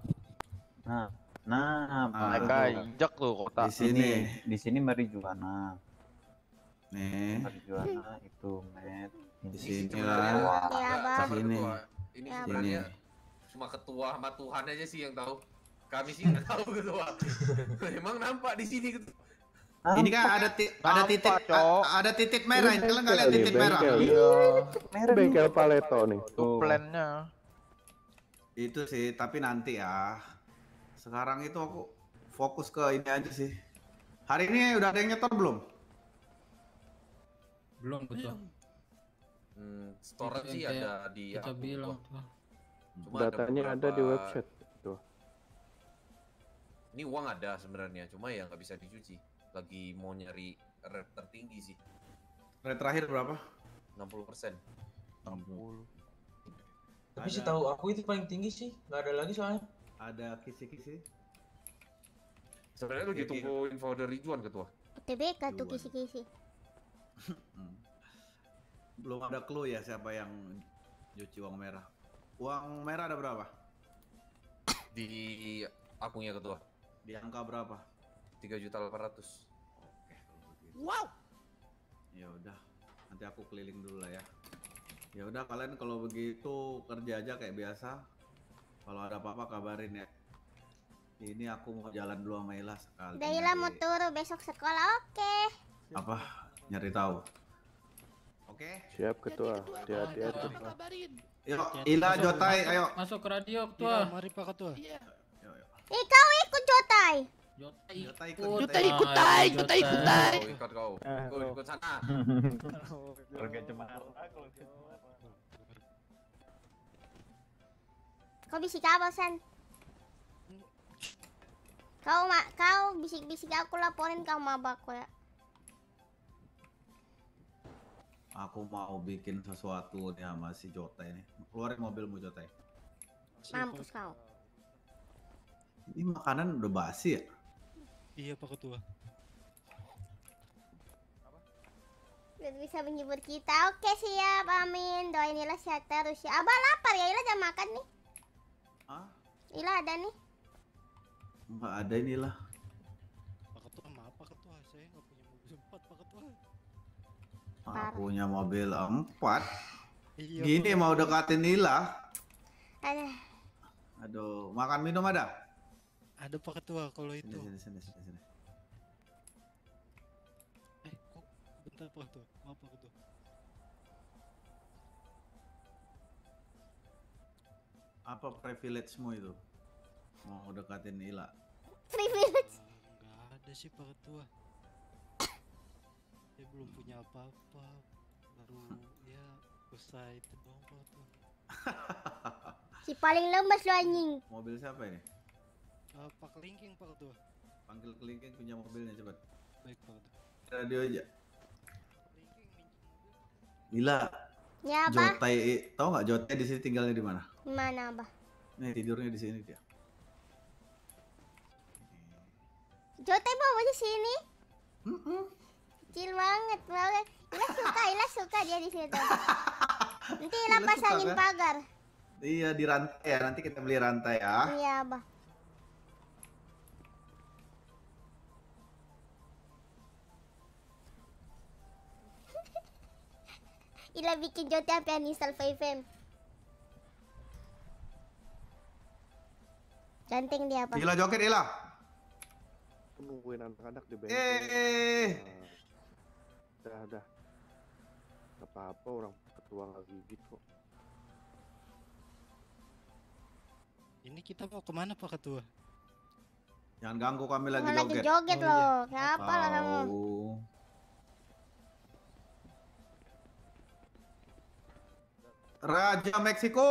Nah, Mereka injak tuh kota. Di sini marijuana. Nih. Marijuana itu, Met. Di sini Sebenarnya lah. sabar Sini. ketua. Ini Ya, sebenarnya cuma ketua sama Tuhan aja sih yang tahu. Kami sih nggak tahu ketua. Memang nampak di sini ketua. Ini kan ada titik merah. Kalian nggak lihat titik merah? Bengkel Paleto nih. Itu plannya. Itu sih, tapi nanti ya. Sekarang itu aku fokus ke ini aja sih. Hari ini udah ada yang nyetor belum? Belum betul. Storage sih ada di kita aku, bilang Ketua. tuh. Cuma Datanya ada di website. Tuh. Ini uang ada sebenarnya, cuma ya nggak bisa dicuci. Lagi mau nyari rate tertinggi sih. Rate terakhir berapa? 60%. 60. Tapi setahu aku itu paling tinggi sih, nggak ada lagi soalnya. Ada kisi-kisi. Sebenarnya lagi tunggu info dari Juan ketua. TBK tuh kisi-kisi. Belum ada clue ya siapa yang cuci uang merah. Uang merah ada berapa? Di akunnya ketua. Di angka berapa? 3.800.000. Wow. Ya udah, nanti aku keliling dulu lah ya. Ya udah, kalian kalau begitu kerja aja kayak biasa. Kalau ada apa-apa kabarin ya. Ini aku mau jalan dulu sama Ila sekali. Udah Ila mau turun besok sekolah, oke. Apa? Nyari tahu. Oke. Siap ketua. Hati-hati aja. Yuk, Ila, Jotai, ayo. Masuk ke radio ketua. Mari Pak Ketua. Kau ikut Jotai. Jotai ikut. Ikut kau. Ikut sana. Keluarga Cemara. Kau bisik apa, San? Kau bisik-bisik aku laporin kau mabak ya. Aku mau bikin sesuatu nih sama si Jotai nih. Keluarin mobilmu Jotai. Mampus kau. Ini makanan udah basi ya? Iya Pak Ketua. Biar bisa menghibur kita. Oke siap, amin. Doain Ila sehat terus ya. Abah lapar ya, Ila jangan makan nih. Hah? Ila ada nih. Enggak ada inilah. Pak Ketua, maaf Pak Ketua, saya nggak punya mobil 4 Pak Ketua. Punya mobil 4. Iya, Gini Pak. mau dekatin Ila. Ada. Aduh, makan minum ada? Ada Pak Ketua kalau itu. Sini. Kok bentar Pak Ketua, maaf Pak Ketua. Apa privilege-mu itu? Mau dekatin Ila. Privilege. Nggak ada sih Pak Ketua. Saya belum punya apa-apa. Baru ya usaha itu doang Pak Ketua. Si paling lemes lo anjing. Mobil siapa ini? Pak Kelingking Pak Ketua. Panggil Kelingking punya mobilnya cepat. Baik Pak Ketua. Radio aja. Ila. Ya apa? Jotai, tahu nggak Jotai di sini tinggalnya di mana? Mana Abah? Nih tidurnya di sini dia. Jotai bawa di sini. Kecil banget. Ila suka dia di situ. Nanti Ila Ila pasangin suka, kan? pagar. Iya di rantai ya, nanti kita beli rantai ya. Iya Abah. Ila bikin Jotai sampai uninstall 5M. Ganteng dia apa? Ila joget Ila. Nungguin anak-anak di bengkel. Udah. Gak apa-apa, orang ketua nggak gigit kok. Ini kita mau kemana Pak Ketua? Jangan ganggu kami lagi Lagi joget. joget Oh, loh. iya. Kenapa lah kamu? Raja Meksiko.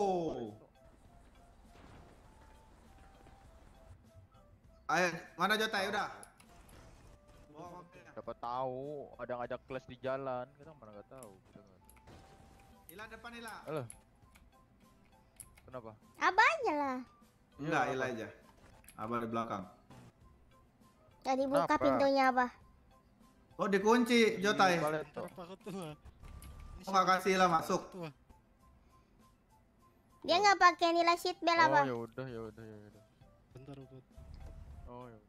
Ayo, mana Jotai udah? Dapat tahu ada ngajak kelas di jalan, kita mana nggak tahu. Kita nggak tahu. Ila depan Ila. Halo. Kenapa? Abah aja lah. Enggak, Ila aja. Abah di belakang. Tadi buka Kenapa? pintunya Abah. Oh dikunci, Jotai. Bentar, Pak Ketua. Oh, nggak kasih lah masuk. Dia nggak pakai nilai seat belt apa? Oh ya udah. Bentar, Pak. Oh ya.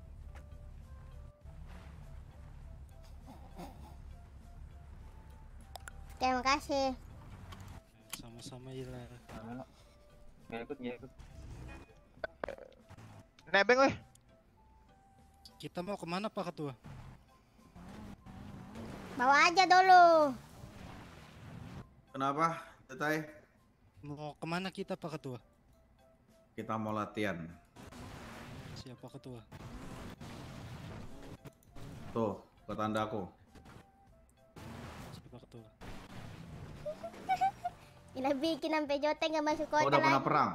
Terima kasih. Sama-sama Ila. Nggak ikut. Nebeng weh. Kita mau kemana Pak Ketua? Bawa aja dulu. Kenapa, Jotai? Mau kemana kita Pak Ketua? Kita mau latihan. Siapa Ketua? Tuh, ke tandaku. Siapa Ketua? Ini bikin sampai Jotai nggak masuk kota Udah pernah lagi. perang?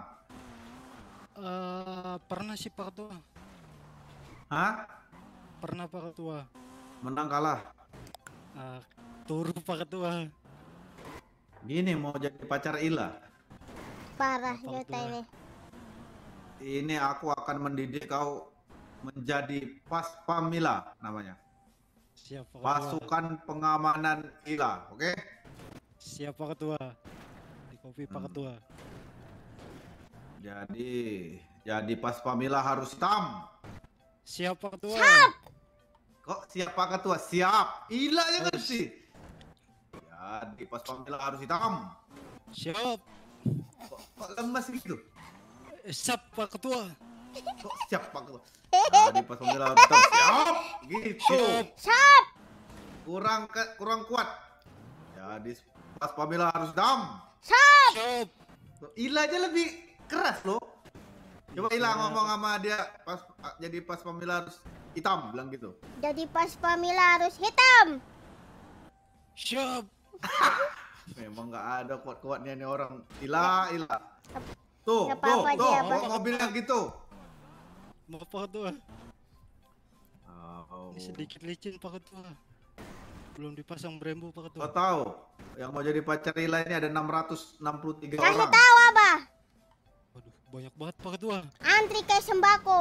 Pernah sih Pak Ketua. Hah? Pernah Pak Ketua. Menang kalah? Turu Pak Ketua. Gini mau jadi pacar Ila. Parah Jotai ini. Ini aku akan mendidik kau menjadi Paspamila namanya. Siapa Ketua? Pasukan pengamanan Ila, oke? Siapa Ketua? Di kopi Pak Ketua. Jadi Paspamila harus hitam. Siapa Ketua? Siap. Kok siapa Ketua? Siap. Ila yang ngerti. Jadi Paspamila harus hitam. Siap. Kok lemas gitu? Siap Pak Ketua. Kok siap Pak Ketua? Jadi Paspamila harus hitam. Siap. Gitu. Siap. Kurang kuat. Jadi Paspamila harus hitam. Siap. Ila aja lebih keras loh. Coba Ila ngomong sama dia jadi Paspamila harus hitam, bilang gitu. Jadi Paspamila harus hitam. Siap. Memang nggak ada kuat-kuatnya nih orang. Ila. Tuh, Nggak apa-apa dia, Pak. mobilnya gitu. Mau Pak Ketua? Oh. Ini sedikit licin Pak Ketua. Belum dipasang Brembo Pak Ketua. Kau tahu yang mau jadi pacar Ila ini ada 663 Kasih orang. tahu Abah. Waduh, banyak banget Pak Ketua. Antri kayak sembako.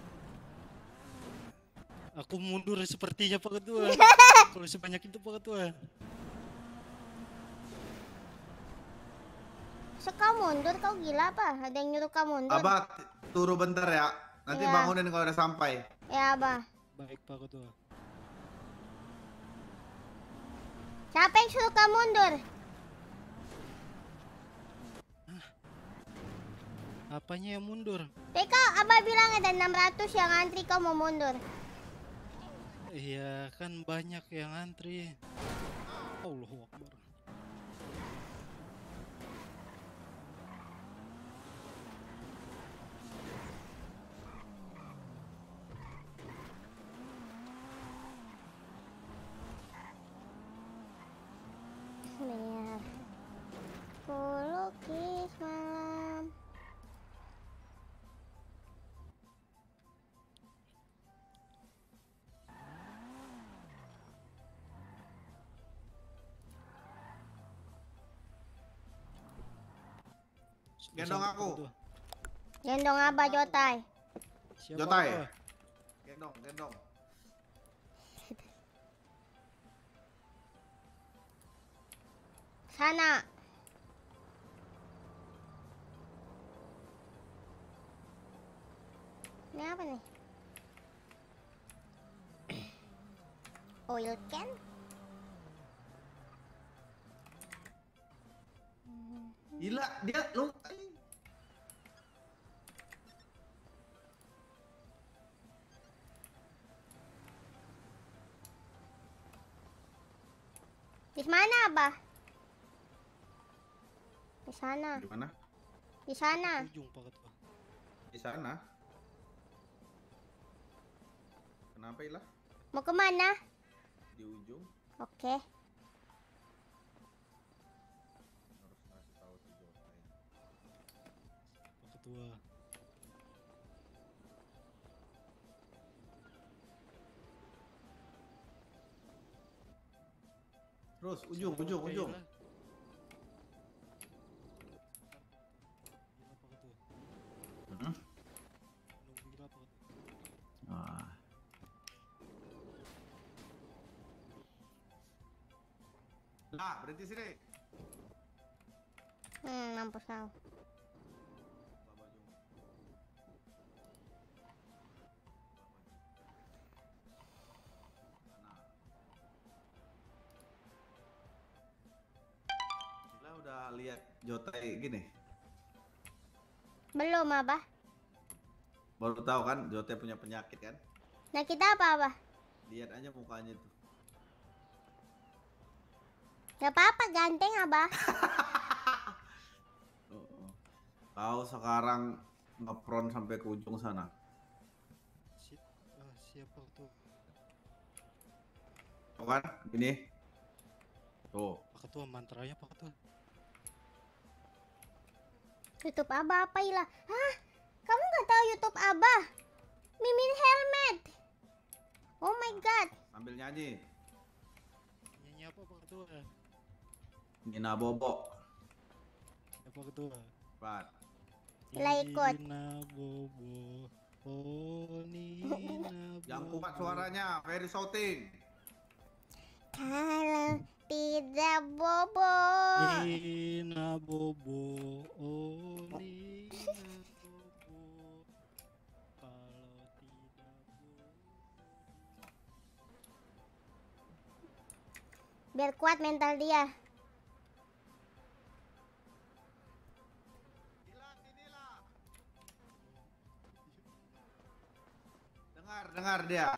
Aku mundur sepertinya Pak Ketua. Kalau sebanyak itu Pak Ketua. Kau mundur, kau gila apa? Ada yang nyuruh kau mundur? Abah turu bentar ya. Nanti Ya. bangunin kalau udah sampai. Ya Abah. Baik Pak Ketua. Siapa yang suruh kau mundur? Apanya yang mundur? Teko, Abah bilang ada 600 yang antri, kau mau mundur. Iya kan banyak yang antri. Allahu Akbar. Biar ku lukis malam. Gendong aku. Gendong Abah Jotai. Jotai. Gendong. Sana. Ini apa nih? Oil can? Gila, dia lu. Di mana, Abah? Di sana. Di mana? Di sana. Ujung Pak Ketua. Di sana. Kenapa Ila? Mau kemana? Di ujung. Oke. Harus ngasih tahu si Jotai. Pak Ketua. Terus ujung. Nah, berhenti sini. Mampus kau. Gila udah lihat Jotai gini. Belum, Abah. Baru tahu kan Jotai punya penyakit kan? Nah, kita apa, Abah? Lihat aja mukanya tuh. Gak apa-apa, ganteng, Abah. Tahu sekarang ngepron sampai ke ujung sana. Siapa tuh? Tuh kan, gini. Tuh. Pak Ketua, mantranya Pak Ketua. YouTube Abah apa ilah? Hah? Kamu nggak tahu YouTube Abah? Mimin Helmet. Oh my god. Sambil nyanyi. Nyanyi apa Pak Ketua? Nina Bobo. Apa Ketua? Pat. Lah ikut. Nina Bobo. Oh Nina Bobo. Yang kuat suaranya, very shouting. Kalau tidak Bobo. Nina Bobo. Oh Nina Bobo. Kalau tidak Bobo. Biar kuat mental dia. Dengar dia.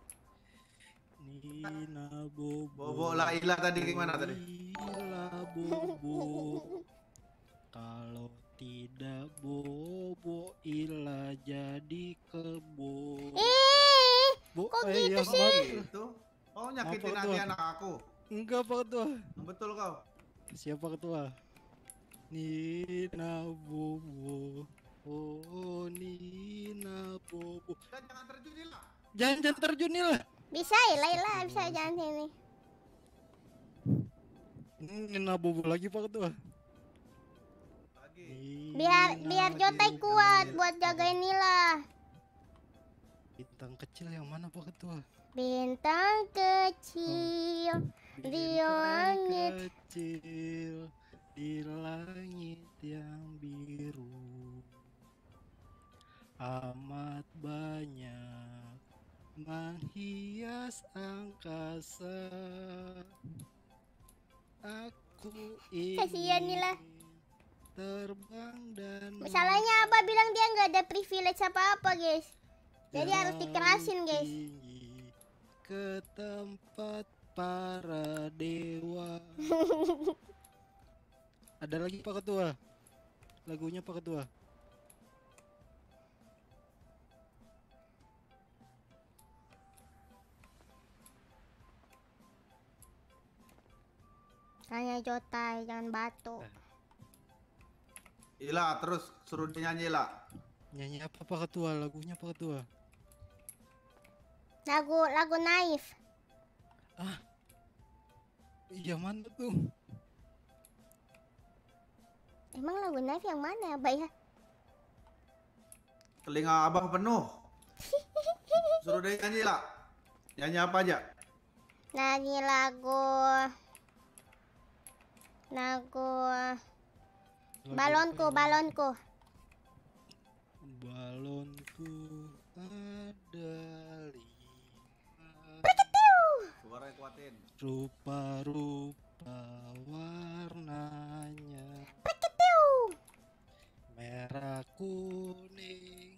Nina Bobo. Bobo la ilah tadi gimana tadi? Nina Bobo. Kalau tidak Bobo ilah jadi kebo. Kok gitu sih? Gitu. Oh nyakitin hati anak aku. Enggak Pak Ketua. Betul kau. Siapa Ketua? Nina Bobo. Oh Nina Bobo. Jangan terjun lah. Jangan terjun lah. Bisa ilah bisa jangan sini. Nina Bobo lagi Pak Ketua. Biar Jotai kuat buat jagain Nila. Bintang kecil yang mana Pak Ketua? Bintang kecil di langit. Kecil di langit yang biru. Amat banyak menghias angkasa. Aku ingin Kasihan Nila. terbang dan Masalahnya Abah bilang dia nggak ada privilege apa-apa guys. Jadi harus dikerasin guys. ke tempat para dewa. Ada lagi Pak Ketua. Lagunya Pak Ketua. Tanya Jotai, jangan batuk. Ila terus suruh dia nyanyi lah. Nyanyi apa Pak Ketua? Lagunya Pak Ketua. Lagu Naif. Ah. Iya mana tuh? Emang lagu Naif yang mana Abah ya? Telinga abang penuh. Suruh dia nyanyi lah. Nyanyi apa aja? Nyanyi lagu balonku. Balonku ada 5. Suara kuatin. Rupa-rupa warnanya. Merah, kuning,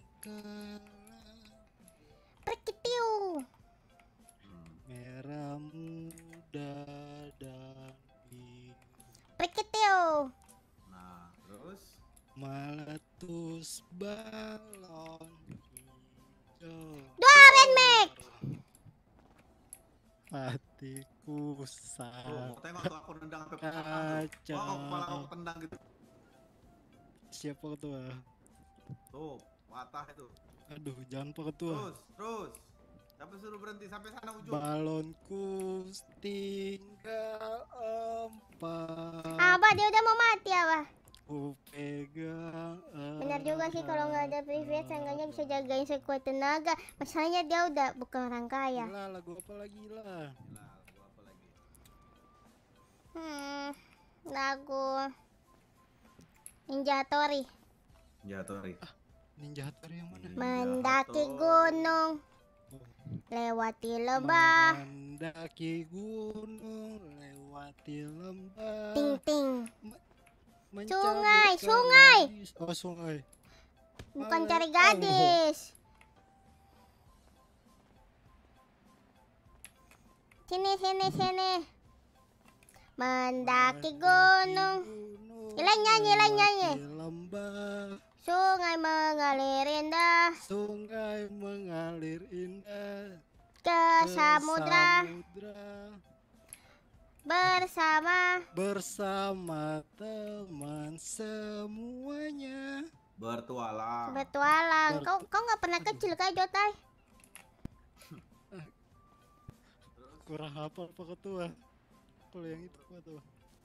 merah muda dan biru. Nah, terus meletus balon hijau. Doain Mac. Hatiku mau tengok tuh aku nendang sampai kacau. Wow, kepala aku tendang gitu. Siapa Ketua? Tuh, patah itu. Aduh, jangan Pak Ketua. Terus. Sampai suruh berhenti sampai sana ujung. Balonku tinggal 4. Abah dia udah mau mati Abah. Ku pegang. Benar juga sih kalau nggak ada privilege, seenggaknya bisa jagain sekuat tenaga. Masalahnya dia udah bukan orang kaya. Lah, lagu apa lagi lah? Lagu Ninja Tori. Ninja Tori. Ninja Tori yang mana? Mendaki gunung, lewati lembah. Mendaki gunung, lewati lembah. Ting ting. Mencari Sungai, ikan sungai. gadis. Oh, sungai. Bukan cari gadis. Sini, sini, sini. Mendaki gunung. Ilai nyanyi. Lembah. Sungai mengalir indah. Sungai mengalir indah. Ke samudra. Bersama teman semuanya. Bertualang. Kau nggak pernah kecil kayak Jotai? Kurang hafal Pak Ketua. Kalau yang itu Pak Ketua.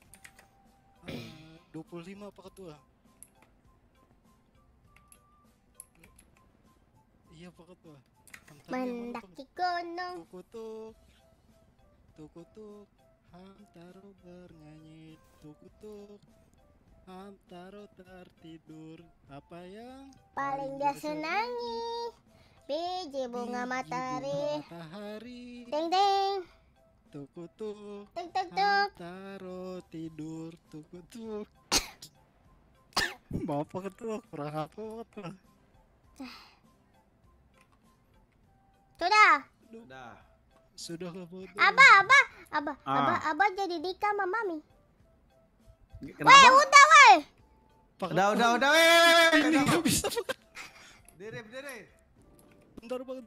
25 Pak Ketua. Iya Pak Ketua. Mendaki gunung. Tukutuk. Hamtaro bernyanyi. Tukutuk. Hamtaro tertidur. Apa yang paling dia senangi? Biji bunga matahari. Ding ding. Tukutuk. Tuk tuk tuk. Hamtaro tidur. Tukutuk. Bapak Ketua kurang apa Ketua? Sudah Kak Ketua. Abah jadi nikah sama mami. Kenapa? Weh, udah weh. Udah, weh. Enggak bisa. Berdiri. Bentar banget.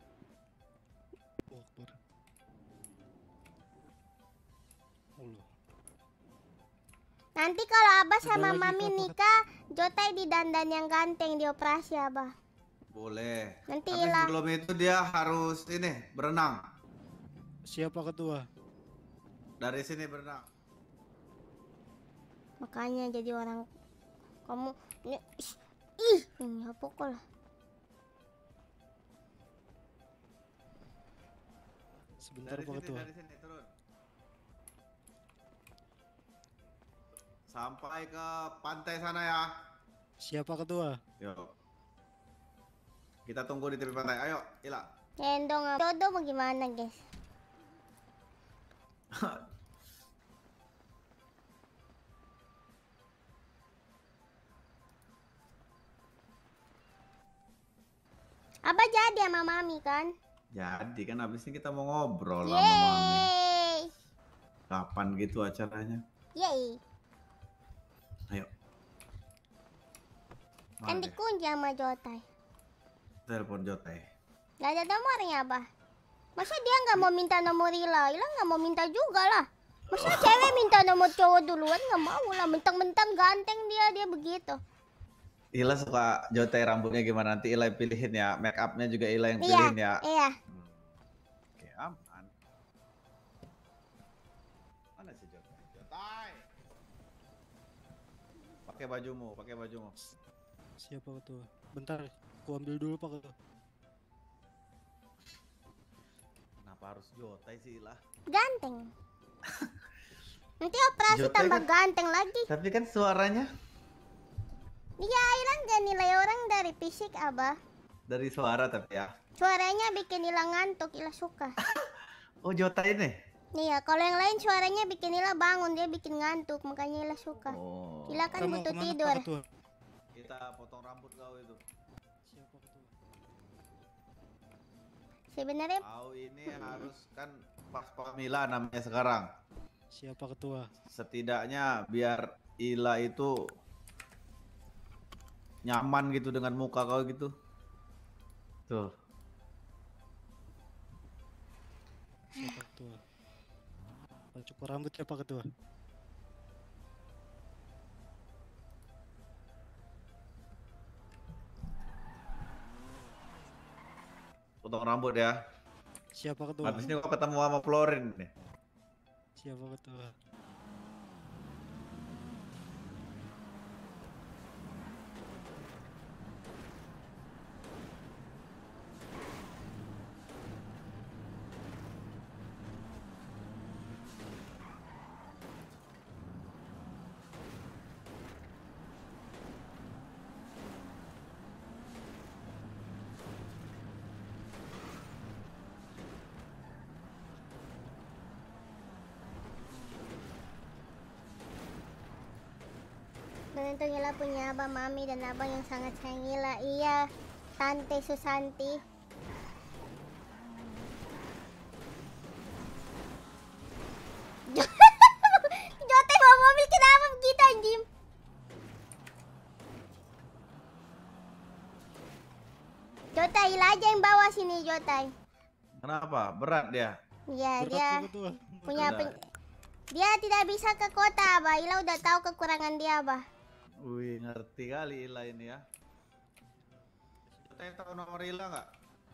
Nanti kalau Abah sama mami nikah, Jotai didandan yang ganteng, dioperasi Abah. Boleh. Nanti tapi lah. sebelum itu dia harus berenang. Siapa Ketua? Dari sini berenang. Makanya jadi orang kamu ini ini apa kok lah. Sebentar Pak Ketua. Dari sini turun. Sampai ke pantai sana ya. Siapa Ketua? Yuk. Kita tunggu di tepi pantai. Ayo, Ila. Gendong Dodo mau gimana, guys? Abah jadi sama mami kan? Jadi kan abis ini kita mau ngobrol sama mami. Kapan gitu acaranya? Yeay. Ayo. Kan dikunci sama Jotai. Telepon Jotai. Gak ada nomornya, Abah. Masa dia nggak mau minta nomor Ila? Ila nggak mau minta juga lah. Masa cewek minta nomor cowok duluan? Nggak mau lah. Mentang-mentang ganteng dia begitu. Ila suka Jotai rambutnya gimana? Nanti Ila pilihin ya. Make upnya juga Ila yang pilihin ya. Iya. Oke, aman. Mana si Jotai? Jotai. Pakai bajumu. Siapa Ketua? Bentar, aku ambil dulu Pak Ketua. Kenapa harus Jotai sih Ila? Ganteng. Nanti operasi Jotai tambah kan- ganteng lagi. Tapi kan suaranya Iya, Ila nggak nilai orang dari fisik, Abah. dari suara tapi ya. Suaranya bikin Ila ngantuk, Ila suka. Oh, Jotai ini. Iya, kalau yang lain suaranya bikin Ila bangun, dia bikin ngantuk, makanya Ila suka. Oh. Ila kan Kamu butuh kemana, tidur. Pak Ketua? Kita potong rambut kau itu. Siapa Ketua? Sebenarnya Kau ini harus kan pas Pamila namanya sekarang. Siapa Ketua? Setidaknya biar Ila itu nyaman gitu dengan muka kau gitu. Tuh. Siapa Ketua? Cukur rambut ya Pak Ketua? Potong rambut ya. Siapa Ketua? Habis ini kau ketemu sama Florin nih. Siapa Ketua? Beruntung Ila punya abang mami dan abang yang sangat sayang Ila. Iya, Tante Susanti. Jotai bawa mobil kenapa begitu anjing? Jotai Ila aja yang bawa sini Jotai. Kenapa? Berat dia? Iya dia punya dia tidak bisa ke kota Abah. Ila udah tahu kekurangan dia Abah. Wih, ngerti kali Ila ini ya. Jotai tahu nomor Ila nggak?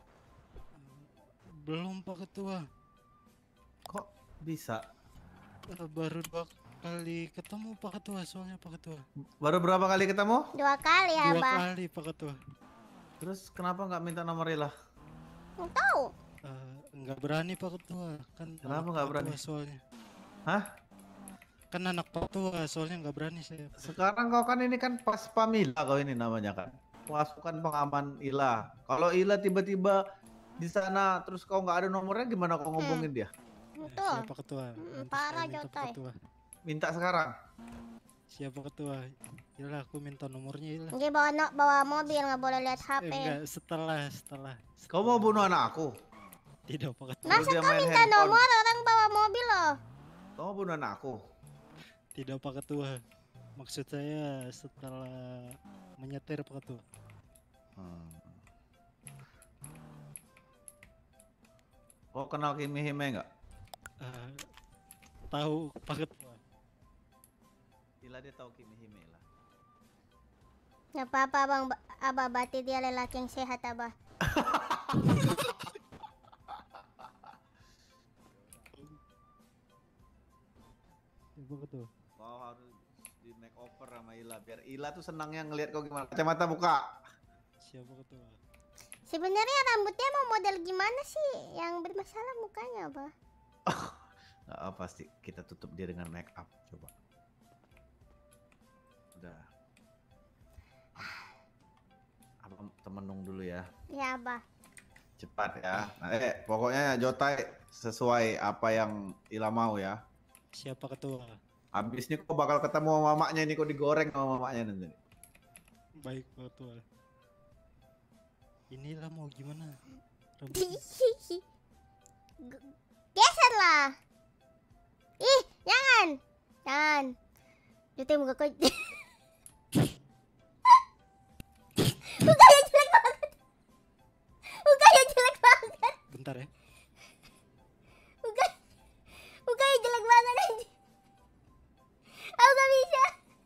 Belum Pak Ketua. Kok bisa? Baru 2 kali ketemu Pak Ketua, soalnya Pak Ketua. Baru berapa kali ketemu? 2 kali ya, 2 Abah. kali Pak Ketua. Terus kenapa nggak minta nomor Ila? Nggak tahu. Nggak berani Pak Ketua. Kan Kenapa anak nggak Pak berani? Ketua soalnya. Hah? Kan anak Pak Ketua, soalnya nggak berani saya. Sekarang kau kan ini kan pas Pamila kau ini namanya kan. Pasukan pengaman Ila. Kalau Ila tiba-tiba di sana terus kau nggak ada nomornya, gimana kau ngomongin dia? Betul. Siapa Ketua? Parah Minta Pak Jotai. Ketua. Minta sekarang. Siapa Ketua? Yalah aku minta nomornya Yalah. Dia bawa mobil nggak boleh lihat HP. Enggak, setelah. Kau mau bunuh anak aku? Tidak Pak Ketua. Masa kau minta nomor orang bawa mobil loh? Kau mau bunuh anak aku? Tidak Pak Ketua. Maksud saya setelah menyetir Pak Ketua. Kau kenal Kimi Hime nggak? Tahu Pak Ketua. Ila dia tahu Kimi Hime lah. Nggak apa-apa Bang, Abah berarti dia lelaki yang sehat Abah. Siapa Ketua? Kau harus di makeover sama Ila biar Ila tuh senangnya ngelihat kau gimana. Kacamata buka. Siapa Ketua? Sebenarnya rambutnya mau model gimana sih? Yang bermasalah mukanya Abah. Nggak apa sih, kita tutup dia dengan make up. Coba. Udah. Abang temenung dulu ya. Ya Abah. Cepat ya. Nah, pokoknya Jotai sesuai apa yang Ila mau ya. Siapa Ketua? Abis ini kau bakal ketemu sama mamanya ini, kau digoreng sama mamanya nanti. Baik Pak Ketua. Inilah mau gimana? Geser lah. Ih, jangan. Jangan. Jotai muka kau. Mukanya jelek banget. Mukanya jelek banget. Bentar ya. Mukanya jelek banget aja. Aku gak bisa.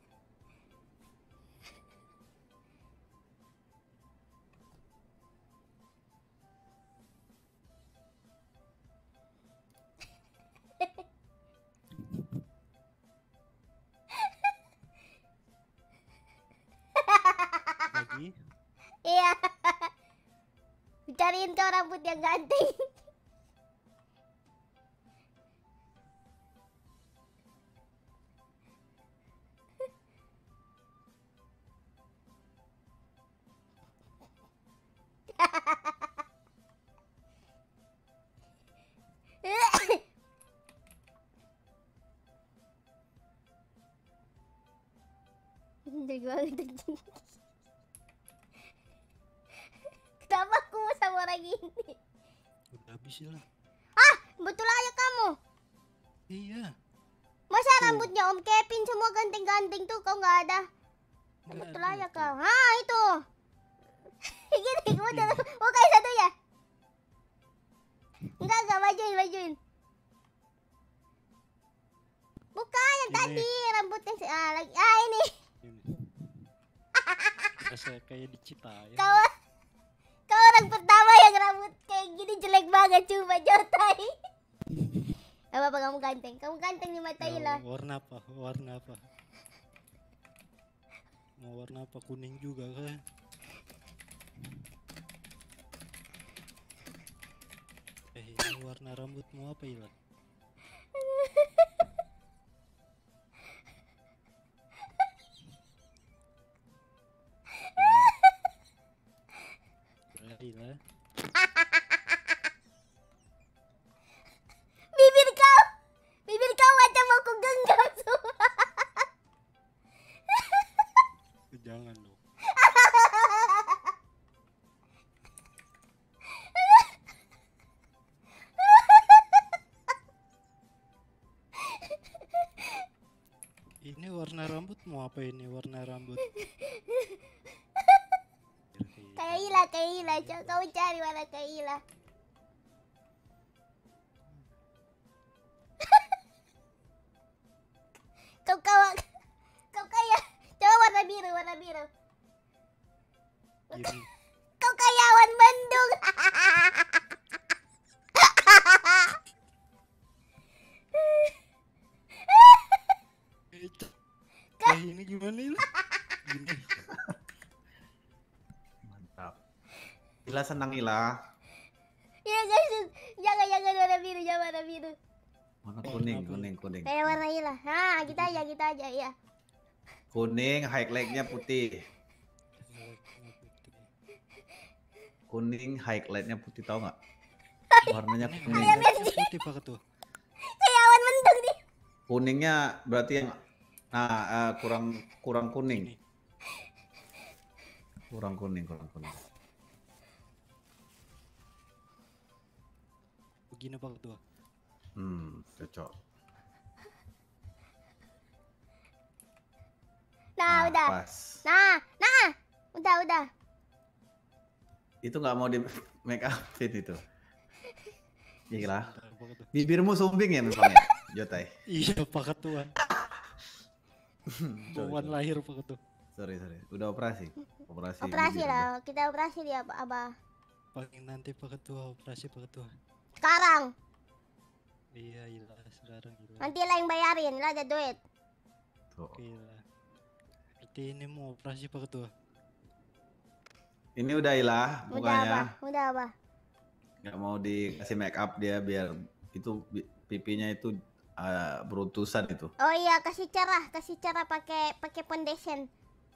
Lagi. Iya. Cariin kau rambut yang ganteng. Jelek banget anjing. Kenapa aku sama orang ini? Udah habis lah. Ah, betul aja kamu. Iya. Masa rambutnya Om Kevin semua ganteng-ganteng tuh kau nggak ada? Betul aja kau. Ah itu. Gini, kamu mau kayak satu ya? Enggak bajuin. Bukan yang tadi rambutnya lagi. Ini. Rasa kayak diciptain. Kau orang pertama yang rambut kayak gini jelek banget coba Jotai. Gak apa-apa kamu ganteng. Kamu ganteng di mata Ila. Warna apa? Mau warna apa? Kuning juga kan? Ini warna rambutmu apa Ila? Ila. Bibir kau macam mau ku genggam semua. apa ini warna rambut? Kayak Ila, kau cari warna kayak Ila. Kau kayak, coba warna biru. Ini. Kau kayak awan mendung. Ini gimana ini? Gini. Mantap. Ila senang Ila. Ya guys, jangan warna biru, Warna kuning. Kayak warna Ila. Nah, kita aja ya. Kuning, highlightnya putih. Kuning, highlightnya putih, tahu nggak? Warnanya kuning. Putih Pak Ketua. Kayak awan mendung nih. Kuningnya berarti yang kurang kuning. Kurang kuning. Begini Pak Ketua. Cocok. Nah, udah. Pas. Nah, udah. Itu nggak mau di make upin itu. Gila. Bibirmu sumbing ya memang ya, Jotai? Iya Pak Ketua. Bawaan lahir Pak Ketua. Sorry. Udah operasi? Operasi lah. Kita operasi dia apa? Paling nanti Pak Ketua operasi Pak Ketua. Sekarang. Iya sekarang. Nanti lah yang bayarin, lah ada duit. Gila. Nanti ini mau operasi Pak Ketua. Ini udah Ilah mukanya. Udah apa? Nggak mau dikasih make up dia biar itu pipinya itu beruntusan itu. Oh iya, kasih cara pakai foundation.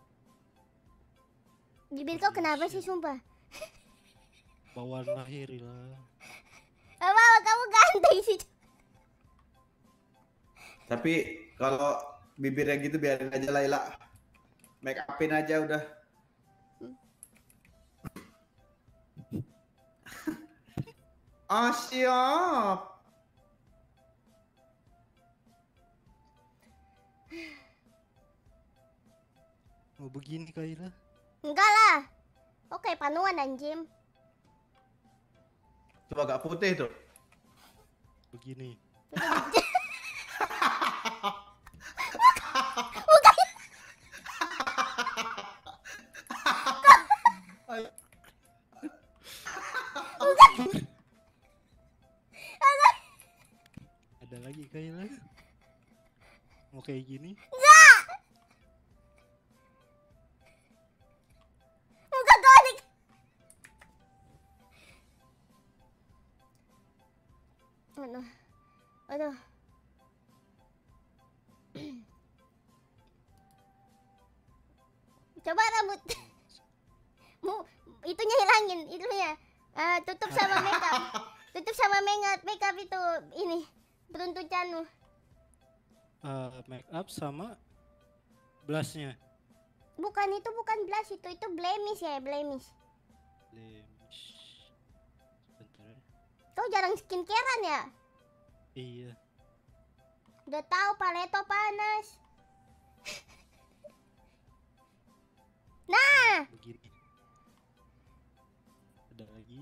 Bibir kau kenapa sih sumpah? Bawaan lahir lah. Apa kamu ganteng sih? Tapi kalau bibirnya gitu biarin aja lah Ila. Make upin aja udah. Oh siap. Mau begini Kaila? Enggak lah. Oke, panuan anjim. Coba agak putih tuh. Begini. Ada lagi Kaila? Mau kayak gini? Enggak. Muka kau adik. Aduh. Coba rambut. Itunya hilangin, itunya. Tutup sama makeup. Makeup itu ini beruntutanmu. Make up sama blushnya. Bukan blush itu blemish ya, blemish. Bentar ya. Kau jarang skincarean ya? Iya. Udah tahu paleto panas. Nah. Begini. Ada lagi.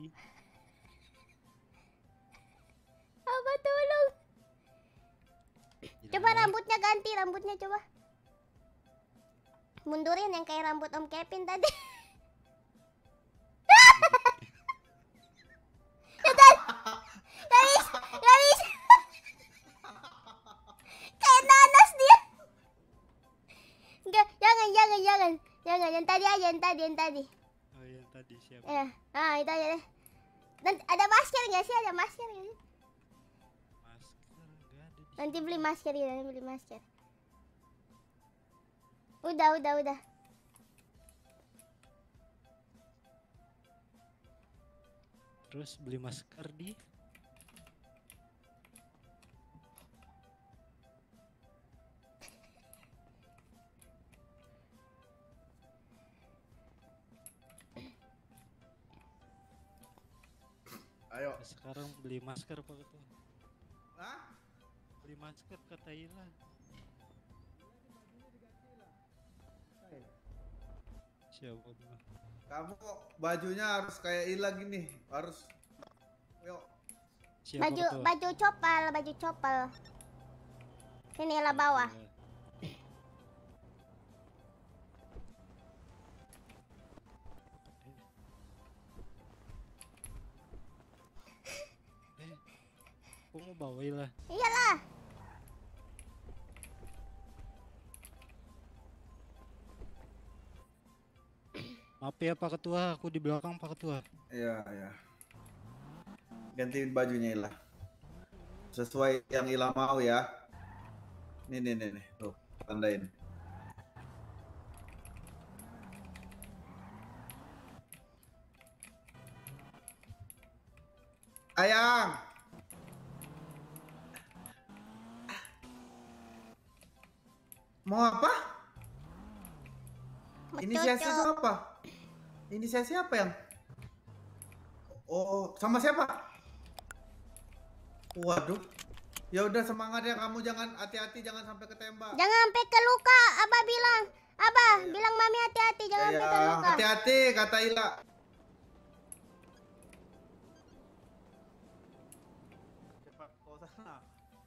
Apa tolong? Coba rambutnya ganti, coba. Mundurin yang kayak rambut Om Kevin tadi. Gak bisa. Kayak nanas dia. Enggak, jangan. Yang tadi aja, yang tadi. Oh yang tadi siapa? Ya, itu aja deh. Nanti ada masker nggak sih? Masker nggak ada. Nanti beli masker ya, Udah. Terus beli masker di Ayo. Sekarang beli masker Pak Ketua. Hah? Beli masker kata Ila. Siapa tuh? Kamu bajunya harus kayak Ila gini, harus. Yuk. Baju copal. Ini lah bawah. Kok mau bawain lah? Iyalah. Maaf ya Pak Ketua, aku di belakang Pak Ketua. Iya. Gantiin bajunya Ila. Sesuai yang Ila mau ya. Nih. Tuh, tandain. Ayang. Mau apa? Inisiasi itu apa? Inisiasi apa yang? Oh, sama siapa? Waduh. Ya udah semangat ya kamu, jangan hati-hati, jangan sampai ketembak. Jangan sampai ke luka, Abah bilang. Abah bilang Mami hati-hati, jangan sampai ke luka. Hati-hati kata Ila. Cepat kau sana.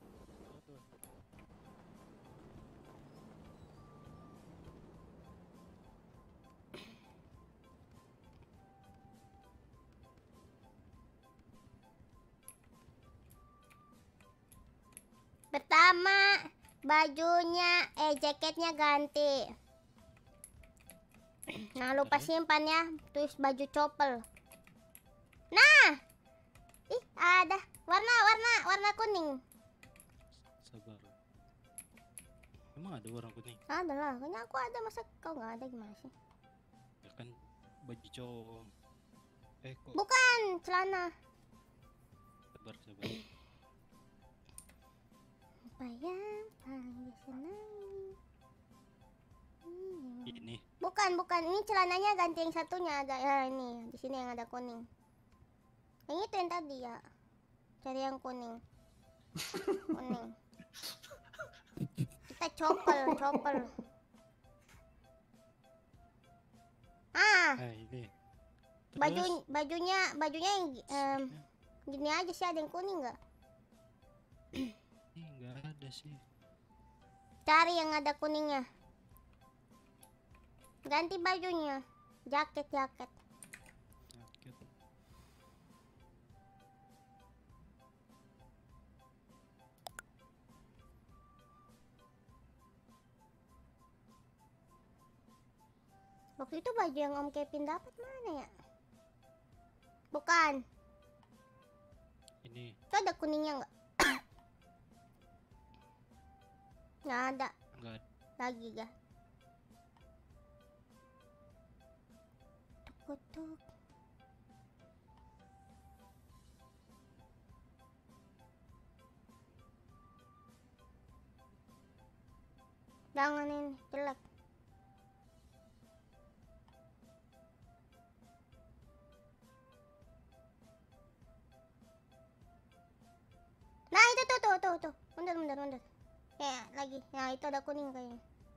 Pertama, jaketnya ganti. Nah, lupa simpan ya, tulis baju copel. Nah, ada warna kuning. Sabar. Emang ada warna kuning? Ada lah, kayaknya aku ada, masa kau nggak ada gimana sih? Ya kan baju cowok. Kok? Bukan, celana. Sabar. Apa yang paling disenangi? Ini. Bukan. Ini celananya ganti yang satunya, ada ya ini, di sini yang ada kuning. Yang itu yang tadi ya. Cari yang kuning. Kuning. Kita copel. Ini. Bajunya yang gini aja sih, ada yang kuning nggak? Nggak ada sih. Cari yang ada kuningnya. Ganti bajunya. Jaket. Waktu itu baju yang Om Kevin dapat mana ya? Bukan. Ini. Itu ada kuningnya nggak? Nggak ada. Lagi gak? Tuk. Jangan ini, jelek. Nah itu tuh. Mundur. Ya lagi, nah itu ada kuning kayaknya.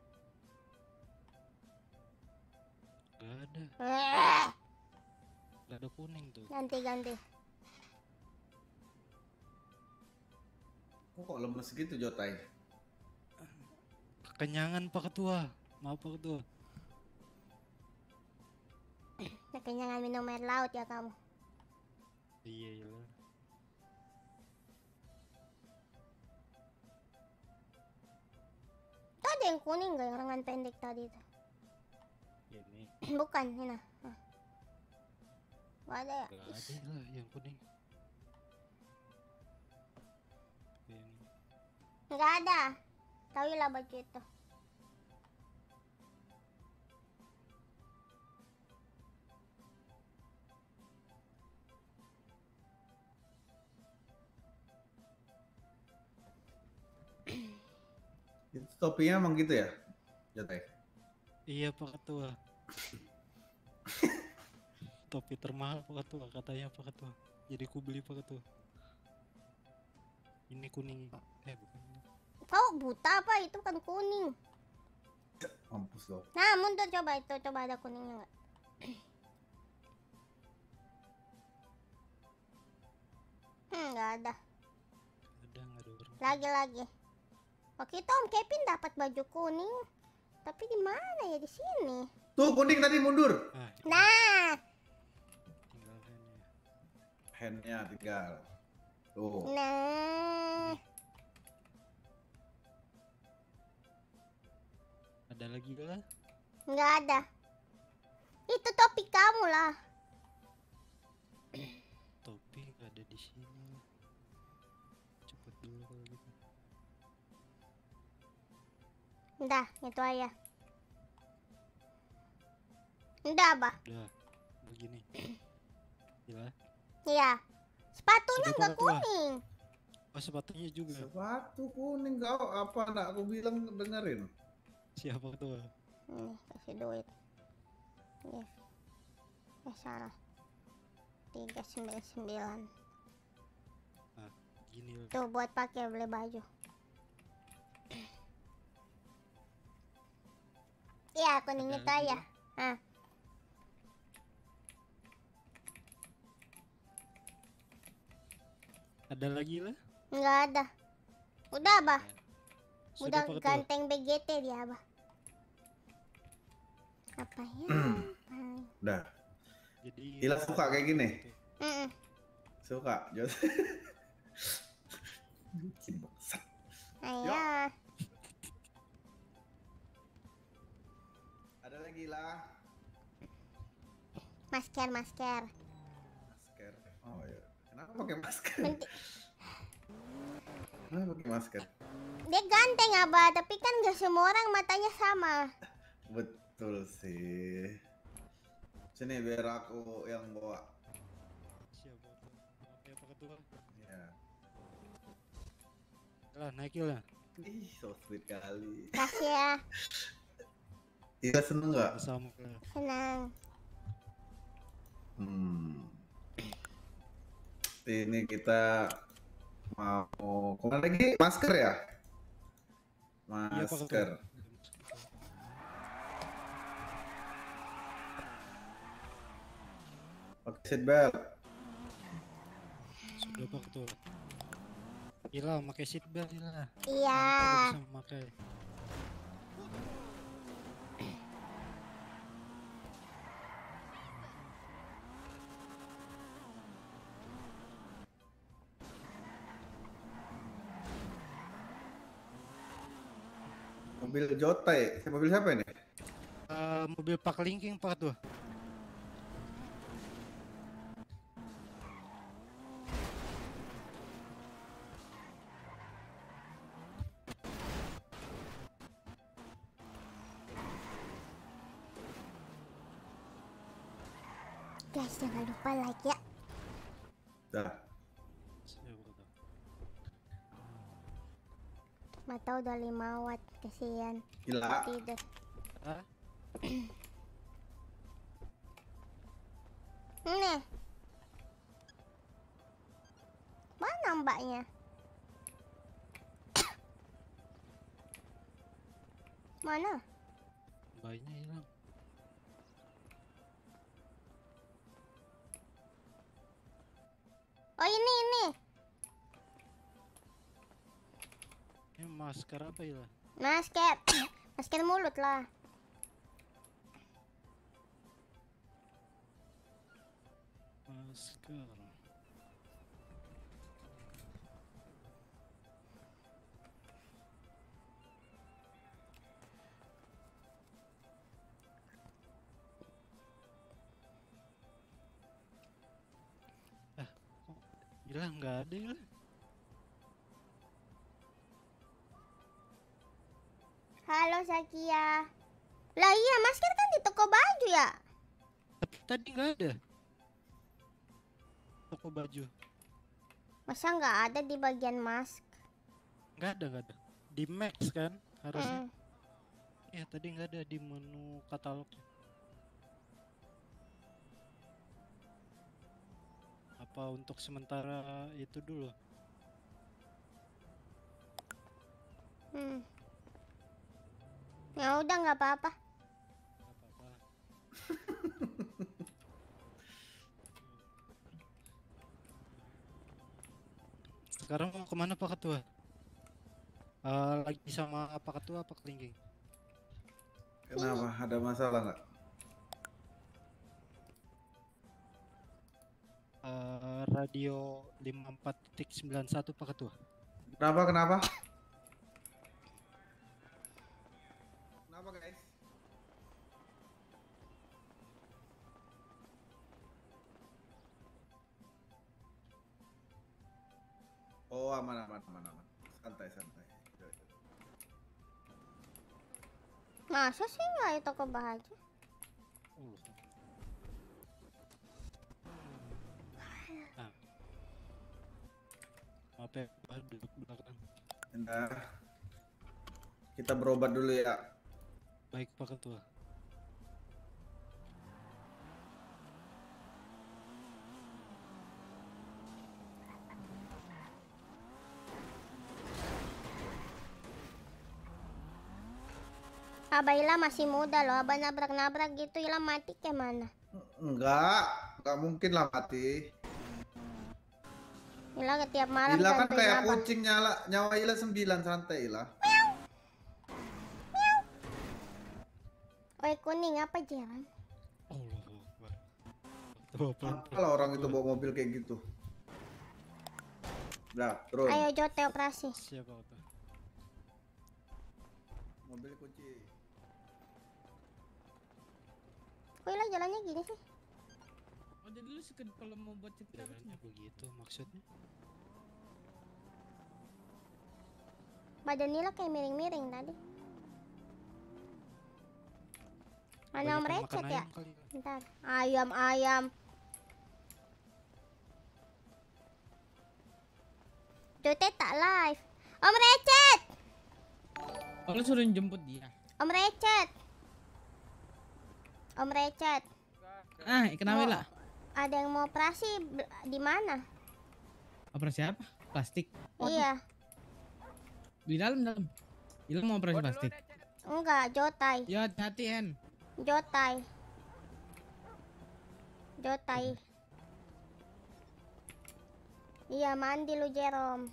Gak ada. Gak ada kuning tuh. Ganti. Kok lemes gitu Jotai? Kekenyangan Pak Ketua. Maaf Pak Ketua. Kekenyangan minum air laut ya kamu. Iya lah. Ada yang kuning gak yang lengan pendek tadi itu? Ini. Bukan, ini nah. Gak ada ya? Gak ada lah yang kuning. Gak ada. Tahuilah baju itu. Itu topinya emang gitu ya, Jotai? Iya Pak Ketua. Topi termahal Pak Ketua, katanya Pak Ketua. Jadi ku beli Pak Ketua. Ini kuning. Bukan. Kau buta apa? Itu kan kuning. Mampus loh. Nah, mundur coba itu, coba ada kuningnya nggak? Nggak ada. Nggak ada orang. Lagi. Waktu itu Om Kevin dapat baju kuning, tapi di mana ya, di sini? Tuh kuning tadi mundur. Nah, Handnya tinggal. Tuh. nah. Ada lagi lah. Nggak ada. Itu topik kamu lah. Topi nggak ada di sini. Cepet dulu kalau gitu. Udah, itu aja. Udah, Abah. Udah, begini. Gila. Iya. Sepatunya Sudah nggak pakai tua. kuning. Oh, sepatunya juga. Sepatu kuning kau apa nak aku bilang dengerin. Siapa tuh? Nih, kasih duit. Yes. Salah. 399. Nah, gini loh. Tuh buat pakai beli baju. Iya, kuning Ada itu lagi aja. ya? Nah. Ada lagi lah? Nggak ada. Udah, Abah. Sudah Udah pakai tua. ganteng BGT dia, Abah. Apa ya? Udah. Jadi Ila suka kayak gini. Mm-mm. Suka, Jos. Bikin bangsat. Ayah. Ada lagi lah. Masker. Masker. Oh ya. Kenapa pakai masker? Kenapa pakai masker? Dia ganteng, Abah, tapi kan nggak semua orang matanya sama. Betul sih. Sini biar aku yang bawa. Siapa tuh? Oke, apa ketua? Ya. Lah, naikin lah. Ih, so sweet kali. Kasih ya. Ila seneng nggak? Sama lah. Senang. Ini kita mau kemana lagi? Masker ya? Iya, Pak Masker. Pakai seatbelt. Sudah pak ketua. Ila, pakai seatbelt Ila. Iya. Kita bisa pakai. Mobil Jotai. Mobil siapa ini? Mobil Pak Linking pak tuh. Guys, jangan lupa like ya. Dah. Mata udah 5 watt, kasihan. Gila. Tidur. Nih. Mana mbaknya? Mana? Mbaknya hilang. Oh, ini. Ini masker apa Ila? Masker mulut lah. Masker. Gila, nggak ada ya. Halo Zakia. Lah iya, masker kan di toko baju ya? Tapi tadi nggak ada. Toko baju. Masa nggak ada di bagian mask? Nggak ada. Di Max kan harusnya. Ya tadi nggak ada di menu katalog. Apa untuk sementara itu dulu? Ya udah nggak apa-apa. Sekarang mau kemana Pak Ketua? Lagi sama Pak Ketua Pak Lingging? Kenapa? Ada masalah nggak? Radio 54.91 Pak Ketua. Kenapa? Kenapa guys? Oh, aman. Santai. Masa sih nggak itu ke Bahagia? Maaf ya, Pak, duduk belakang. Bentar. Kita berobat dulu ya. Baik Pak Ketua. Abah Ila masih muda loh, Abah nabrak-nabrak gitu, Ila mati kayak mana? Enggak mungkin lah mati. Ila tiap malam Ila kan bantuin kayak Abah. kucing nyawa Ila 9, santai Ila. Oi kuning apa jalan? Kalau orang itu bawa mobil kayak gitu. Udah, turun. Ayo Jote operasi. Siap Pak Ketua. Mobil kunci. Kok Ila jalannya gini sih? Oh jadi lu suka kalau mau buat cerita Jalannya begitu maksudnya. Badan Ila kayak miring-miring tadi. Mana Om Banyakan Recet makan ya? ayam kali. Bentar. Ayam. Jote tak live. Om Recet. Oh lu suruh jemput dia. Om Recet. Kenapa lah? Ada yang mau operasi di mana? Operasi apa? Plastik? Iya. Di dalam. Ilmu mau operasi plastik? Enggak, Jotai. Ya hati-hati En. Jotai. Iya, mandi lu Jerome.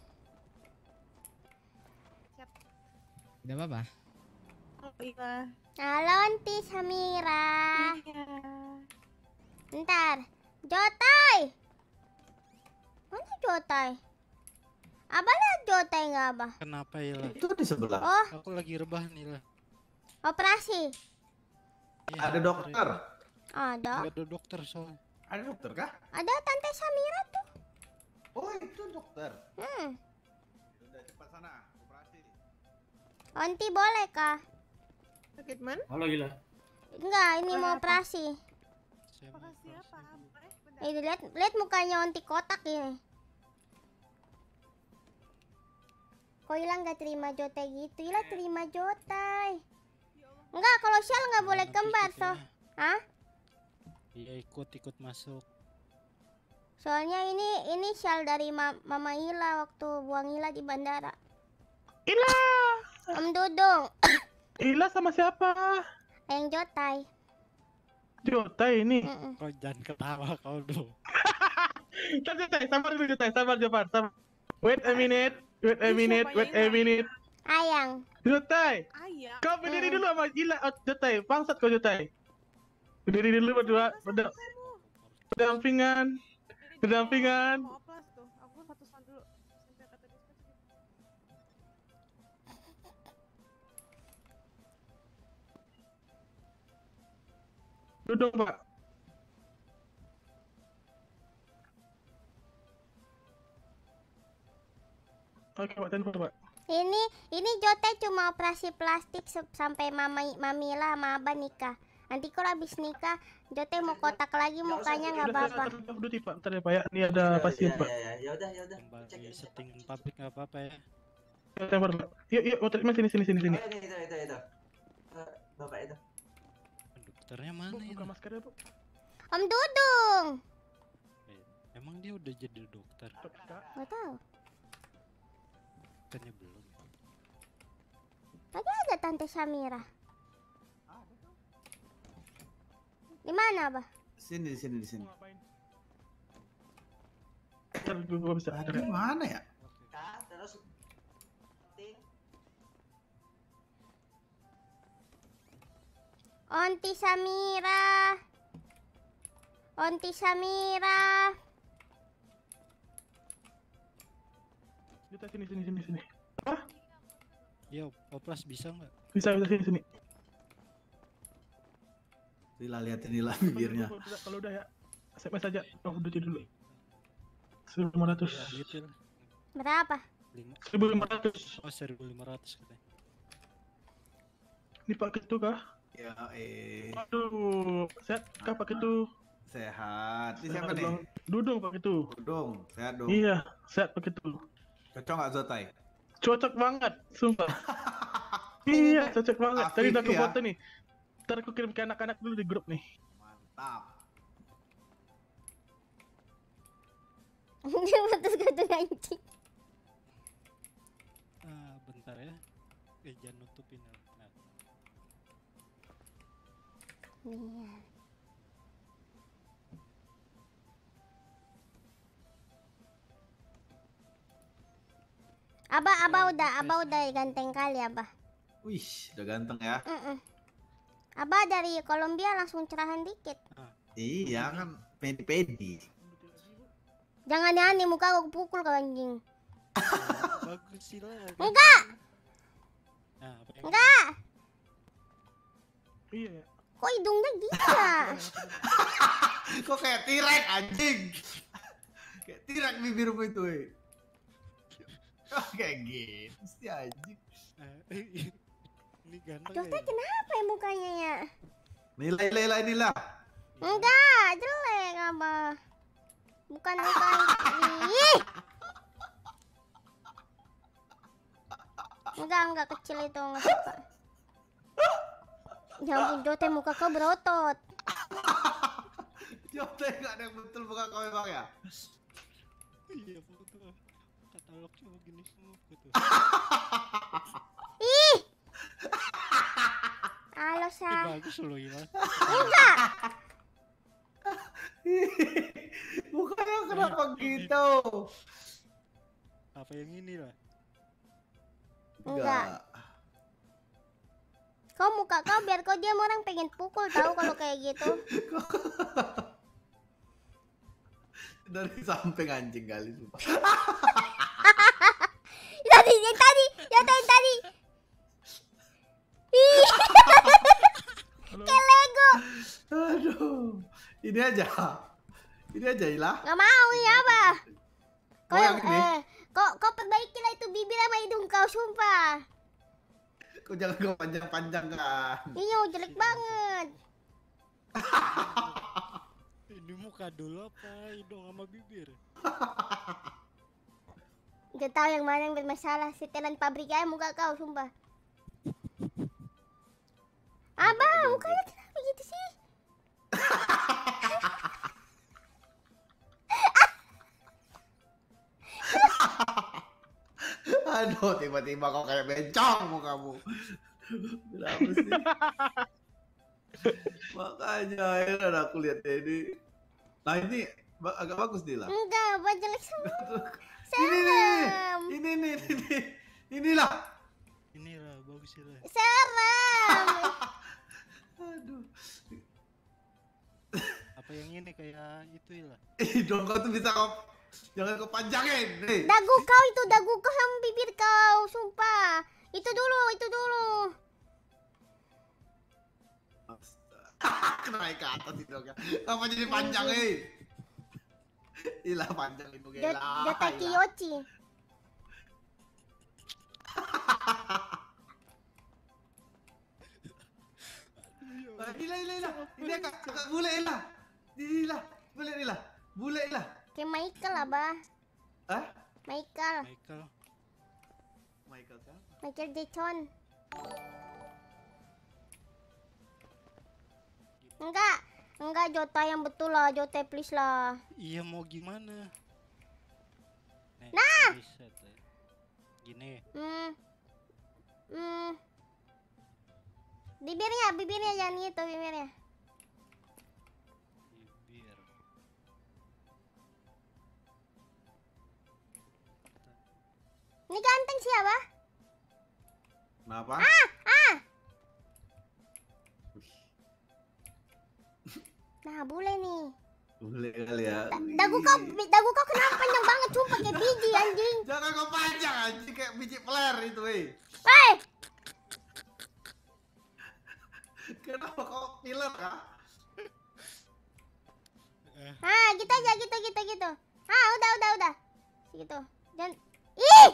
Tidak apa-apa. Oh iya. Halo Anti Samira. Iya. Bentar. Jotai. Mana Jotai? Abah lihat Jotai nggak Abah? Kenapa Ila? Itu di sebelah. Oh, Aku lagi rebahan Ila. operasi. Ya, Ada dokter. Ada. Nggak ada dokter soalnya. Ada dokter kah? Ada Tante Samira tuh. Oh, itu dokter. Udah cepat sana, operasi. Anti boleh kah? Sakit man? Halo gila. Enggak, ini mau operasi. Makasih apa? Bentar. Ini lihat mukanya Onti kotak ini. Kok Ila nggak terima Jotai gitu? Ila terima Jotai. Enggak, kalau Shell nggak boleh kembar so. Hah? Iya ikut masuk. Soalnya ini Shell dari Mama Ila waktu buang Ila di bandara. Ila. Om Dudung. Ila sama siapa? Yang Jotai. Jotai ini. Kau jangan ketawa kau dong. Jotai, sabar. Wait a minute. Ayang. Jotai. Ayang. Kau berdiri dulu sama Ila. Jotai, bangsat kau Jotai. Berdiri dulu berdua. Berdampingan. Mau oplas tuh. Aku satu soal dulu. Sampai kata dispatch. Duduk, Pak. Oke, Pak, telepon, Pak. Ini Jotai cuma operasi plastik sampai Mamila sama Abah nikah. Nanti kalau habis nikah, Jotai mau kotak lagi mukanya nggak apa-apa. Duduk, Pak. Bentar ya, Pak ya. Ini ada pasien, Pak. Ya udah. Kembali settingan pabrik nggak apa-apa ya. Ya, telepon, Pak. Yuk, Mas, sini. Oh, itu. Bapak itu. Dokternya mana ya? Buka masker ya, Bu. Om Dudung. Emang dia udah jadi dokter? Nggak tahu. Bukannya belum. Tadi ada Tante Samira. Di mana, Abah? Sini. Gua bisa ada. Di mana ya? Terus Onti Samira. Juta sini. Apa? Yo, Oplas bisa nggak? Bisa sini. Nila liatin Nila bibirnya. Kalau udah ya, SMS aja. Oh, udah dulu. 1.500. Berapa? 1.500. Oh, 1.500 katanya. Ini Pak Ketu kah? Ya, Aduh, sehat kah Pak Ketu? Sehat. Ini siapa nih? Dudung Pak Ketu. Dudung, sehat dong. Iya, sehat Pak Ketu. Cocok nggak Zotai? Cocok banget, sumpah. Iya, cocok banget. Tadi udah aku ya? foto nih. Ntar aku kirim ke anak-anak dulu di grup nih. Mantap. Dia putus kartu anjing. Bentar ya. Jangan nutupin. Iya. Abah udah ganteng kali, Abah. Wih, udah ganteng ya. Abah dari Kolombia langsung cerahan dikit. Iya kan, pedi. Jangan aneh muka aku pukul kau anjing. Bagus sih lah. Enggak. Enggak. Iya. Kok hidungnya gila? Kok kayak tirek anjing? Kayak tirek bibirmu itu, kayak gitu sih anjing. Ini ganteng. Dokter kenapa ya mukanya ya? Nila. Enggak, jelek Abah. Bukan. Ih. Enggak kecil itu, enggak suka. Ya ampun, Jote muka kau berotot. Jote enggak ada yang betul muka kau memang ya? Iya, betul. Katalognya begini semua gitu. Ih. Halo, Sa. Bagus loh, Iwan. Enggak. Mukanya kenapa gitu? Apa yang ini lah? Enggak. Kau muka kau biar kau diam, orang pengen pukul tahu kalau kayak gitu. Dari samping anjing kali sumpah. Yang tadi. Ih. Kayak Lego. Aduh. Ini aja Ilah. Gak mau ya, Abah. Kau perbaikilah itu bibir sama hidung kau, sumpah. Kau jangan kau panjang-panjang kan. Iya, jelek banget. Ini muka dulu apa hidung sama bibir? Gak tahu yang mana yang bermasalah. Setelan pabrik aja muka kau, sumpah. Abah, mukanya kenapa gitu sih? Aduh, tiba-tiba kau kayak bencong mukamu. Kenapa sih? Makanya akhirnya aku lihat ini. Nah ini agak bagus nih lah. Enggak, Abah jelek semua. Inilah. Inilah bagus sih lah. Seram. Aduh. Apa yang ini kayak itu lah. Dong kau tuh bisa jangan kau panjangin. Dagu kau sama bibir kau, sumpah. Itu dulu. Naik ke atas itu kan. Apa jadi panjang Ilah panjang itu kayak lah. Data Kiyoshi. Ilah. Ini kakak bule Ilah. Bule Ilah. Kayak Michael, Abah. Hah? Michael siapa? Michael Jackson. Enggak Jota yang betul lah, Jota please lah. Iya mau gimana? Nah. Gini. Bibirnya jangan gitu bibirnya. siapa? Kenapa? Nah, boleh nih. Boleh kali ya. Dagu kau kenapa panjang banget, sumpah kayak biji anjing. Jangan kau panjang anjing kayak biji peler itu, weh. Weh. Kenapa kau killer kah? Gitu aja, gitu. Udah. Segitu. Dan ih!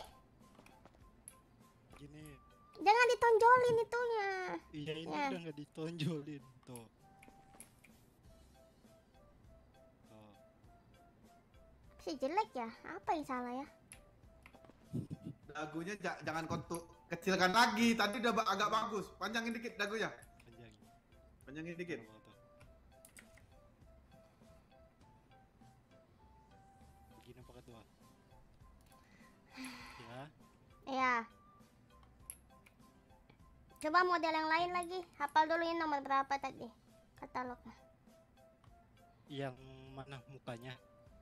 Gini. Jangan ditonjolin itunya. Iya, ini Ya. udah nggak ditonjolin tuh. Si jelek ya? Apa yang salah ya? Dagunya jangan kau kecilkan lagi. Tadi udah agak bagus. Panjangin dikit dagunya. Panjangin dikit. Begini apa ketua? Ya. Ya. Coba model yang lain lagi. Hafal dulu ini nomor berapa tadi? Katalognya. Yang mana mukanya?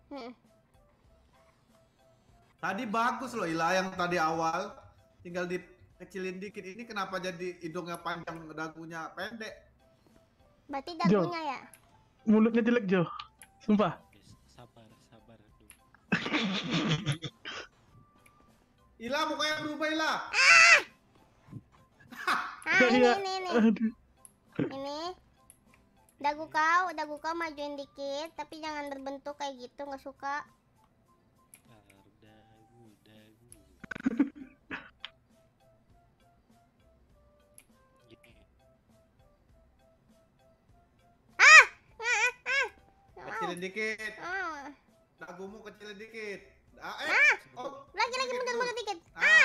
Tadi bagus loh Ila yang tadi awal. Tinggal dikecilin dikit. Ini kenapa jadi hidungnya panjang, dagunya pendek? Berarti dagunya ya? Mulutnya jelek Jo. Sumpah. Sabar dulu. Ila mukanya berubah Ila. Ini. Ini. Dagu kau majuin dikit, tapi jangan berbentuk kayak gitu, nggak suka. Kecilin dikit. Dagumu kecilin dikit. Lagi mundur dikit.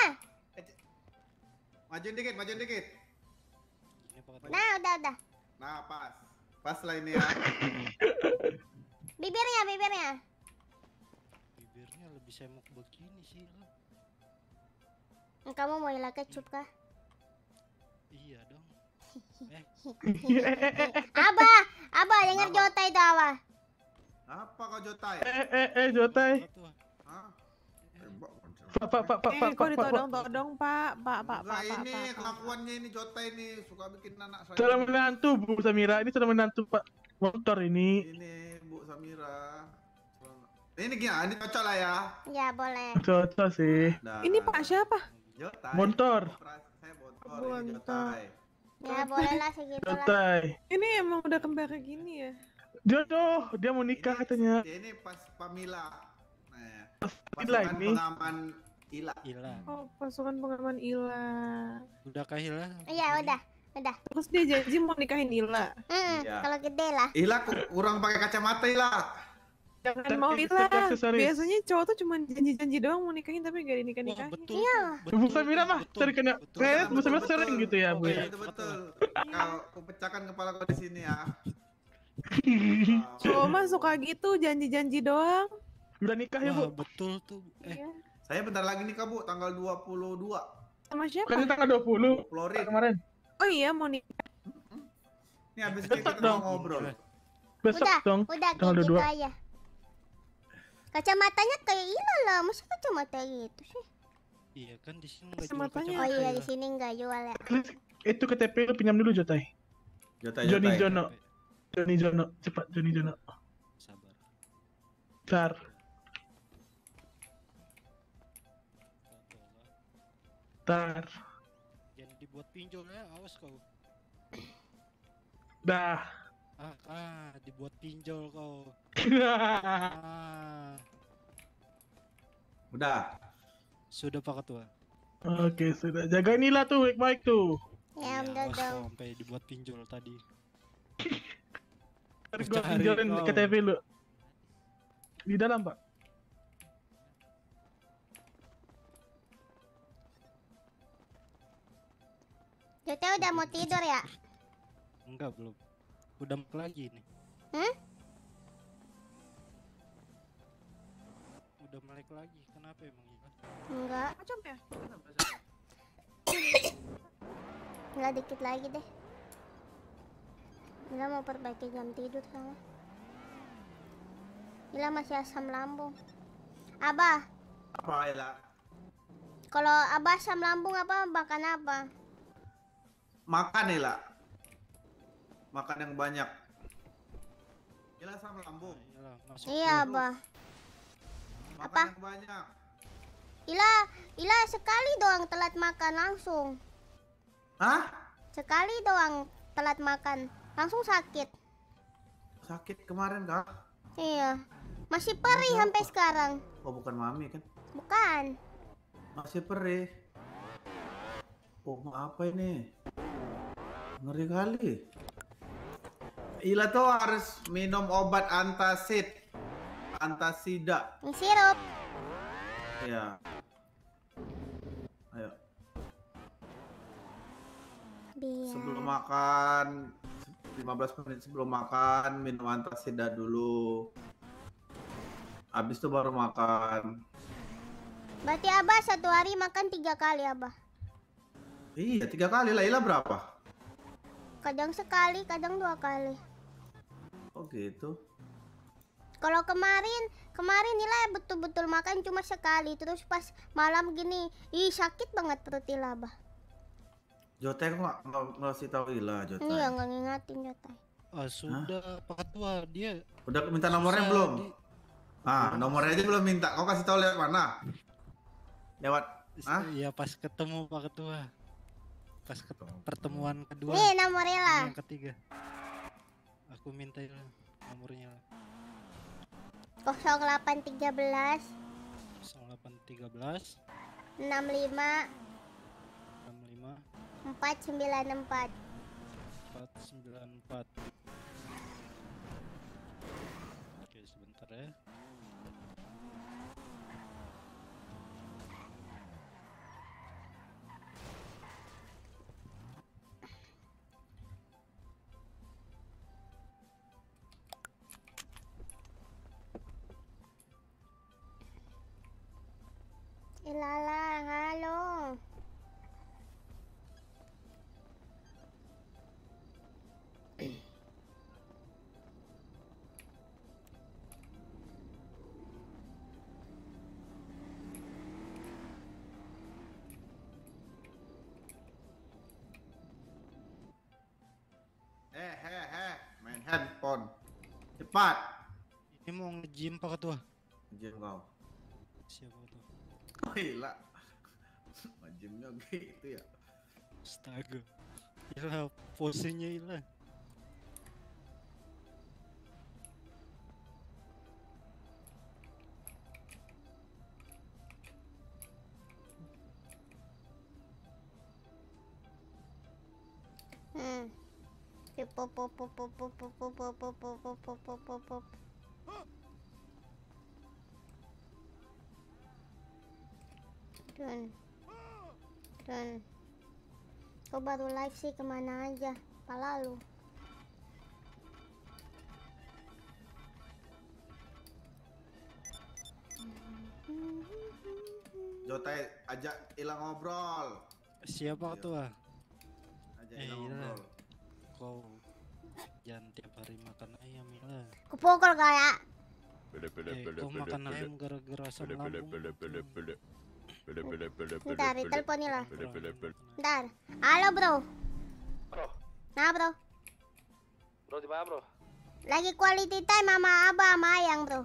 Majuin dikit. Nah, udah. Nah, pas lah ini ya. Bibirnya. Bibirnya lebih semok begini sih lah. Kamu mau ilah kecup kah? Iya dong. Abah, denger Jotai itu Abah. Apa kau Jotai? Jotai. Pak. Kok ditodong-todong, Pak? Pak. Ini kelakuannya ini Jotai ini suka bikin anak saya. Salah menantu Bu Samira, ini salah menantu Pak motor ini. Ini Bu Samira. Ini gimana? Ini cocok lah ya. Ya, boleh. Cocok sih. Ini Pak siapa? Jotai. Motor. Saya motor. Ini Jotai. Ya, boleh lah segitu lah. Jotai. Ini emang udah kembar kayak gini ya? Jodoh, dia mau nikah katanya. Ini pas Pamila. Ila ini. Pengaman Ila. Oh, pasukan pengaman Ila. Udah kah Ila? Iya, udah. Terus dia janji mau nikahin Ila. Iya. Kalau gede lah. Ila kurang pakai kacamata Ila. Jangan mau Ila. Biasanya cowok tuh cuma janji-janji doang mau nikahin tapi gak dinikah-nikahin. Iya. Bu Samira mah cari kena Bu Samira sering gitu ya Bu ya. Betul. Kau pecahkan kepala kau di sini ya. Cowok mah suka gitu janji-janji doang. Udah nikah ya Bu? Betul tuh. Saya bentar lagi nikah Bu, tanggal 22. Sama siapa? Kan tanggal 20. Florin. Kemarin. Oh iya mau nikah. Ini habis ini kita mau ngobrol. Besok dong. Udah kayak gitu aja. Kacamatanya kayak Ila lah, masa kacamata gitu sih? Iya kan di sini enggak jual kacamata. Oh iya di sini enggak jual ya. Itu KTP lu pinjam dulu Jotai. Joni Jono. Cepat Joni Jono. Sabar. Tar. Jangan dibuat pinjol ya, awas kau. Dah. Dibuat pinjol kau. Udah. Sudah Pak Ketua. Oke, sudah. Jaga inilah tuh baik-baik tuh. Ya, udah dong. Sampai dibuat pinjol tadi. Harus gua pinjolin KTP lu. Di dalam, Pak. Jotai udah mau tidur ya? Enggak, belum. Udah melek lagi nih. Udah melek lagi. Kenapa emang Ivan? Enggak. Macam ya? Enggak, dikit lagi deh. Ila mau perbaiki jam tidur sama. Ila masih asam lambung. Abah. Apa Ila? Kalau Abah asam lambung apa makan apa? Makan nih lah. Makan yang banyak. Gila asam lambung. Iya, Abah. Makan Apa? yang banyak. Ila sekali doang telat makan langsung. Hah? Sekali doang telat makan, langsung sakit. Sakit kemarin kak? Iya. Masih perih sampai sekarang. Oh bukan mami kan? Bukan. Masih perih. Oh apa ini? Ngeri kali. Ila tuh harus minum obat antasid, antasida. Sirup. Iya. Ayo. Sebelum makan 15 menit sebelum makan minum antasida dulu. Habis itu baru makan. Berarti Abah satu hari makan 3 kali Abah. Iya 3 kali lah. Ila berapa? Kadang sekali, kadang 2 kali. Oh gitu. Kalau kemarin Ila betul-betul makan cuma sekali, terus pas malam gini, sakit banget perut Ila Abah. Jotai kok nggak ngasih tahu Ila Jotai? Iya nggak ngingatin Jotai. Sudah Pak Ketua dia. Udah minta nomornya belum? Nomornya aja belum minta. Kau kasih tahu lewat mana? Lewat? Iya pas ketemu Pak Ketua. Pas pertemuan kedua. Nih nomornya lah. Yang ketiga. Aku minta nomornya. 0813 0813 65 494 494. Oke, sebentar ya. Ilala, halo. Main handphone. Cepat. Ini mau nge-gym Pak Ketua. Nge-gym kau. Siapa tuh? Oh gila. Nge-gymnya gitu ya. Astaga. Ila posenya Ila. Dan kau baru live sih kemana aja? Pala lu. Jotai ajak Ila ngobrol. Siapa Ketua? Ajak Ila ngobrol. Kau jangan tiap hari makan ayam Ila. Kupukul kayak. Kau makan ayam gara-gara asam lambung. Bentar, telepon Ila. Bentar. Halo bro. Bro. Nah bro. Bro di mana bro? Lagi quality time sama Abah sama Ayang bro.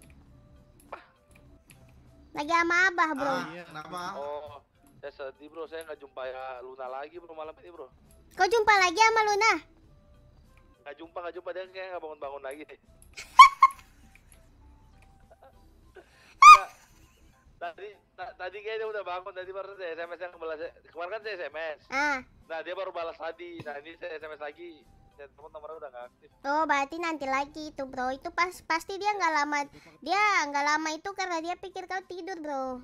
Lagi sama Abah bro. Kenapa? Oh, saya sedih bro, saya nggak jumpa ya Luna lagi bro malam ini bro. Kau jumpa lagi sama Luna? Nggak jumpa dia kayak nggak bangun-bangun lagi deh. Tadi kayaknya udah bangun, tadi baru saya SMS yang balas. Kemarin kan saya SMS. Nah dia baru balas tadi. Nah ini saya SMS lagi. Saya temen nomornya udah nggak aktif. Oh berarti nanti lagi itu bro. Itu pasti dia nggak lama. Dia nggak lama itu karena dia pikir kau tidur bro.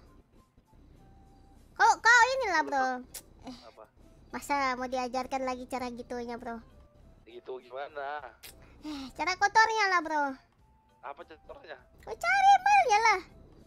Kau inilah bro. Apa? Masa mau diajarkan lagi cara gitunya bro? Gitu gimana? Cara kotornya lah bro. Apa contohnya? Kau cari emailnya lah.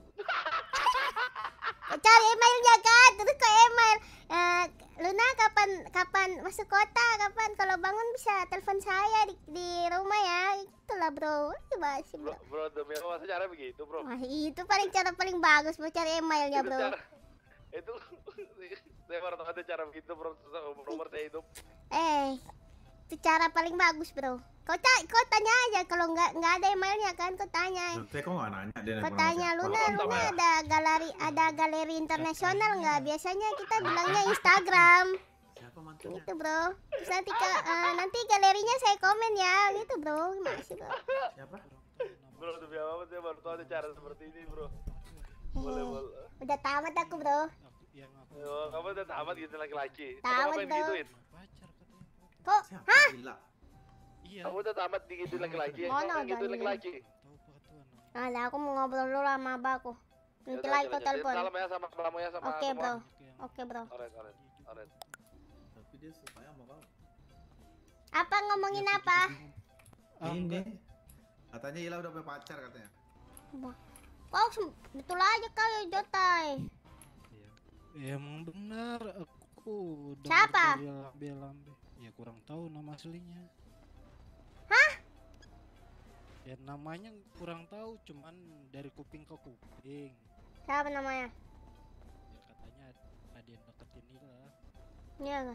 Kau cari emailnya kan, terus kau email Luna kapan masuk kota, kapan kalau bangun bisa telepon saya di rumah ya, itulah bro. Bro demi apa masa cara begitu bro? Wah itu cara paling bagus mau cari emailnya bro. Itu saya baru tahu ada cara begitu bro, umur saya hidup. Itu cara paling bagus bro. Kau tanya aja kalau nggak ada emailnya kan, kau tanya. Saya kok nggak nanya dia. Kau tanya Luna ada galeri internasional nggak? Biasanya kita bilangnya Instagram. Gitu bro. Terus nanti galerinya saya komen ya, gitu bro. Masih bro. Siapa? Bro, demi apa saya baru tahu ada cara seperti ini bro. Boleh. Udah tamat aku bro. Kamu udah tamat gitu laki-laki. Tamat Kamu bro. digituin? Kok? Hah? Iya. Kamu udah tamat digituin laki-laki. Mana Digituin ada laki-laki. Nah, aku mau ngobrol dulu sama abahku. Nanti lagi kau telepon. Salam ya sama kamu ya sama Oke bro. Oke bro. Alright. Tapi dia sukanya sama kamu. Apa ngomongin apa? Ini. Katanya Ila udah punya pacar katanya. Kau betul aja kau ya Jotai. Ya emang benar, aku udah Siapa? lambe-lambe. Ya kurang tahu nama aslinya. Hah? Ya namanya kurang tahu, cuman dari kuping ke kuping. Siapa namanya? Ya katanya ada yang deketin Ila. Iya kah?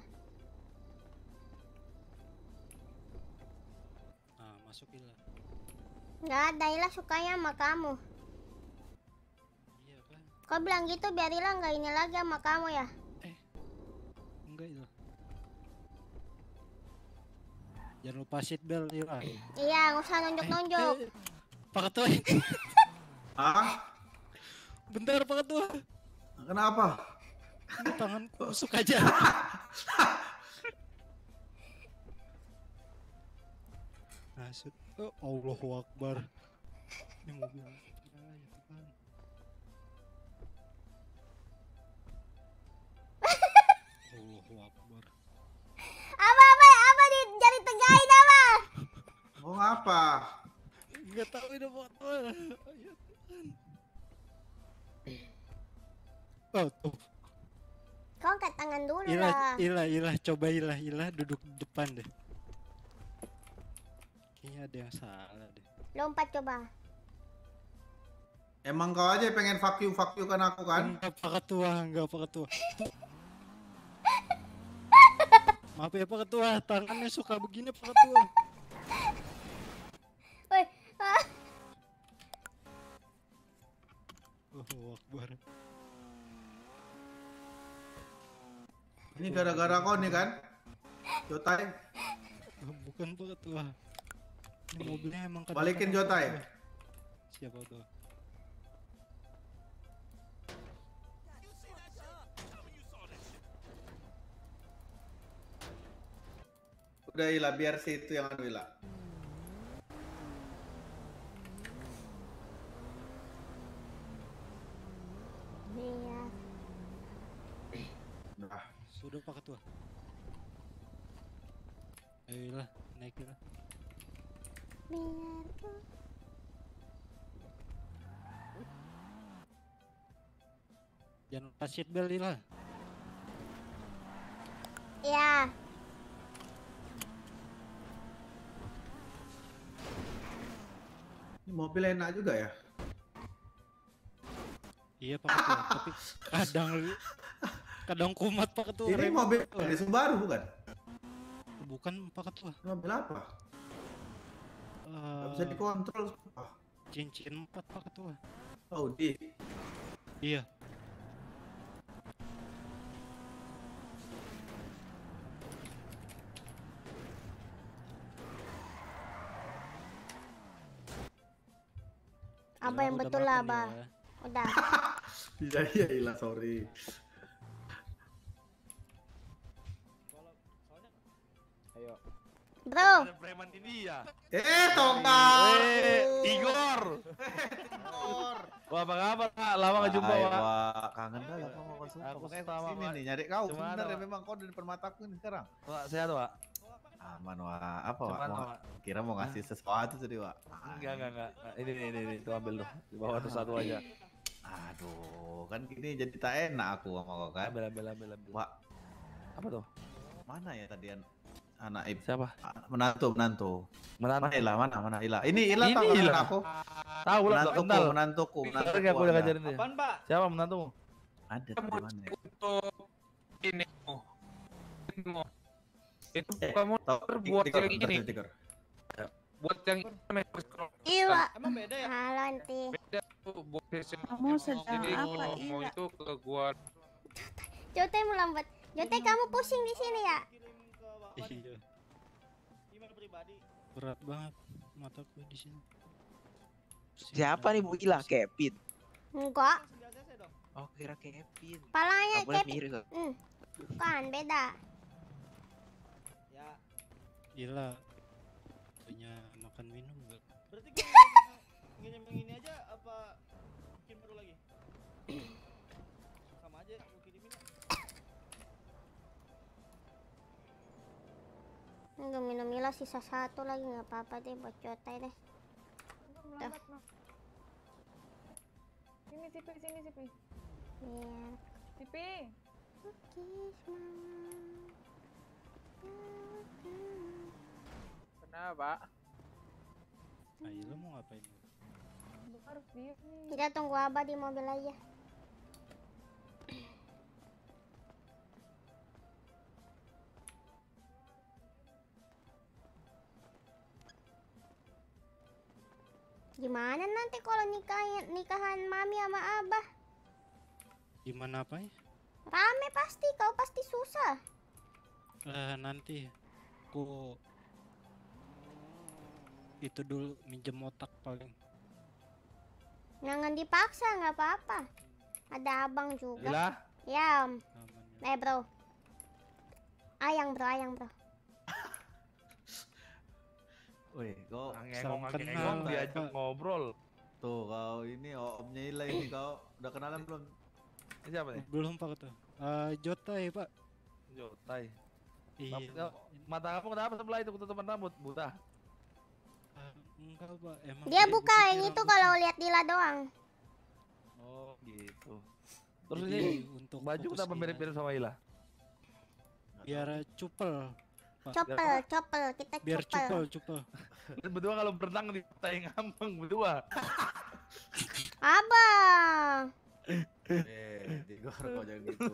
Nah, masuk Ila. Nggak ada, Ila sukanya sama kamu. Iya kan? Kau bilang gitu biar Ila nggak ini lagi sama kamu ya? Enggak Ila. Jangan lupa seatbelt Ila. Iya, nggak usah nunjuk-nunjuk. Pak Ketua. Bentar Pak Ketua. Kenapa? Tanganku busuk aja. Nasib. Oh, Allahu Akbar. Ini mobil. Allahu Akbar. Apa jadi tegain apa? Mau ngapa? Enggak tahu ini Pak Ketua. Oh tuh. Kau angkat tangan dulu Ilah, lah. coba Ilah duduk di depan deh. Kayaknya ada yang salah deh. Lompat coba. Emang kau aja pengen fuck you kan aku kan? Enggak Pak Ketua. Maaf ya Pak Ketua, tangannya suka begini Pak Ketua. Woi. Allahu Akbar. Ini gara-gara kau nih kan? Jotai. Bukan Pak Ketua. Ini mobilnya emang Balikin Jotai. Siapa tuh? Udah Ila, biar si itu yang anu Ila. Iya. Nah. Sudah Pak Ketua. Ayolah, naik Ila. Biarku. Jangan lupa seatbelt Ila. Iya. Ini mobil enak juga ya? Iya Pak Ketua, tapi kadang kumat Pak Ketua. Ini mobil dari Subaru bukan? Bukan Pak Ketua. Mobil apa? Gak bisa dikontrol. Cincin 4 Pak Ketua. Audi. Iya. Apa yang betul lah, Abah? Udah. Iya Ila, sorry. Ayo. Bro. Ada preman ini ya. Tongkar. Igor. Wah, apa kabar Pak? Lama nggak jumpa Pak. Wah, kangen dah lah kamu masuk. Aku Pokoknya sama, sini Pak. nih nyari kau. Cuman Bener ya Pak. memang kau di depan mataku nih sekarang. Pak, sehat Pak. Aman Wak. Apa Wak? Cuman, Mau- Wak. Kira mau ngasih sesuatu tadi Wak. Enggak. Ini tuh ambil tuh. Di bawah tuh satu aja. Aduh, kan gini jadi tak enak aku sama kau kan. Ambil. Wak, Apa tuh? mana ya tadi anak ibu? Siapa? Menantu. Menantu. Mana Ila? Mana Ila? Ini Ila Ini tahu kan Ila. aku? Tahu lah, kenal. Menantuku Ngerti aku udah ada. ngajarin dia. Apaan, Pak? Siapa menantumu? Ada di mana? Untuk ini itu kamu buat yang ini. Buat yang Iya. Emang beda ya? Halo Anti. Beda tuh buat sesi. Kamu sedang Jadi apa, mau Ila? itu ke gua. Jote melambat. Jote kamu pusing di sini ya? Iya. Berat banget mataku di sini. Siapa nih Bu Ila? Kevin. Enggak. Oh, kira Kevin. Palanya Nggak boleh Kevin. mirip kok. Bukan, beda. Ila punya makan minum enggak? Berarti ngirim yang ini aja apa bikin baru lagi? Sama aja aku kirimin. Enggak minum Ila sisa satu lagi nggak apa-apa deh buat Jote deh. Melambat, Mak. Sini, Sipi, sini, Sipi. Iya. Sipi. Oke, semangat. Kenapa? Ayo lu mau ngapain? Harus diem nih. Kita tunggu Abah di mobil aja. Gimana nanti kalau nikahan Mami sama Abah? Gimana apa ya? Rame pasti, kau pasti susah. Nanti aku itu dulu minjem otak paling. Jangan dipaksa, nggak apa-apa. Ada abang juga. Ila? Ya, Om. Bro. Ayang bro. Woi, kau Salam kenal, diajak ngobrol. Tuh, kau ini omnya Ila ini kau udah kenalan belum? Siapa nih? Belum Pak tuh. Jotai Pak. Jotai. Iya. Mata kamu kenapa sebelah itu ketutupan rambut? Buta. Enggak Pak, emang Dia buka yang itu kalau lihat Dila doang. Oh gitu. Terus Jadi, ini untuk baju fokus kenapa Ila. mirip-mirip sama Ila? Biar cupel. Pak. Copel, kita Biar cupel. Dan berdua kalau berenang di pantai ngambang berdua. Abang. Tigor kau jangan gitu.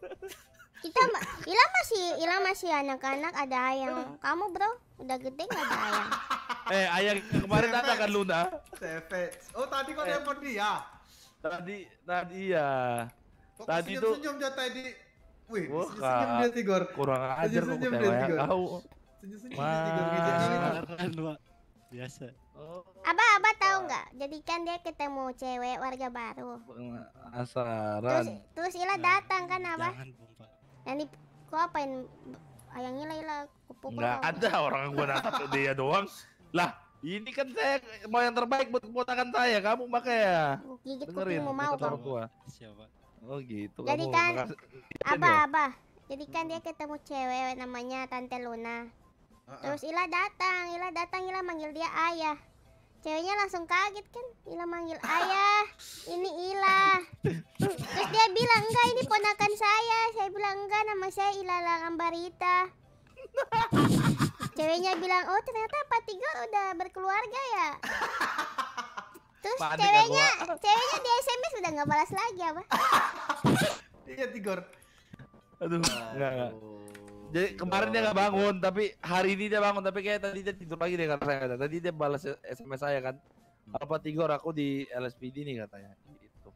Ila masih anak-anak, ada ayang. Kamu bro, udah gede nggak ada ayang. Ayang kemarin ada kan Luna? Oh tadi kau telepon dia? Tadi iya. Kok Tadi tuh senyum dia tadi. Wih, wah, senyum dia Tigor. kurang ajar kok Senyum dia, kecewa Tigor. kau. Senyum dia Tigor gitu. Kan Pak. Biasa. Abah tahu nggak? Jadi kan dia ketemu cewek warga baru. Penasaran. Terus Ila datang kan Abah? Jangan dong Pak. Nanti kau apain? Ayang Ila kupukul. Nggak kau. ada orang gua nangkap dia doang. Lah, ini kan saya mau yang terbaik buat keponakan saya. Kamu makanya. Gigit dengerin kupingmu mau kata kau. orang tua. Siapa? Oh gitu. Jadi kamu kan makasih. Abah. Jadi kan dia ketemu cewek namanya Tante Luna. Terus Ila datang, manggil dia ayah. Ceweknya langsung kaget kan, Ila manggil ayah, ini Ila. Terus dia bilang, enggak ini ponakan saya. Saya bilang, enggak nama saya Ila Larambarita. Ceweknya bilang, oh ternyata Pak Tigor udah berkeluarga ya. Terus Panik ceweknya aku. di SMS udah nggak balas lagi apa? Iya Tigor. Aduh, enggak. Jadi kemarin dia nggak bangun, tapi hari ini dia bangun, tapi kayak tadi dia tidur lagi deh kata saya. Tadi dia balas SMS saya kan. Apa Tigor aku di LSPD nih katanya. Gitu.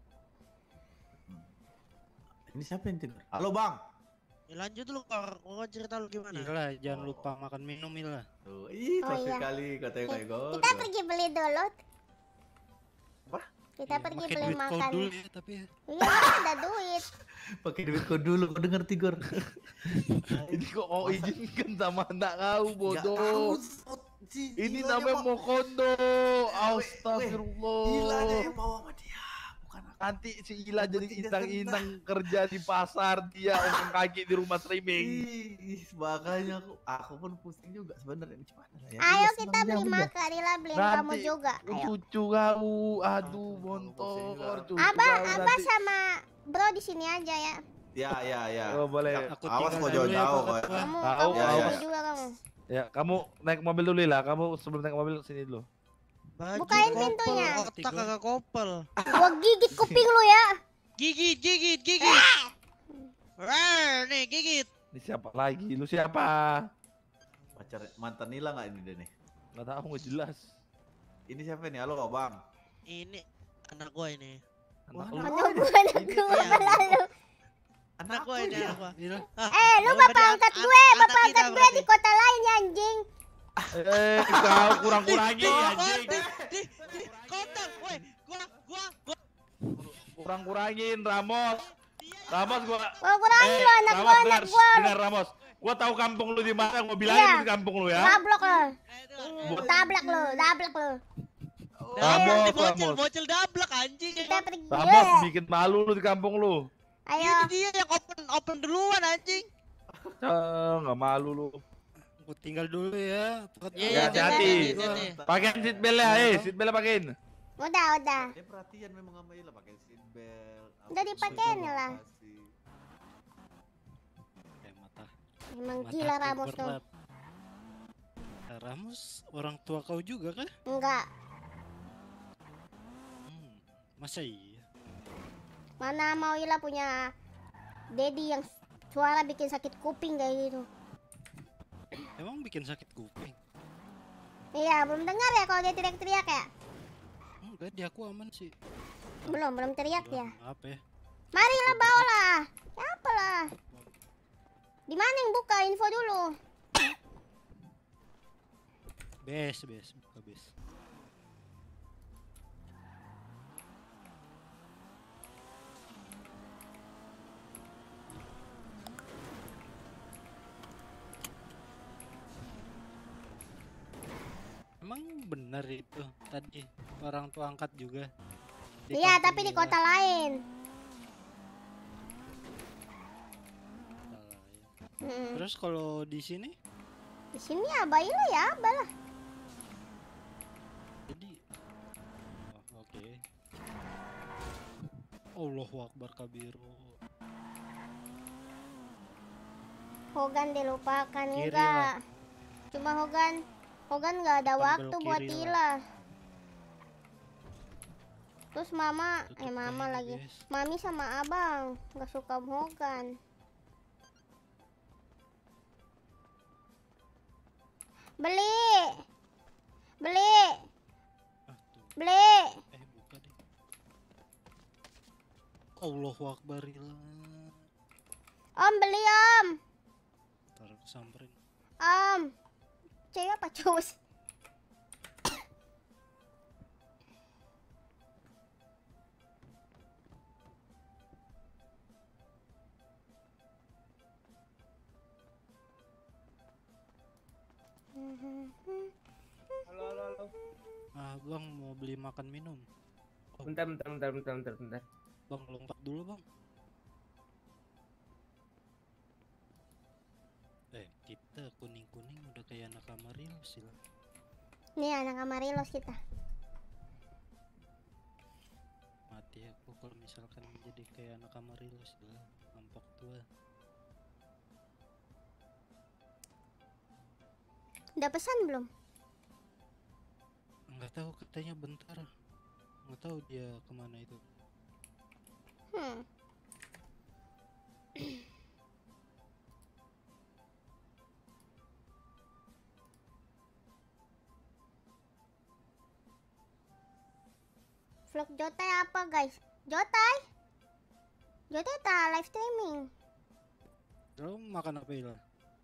Ini siapa yang Tigor? Halo Bang. Lanjut lu kau cerita lu gimana? Ila, jangan lupa makan minum Ila. Tuh, ih, Oh, pasti iya. kali katanya kayak Tigor. Kita pergi beli dulu. Apa? Kita pergi Pakai beli duit kau makan. dulu ya tapi ya. Iya, kan ada duit. Pakai duit kau dulu, kau denger Tigor. Ini kok kau izinkan sama anak kau bodoh. Ini namanya mau kondo. Astagfirullah. Gila deh yang bawa sama dia. Nanti si Ila jadi intang-intang kerja di pasar, dia orang kaki di rumah streaming. Ih, makanya aku pun pusing juga sebenarnya. Gimana lah ya? Ayo Iya, kita senangnya beli udah. makan, Lila beliin kamu juga. Ayo. Cucu kau, aduh bontor. Cucu Abah kau nanti. sama Bro di sini aja ya. Ya. Oh, boleh. Awas kau jauh-jauh kau. Kamu Ya. juga kamu. Ya, kamu naik mobil dulu lah. Kamu sebelum naik mobil sini dulu. Bukain pintunya. Otak kagak kopel. Gua gigit kuping lu ya. Gigit. Nih gigit. Ini siapa lagi? Lu siapa? Pacar mantan Nila nggak ini dia nih? Nggak tahu, nggak jelas. Ini siapa nih? Halo bang. Ini anak gua ini. Anak gua ini anak gua. Lu bapak angkat gue di kota lain ya anjing. Kau kurang-kurangin anjing. Kotor, woi. Gua. Kurang-kurangin Ramos. Ramos gua. Kurangin lo anak gua. Dengar Ramos. Gua tahu kampung lu di mana, gua bilangin di kampung lu ya. Tablok lo. Tablak lo. Bocil dablak anjing. Kita pergi. Ramos bikin malu lu di kampung lu. Ayo. Ini dia yang open duluan anjing. Nggak malu lu. Aku tinggal dulu ya. Ya hati-hati. Pakein seat belt ya, seat belt pakein. Udah. Dia perhatian memang sama Ila pakai seat belt. Udah dipakein lah. Emang gila Ramos tuh. Ramos orang tua kau juga kah? Enggak. Masa iya? Mana mau Ila punya Dedi yang suara bikin sakit kuping kayak gitu. Emang bikin sakit kuping? Iya, belum dengar ya kalau dia teriak-teriak ya? Enggak, di aku aman sih. Belum teriak ya. Apa ya? Marilah bawalah. Ya apalah. Di mana yang buka info dulu? Buka bes. Emang benar itu tadi orang tua angkat juga? Iya, tapi di kota lain. Terus kalau di sini? Di sini Abah Ila ya Abah lah. Jadi, oke. Allahu Akbar kabiru. Hogan dilupakan Kiri enggak? lah. Cuma Hogan nggak ada waktu buat kiri Ila. Terus mama lagi. Mami sama abang nggak suka Hogan. Beli. Buka deh. Allahu Akbar Ila. Om beli om. Ntar aku samperin. Om. Cewek apa cowok? Halo. Bang mau beli makan minum. Bentar. Bang lompat dulu bang. Kita kuning udah kayak anak Amarillo sih lah. Nih anak Amarillo kita. Mati aku kalau misalkan jadi kayak anak Amarillo sih lah. Nampak tua. Udah pesan belum? Nggak tahu, katanya bentar. Nggak tahu dia kemana itu. Vlog Jotai apa guys? Jotai tak live streaming. Lo makan apa Ila?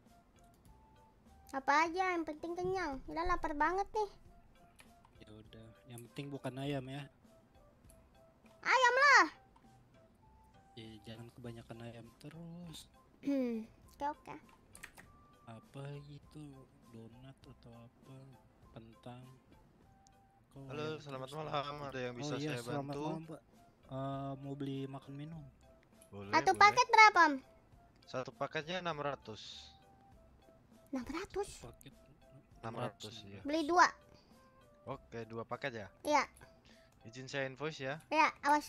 Apa aja yang penting kenyang. Ila lapar banget nih. Ya udah, yang penting bukan ayam ya. Ayam lah. Ya jangan kebanyakan ayam terus. Oke. Apa gitu, donat atau apa, kentang. Halo, selamat malam. Ada yang bisa saya selamat bantu? malam, Pak. Mau beli makan minum. Boleh. Satu paket berapa? Satu paketnya 600. 600? Paket 600 ya. Beli 2. Oke, 2 paket ya? Iya. Izin saya invoice ya. Ya, awas.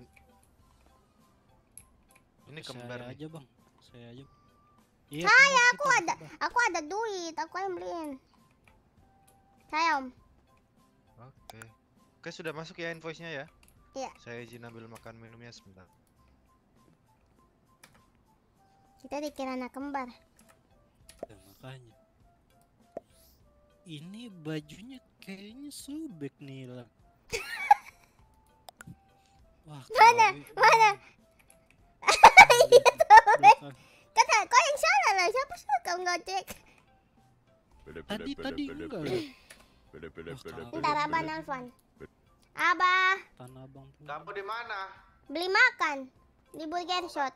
Ini kembar Saya nih. aja bang, saya aja. Saya aku ada duit, aku yang beliin. Saya om. Oke, sudah masuk ya invoice-nya ya? Iya. Saya izin ambil makan minumnya sebentar. Kita dikira anak kembar. Ya, makanya. Ini bajunya kayaknya sobek nih lah. Wah, Mana? Mana? Iya sobek. Kata kau yang salah lah. Siapa suruh kau ngecek? Tadi enggak lah. Ntar Abah nelfon. Abah, Tanah Abang tuh. Kamu di mana? beli makan di Burger Shot.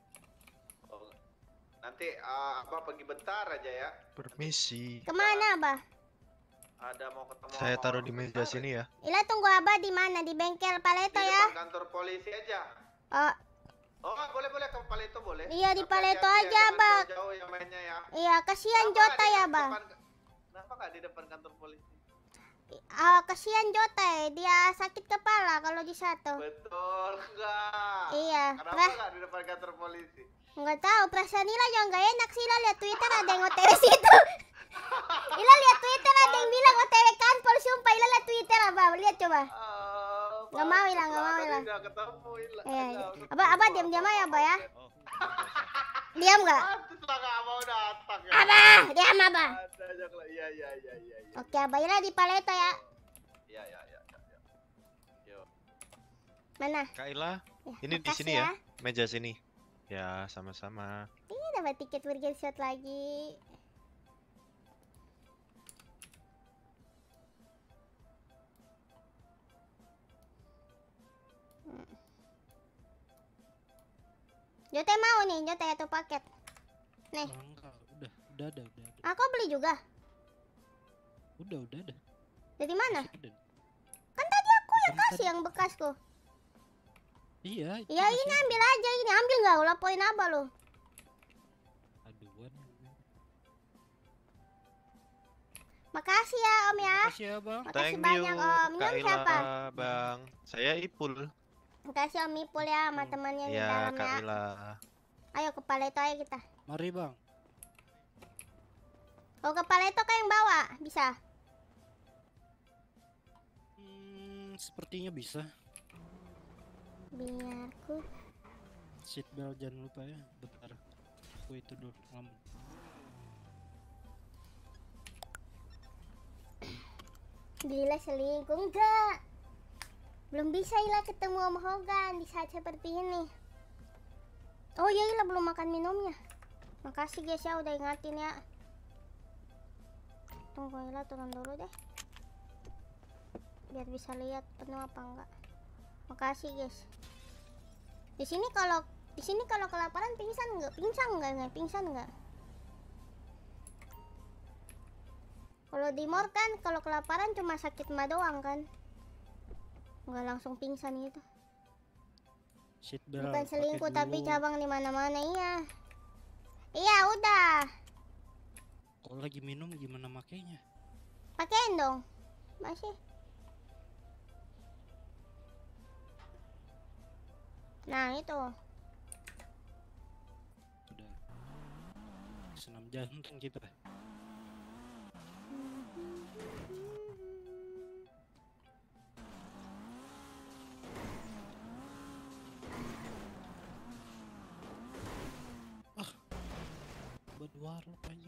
Nanti Abah pergi bentar aja ya. Permisi. Kemana Abah? Ada mau ketemu Saya sama taruh orang di meja bentar. sini ya. Ila tunggu Abah di mana? Di bengkel Paleto Di ya? depan kantor polisi aja. Oh, Boleh ke Paleto boleh. iya di Tapi Paleto hati-hati aja ya, Abah. jangan jauh ya mainnya ya. Iya, kasihan Jota ya Abah. Kenapa nggak di depan kantor polisi? Kasihan Jota ya, dia sakit kepala kalau di satu. Betul enggak? Iya, Kenapa nggak di depan kantor polisi? Nggak tahu, perasaan Ila juga nggak enak sih. Ila lihat Twitter ada yang OTW situ. Ila lihat Twitter ada yang bilang OTW kanpol, sumpah. Ila lihat Twitter Abah, lihat coba. Nggak mau Ila, nggak mau Ila. Udah ketemu Ila. Iya, Abah diam-diam aja Abah ya. Diam nggak? Pantes lah nggak mau datang ya. Abah, diam Abah. Iya. Oke Abah, Ila di Paleto ya. Iya. Mana? Kak Ila, Ya, ini di makasih sini ya, meja sini. Ya, sama-sama. Ini dapat tiket Burger Shot lagi. Jote mau nih, Jote atau paket. Nih. Enggak, udah ada. Aku beli juga. Udah ada. Dari mana? Masih ada. Kan tadi aku yang kasih yang bekasku. Iya. itu Ya masih ini ada. ambil aja ini, ambil nggak? Aku laporin Abah lo. Aduan. Makasih ya Om ya. Makasih ya Bang. Makasih Thank banyak you, Om. Ini Kak Om Ila, siapa? Bang. Saya Ipul. Makasih Om Ipul ya sama temannya di Ya, dalam Kak ya. Ila. Ayo ke Paleto aja kita. Mari Bang. Kalau ke Paleto kan yang bawa, bisa. Sepertinya bisa. Biarku. Seatbelt jangan lupa ya. Bentar. Aku itu dulu ngomong. Gila selingkuh enggak? Belum bisa Ila ketemu Om Hogan di saat seperti ini. Oh iya Ila belum makan minumnya. Makasih guys ya udah ingatin ya. Tunggu Ila turun dulu deh. Biar bisa lihat penuh apa enggak. Makasih guys. Di sini kalau kelaparan pingsan enggak? Kalau di mall kan kalau kelaparan cuma sakit mah doang kan. Enggak langsung pingsan gitu. Seatbelt. Bukan pakai selingkuh tapi dulu. cabang di mana-mana iya. Iya udah. Kalau lagi minum gimana makainya? Pakein dong. Masih. Nah itu. Udah. Senam jantung kita. Buat warlock aja.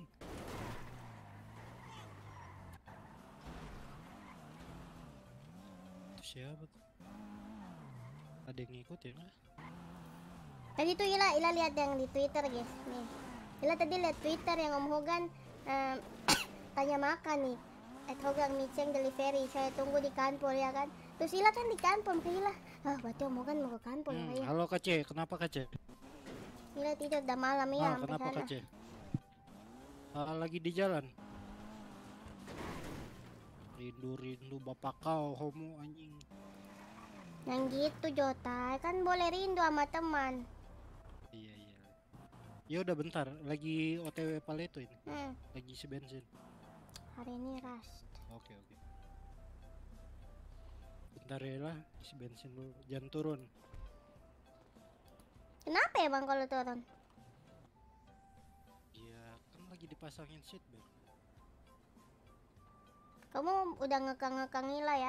Itu siapa tuh? Ada yang ngikutin lah. Tadi tuh Ila lihat yang di Twitter guys. Nih. Ila tadi lihat Twitter yang Om Hogan tanya makan nih. Hogan Miceng delivery. Saya tunggu di kantor ya kan. Terus Ila kan di kantor ke Ila. Berarti Om Hogan mau ke kantor ya. Halo Kace, kenapa Kace? Ila tidur udah malam ya sampai Kenapa sana. Kace? Lagi di jalan. Rindu bapak kau homo anjing. Yang gitu Jota, kan boleh rindu sama teman. Iya. Ya udah bentar, lagi OTW Paleto ini. Lagi isi bensin. Hari ini rust. Oke. Bentar ya lah, isi bensin dulu. Jangan turun. Kenapa ya Bang kalau turun? Iya, kan lagi dipasangin seatbelt. Kamu udah ngekang Ila ya?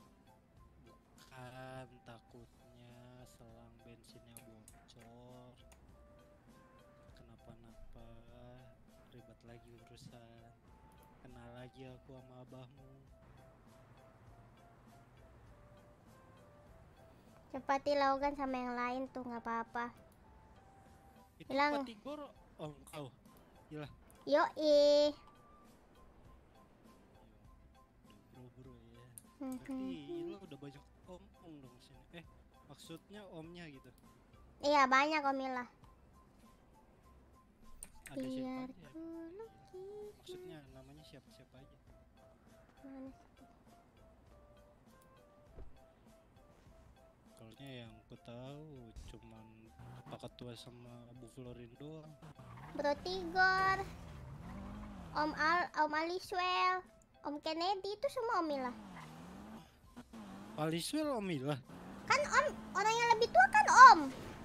Kan takutnya selang bensinnya bocor. Kenapa lagi urusan. Kenal lagi aku sama abahmu. Cepati Logan sama yang lain tuh nggak apa-apa. Itu Hilang. Patigor kau. Gila. Yoi. Bro ya. Berarti lo udah banyak om dong sini. Maksudnya omnya gitu. Iya banyak Omila. Ada siapa Biar aja? Maksudnya namanya siapa-siapa aja? Mana? Soalnya yang ku tahu cuman Pak Ketua sama Bu Florin doang. Bro Tigor, Om Aliswell, Om Kennedy itu semua Omila. Aliswell Omila. Kan Om orang yang lebih tua kan Om.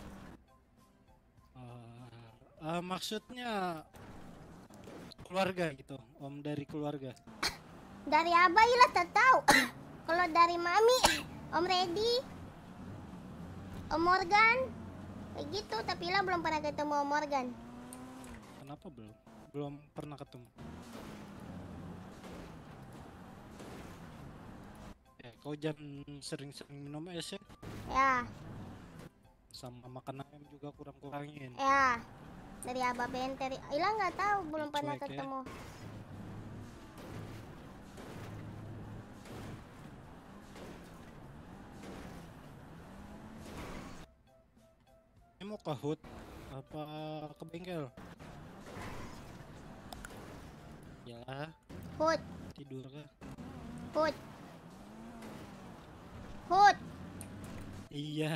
Maksudnya keluarga gitu, Om dari keluarga. Dari Abah Ila tak tahu. Kalau dari Mami, Om Reddy, Om Morgan, kayak gitu. Tapi Ila belum pernah ketemu Om Morgan. Kenapa belum? Belum pernah ketemu. Kau jangan sering-sering minum es ya. Ya. Sama makan ayam juga kurang-kurangin. Ya. Dari Abah Benter. Ila nggak tahu, belum pernah Cuek, ya. ketemu. Ini mau ke HUT apa ke bengkel? Ya. HUT. Tidur kah? HUT. HUT. Iya.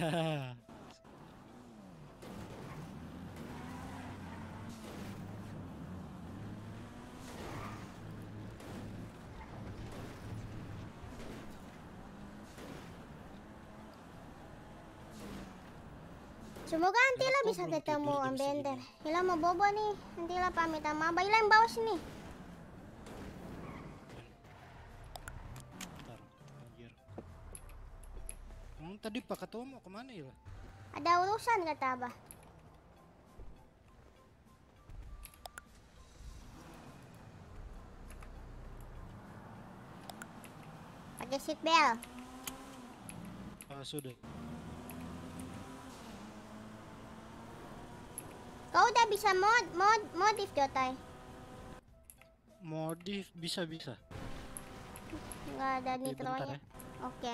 Semoga Antila bisa ketemu Om Bender. Ila mau bobo nih. Antila pamit sama Abah. Ila yang bawa sini. Tadi Pak Ketua mau kemana ya? Ada urusan kata Abah. Pakai seat belt. Sudah. Kau udah bisa modif Jotai? Modif bisa. Nggak ada nitronya. Ya. Oke.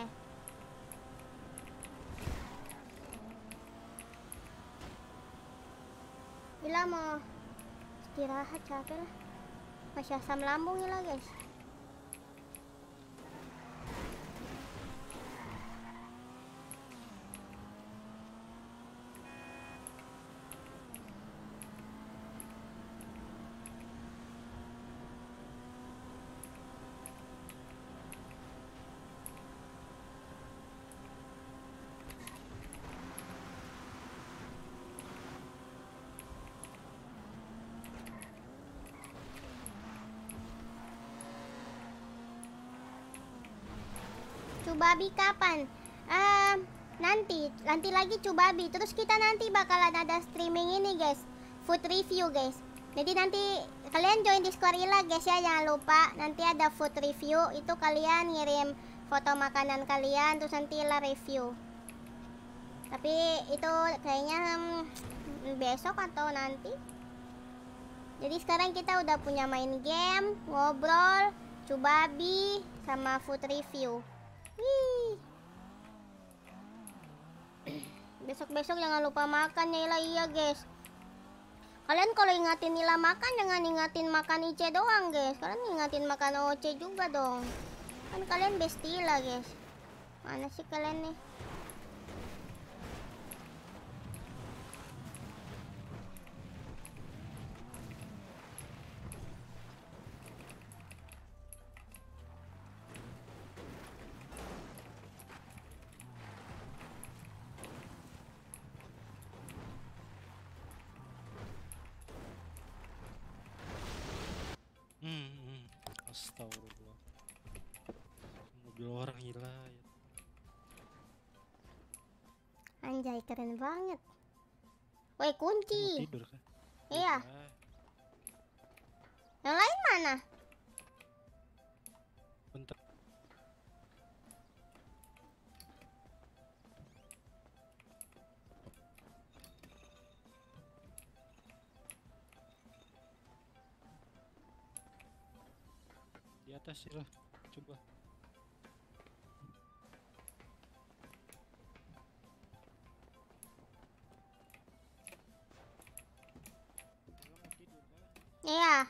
Ila mau istirahat capek lah. Masih asam lambung Ila guys. Cubabi kapan? Nanti lagi Cubabi. Terus kita nanti bakalan ada streaming ini guys, food review guys. Jadi nanti kalian join Discord Ila guys ya, jangan lupa. Nanti ada food review, itu kalian ngirim foto makanan kalian terus nanti Ila review. Tapi itu kayaknya besok atau nanti. Jadi sekarang kita udah punya main game, ngobrol, Cubabi, sama food review. Wih. Besok-besok jangan lupa makan ya Ila, iya guys. Kalian kalau ingatin Ila makan jangan ingatin makan Ice doang guys. Kalian ingatin makan Oce juga dong. Kan kalian bestie Ila guys. Mana sih kalian nih? Astagfirullah. Mobil orang Ila ya. Anjay keren banget. Woi kunci. Tidur kan? Iya. Yang lain mana? Bentar. Di atas sih lah, coba. Iya.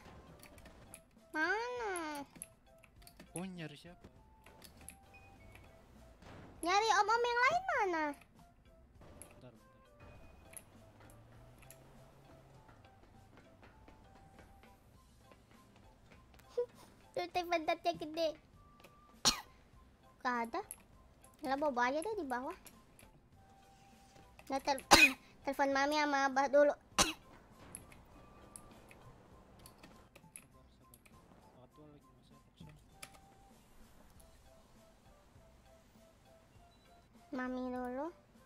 Mana? Oh, nyari siapa? Nyari om-om yang lain mana? Bentar. Tutup pantatnya gede. Gak ada. Lah bawa aja deh di bawah. Nah, telepon mami sama abah dulu. Mami dulu.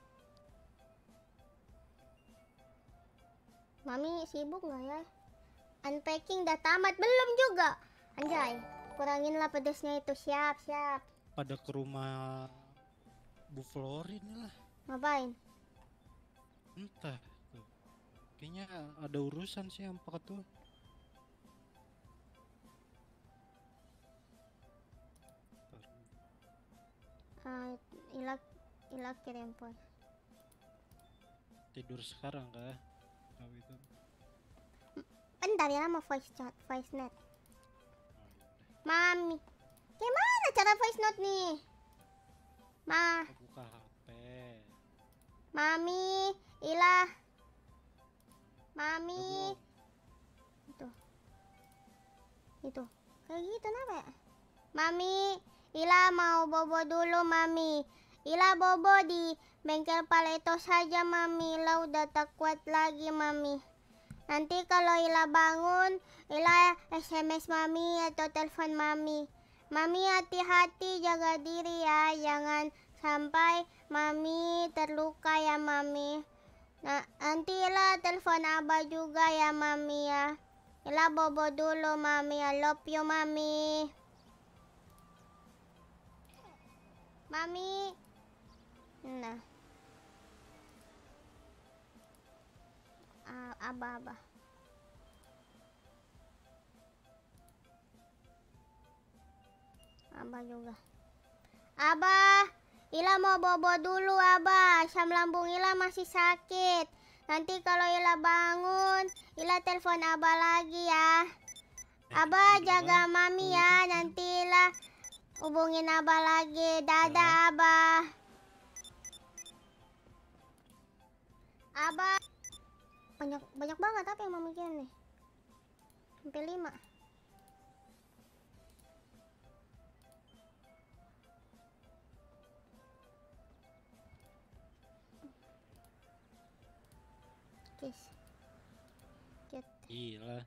Mami sibuk nggak ya? Unpacking udah tamat belum juga? Anjay, kuranginlah pedesnya itu. Siap. Pada ke rumah Bu Florin lah. Ngapain? Entah. Tuh. Kayaknya ada urusan sih sama Pak Ketua. Ilak kirim poin. Tidur sekarang kah? Tahu itu. Bentar ya, mau voice chat, voice note. Mami, gimana cara voice note nih? Buka HP. Mami, Ilah. Mami. Itu. Kayak gitu kenapa ya? Mami, Ilah mau bobo dulu, Mami. Ilah bobo di bengkel Paleto saja, Mami. Ilah udah tak kuat lagi, Mami. Nanti kalau Ilah bangun, Ilah SMS Mami atau telepon Mami. Mami hati-hati, jaga diri ya. Jangan sampai Mami terluka ya, Mami. Nah, nanti Ilah telepon Abah juga ya, Mami ya. Ilah bobo dulu, Mami. I love you, Mami. Mami. Nah. Abah. Abah juga. Abah, Ilah mau bobo dulu, Abah. Asam lambung Ilah masih sakit. Nanti kalau Ilah bangun, Ilah telepon Abah lagi ya. Abah jaga Mami ya. Nanti Ilah hubungin Abah lagi. Dadah, Abah. Abah. Banyak banget apa yang Mami kirim nih? Sampai 5. Kiss. Gila.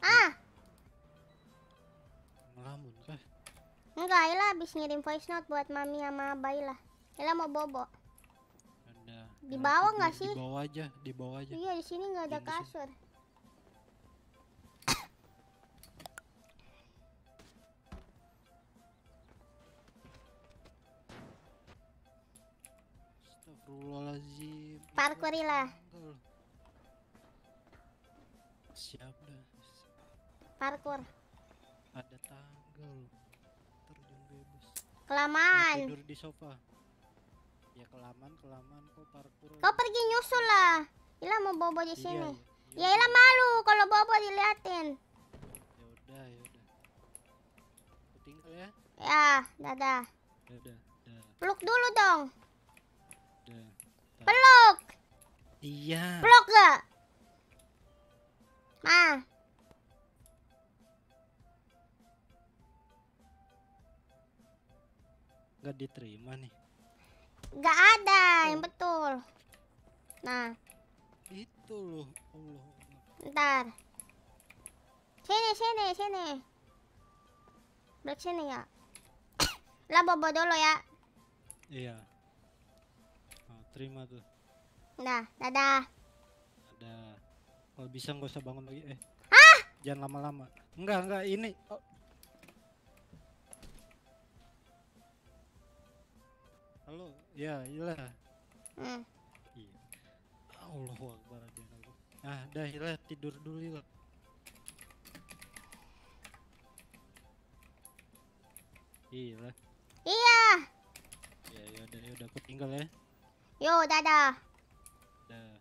Ngelamun kah? Enggak, Ilah habis ngirim voice note buat Mami sama Abah Ilah. Ilah mau bobo. Ada. Di bawah nggak sih? Di bawah aja. Iya, di sini nggak ada kasur. Astagfirullahaladzim. Parkour Ilah. Siap dah. Parkour. Ada tanggal. Terjun bebas. Kelamaan. Tidur di sofa. Ya kelamaan kok parkour. Kau pergi nyusul lah. Ilah mau bobo di sini. Ya Ilah malu kalau bobo diliatin. Ya udah. Aku tinggal ya. Ya, dadah. Dadah. Peluk dulu dong. Dah. Peluk. Iya. Peluk gak? Gak diterima nih. Gak ada yang betul. Nah. Itu loh. Allah. Ntar. Sini. Balik sini ya. Lah bobo dulu ya. Iya. Oh, terima tuh. Nah, dadah. Ada. Kalau bisa nggak usah bangun lagi. Jangan lama-lama. Enggak ini. Oh. Halo, ya iyalah. Iya. Allahu Akbar aja aku. Ah, dah iyalah tidur dulu lah. Iya. Iya. Ya udah aku tinggal ya. Yo, dadah. Dah.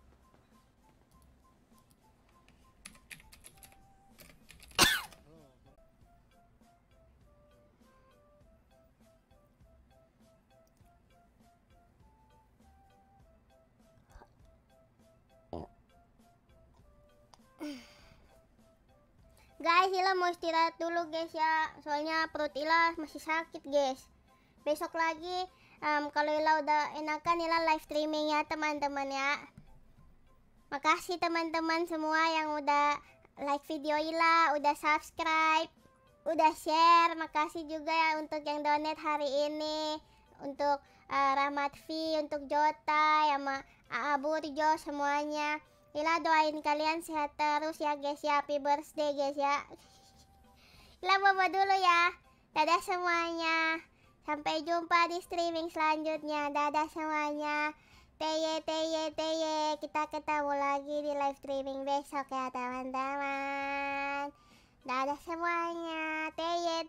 Guys, Ila mau istirahat dulu guys ya. Soalnya perut Ila masih sakit guys. Besok lagi kalau Ila udah enakan Ila live streaming ya teman-teman ya. Makasih teman-teman semua yang udah like video Ila, udah subscribe, udah share. Makasih juga ya untuk yang donate hari ini. Untuk Rahmat V, untuk Jota, sama Aa Burjo semuanya. Ila doain kalian sehat terus ya guys ya. Happy birthday guys ya. Ila bobo dulu ya. Dadah semuanya. Sampai jumpa di streaming selanjutnya. Dadah semuanya. Teye. Kita ketemu lagi di live streaming besok ya teman-teman. Dadah semuanya. Teye.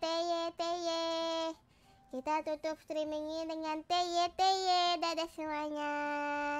Kita tutup streaming ini dengan teye. Dadah semuanya.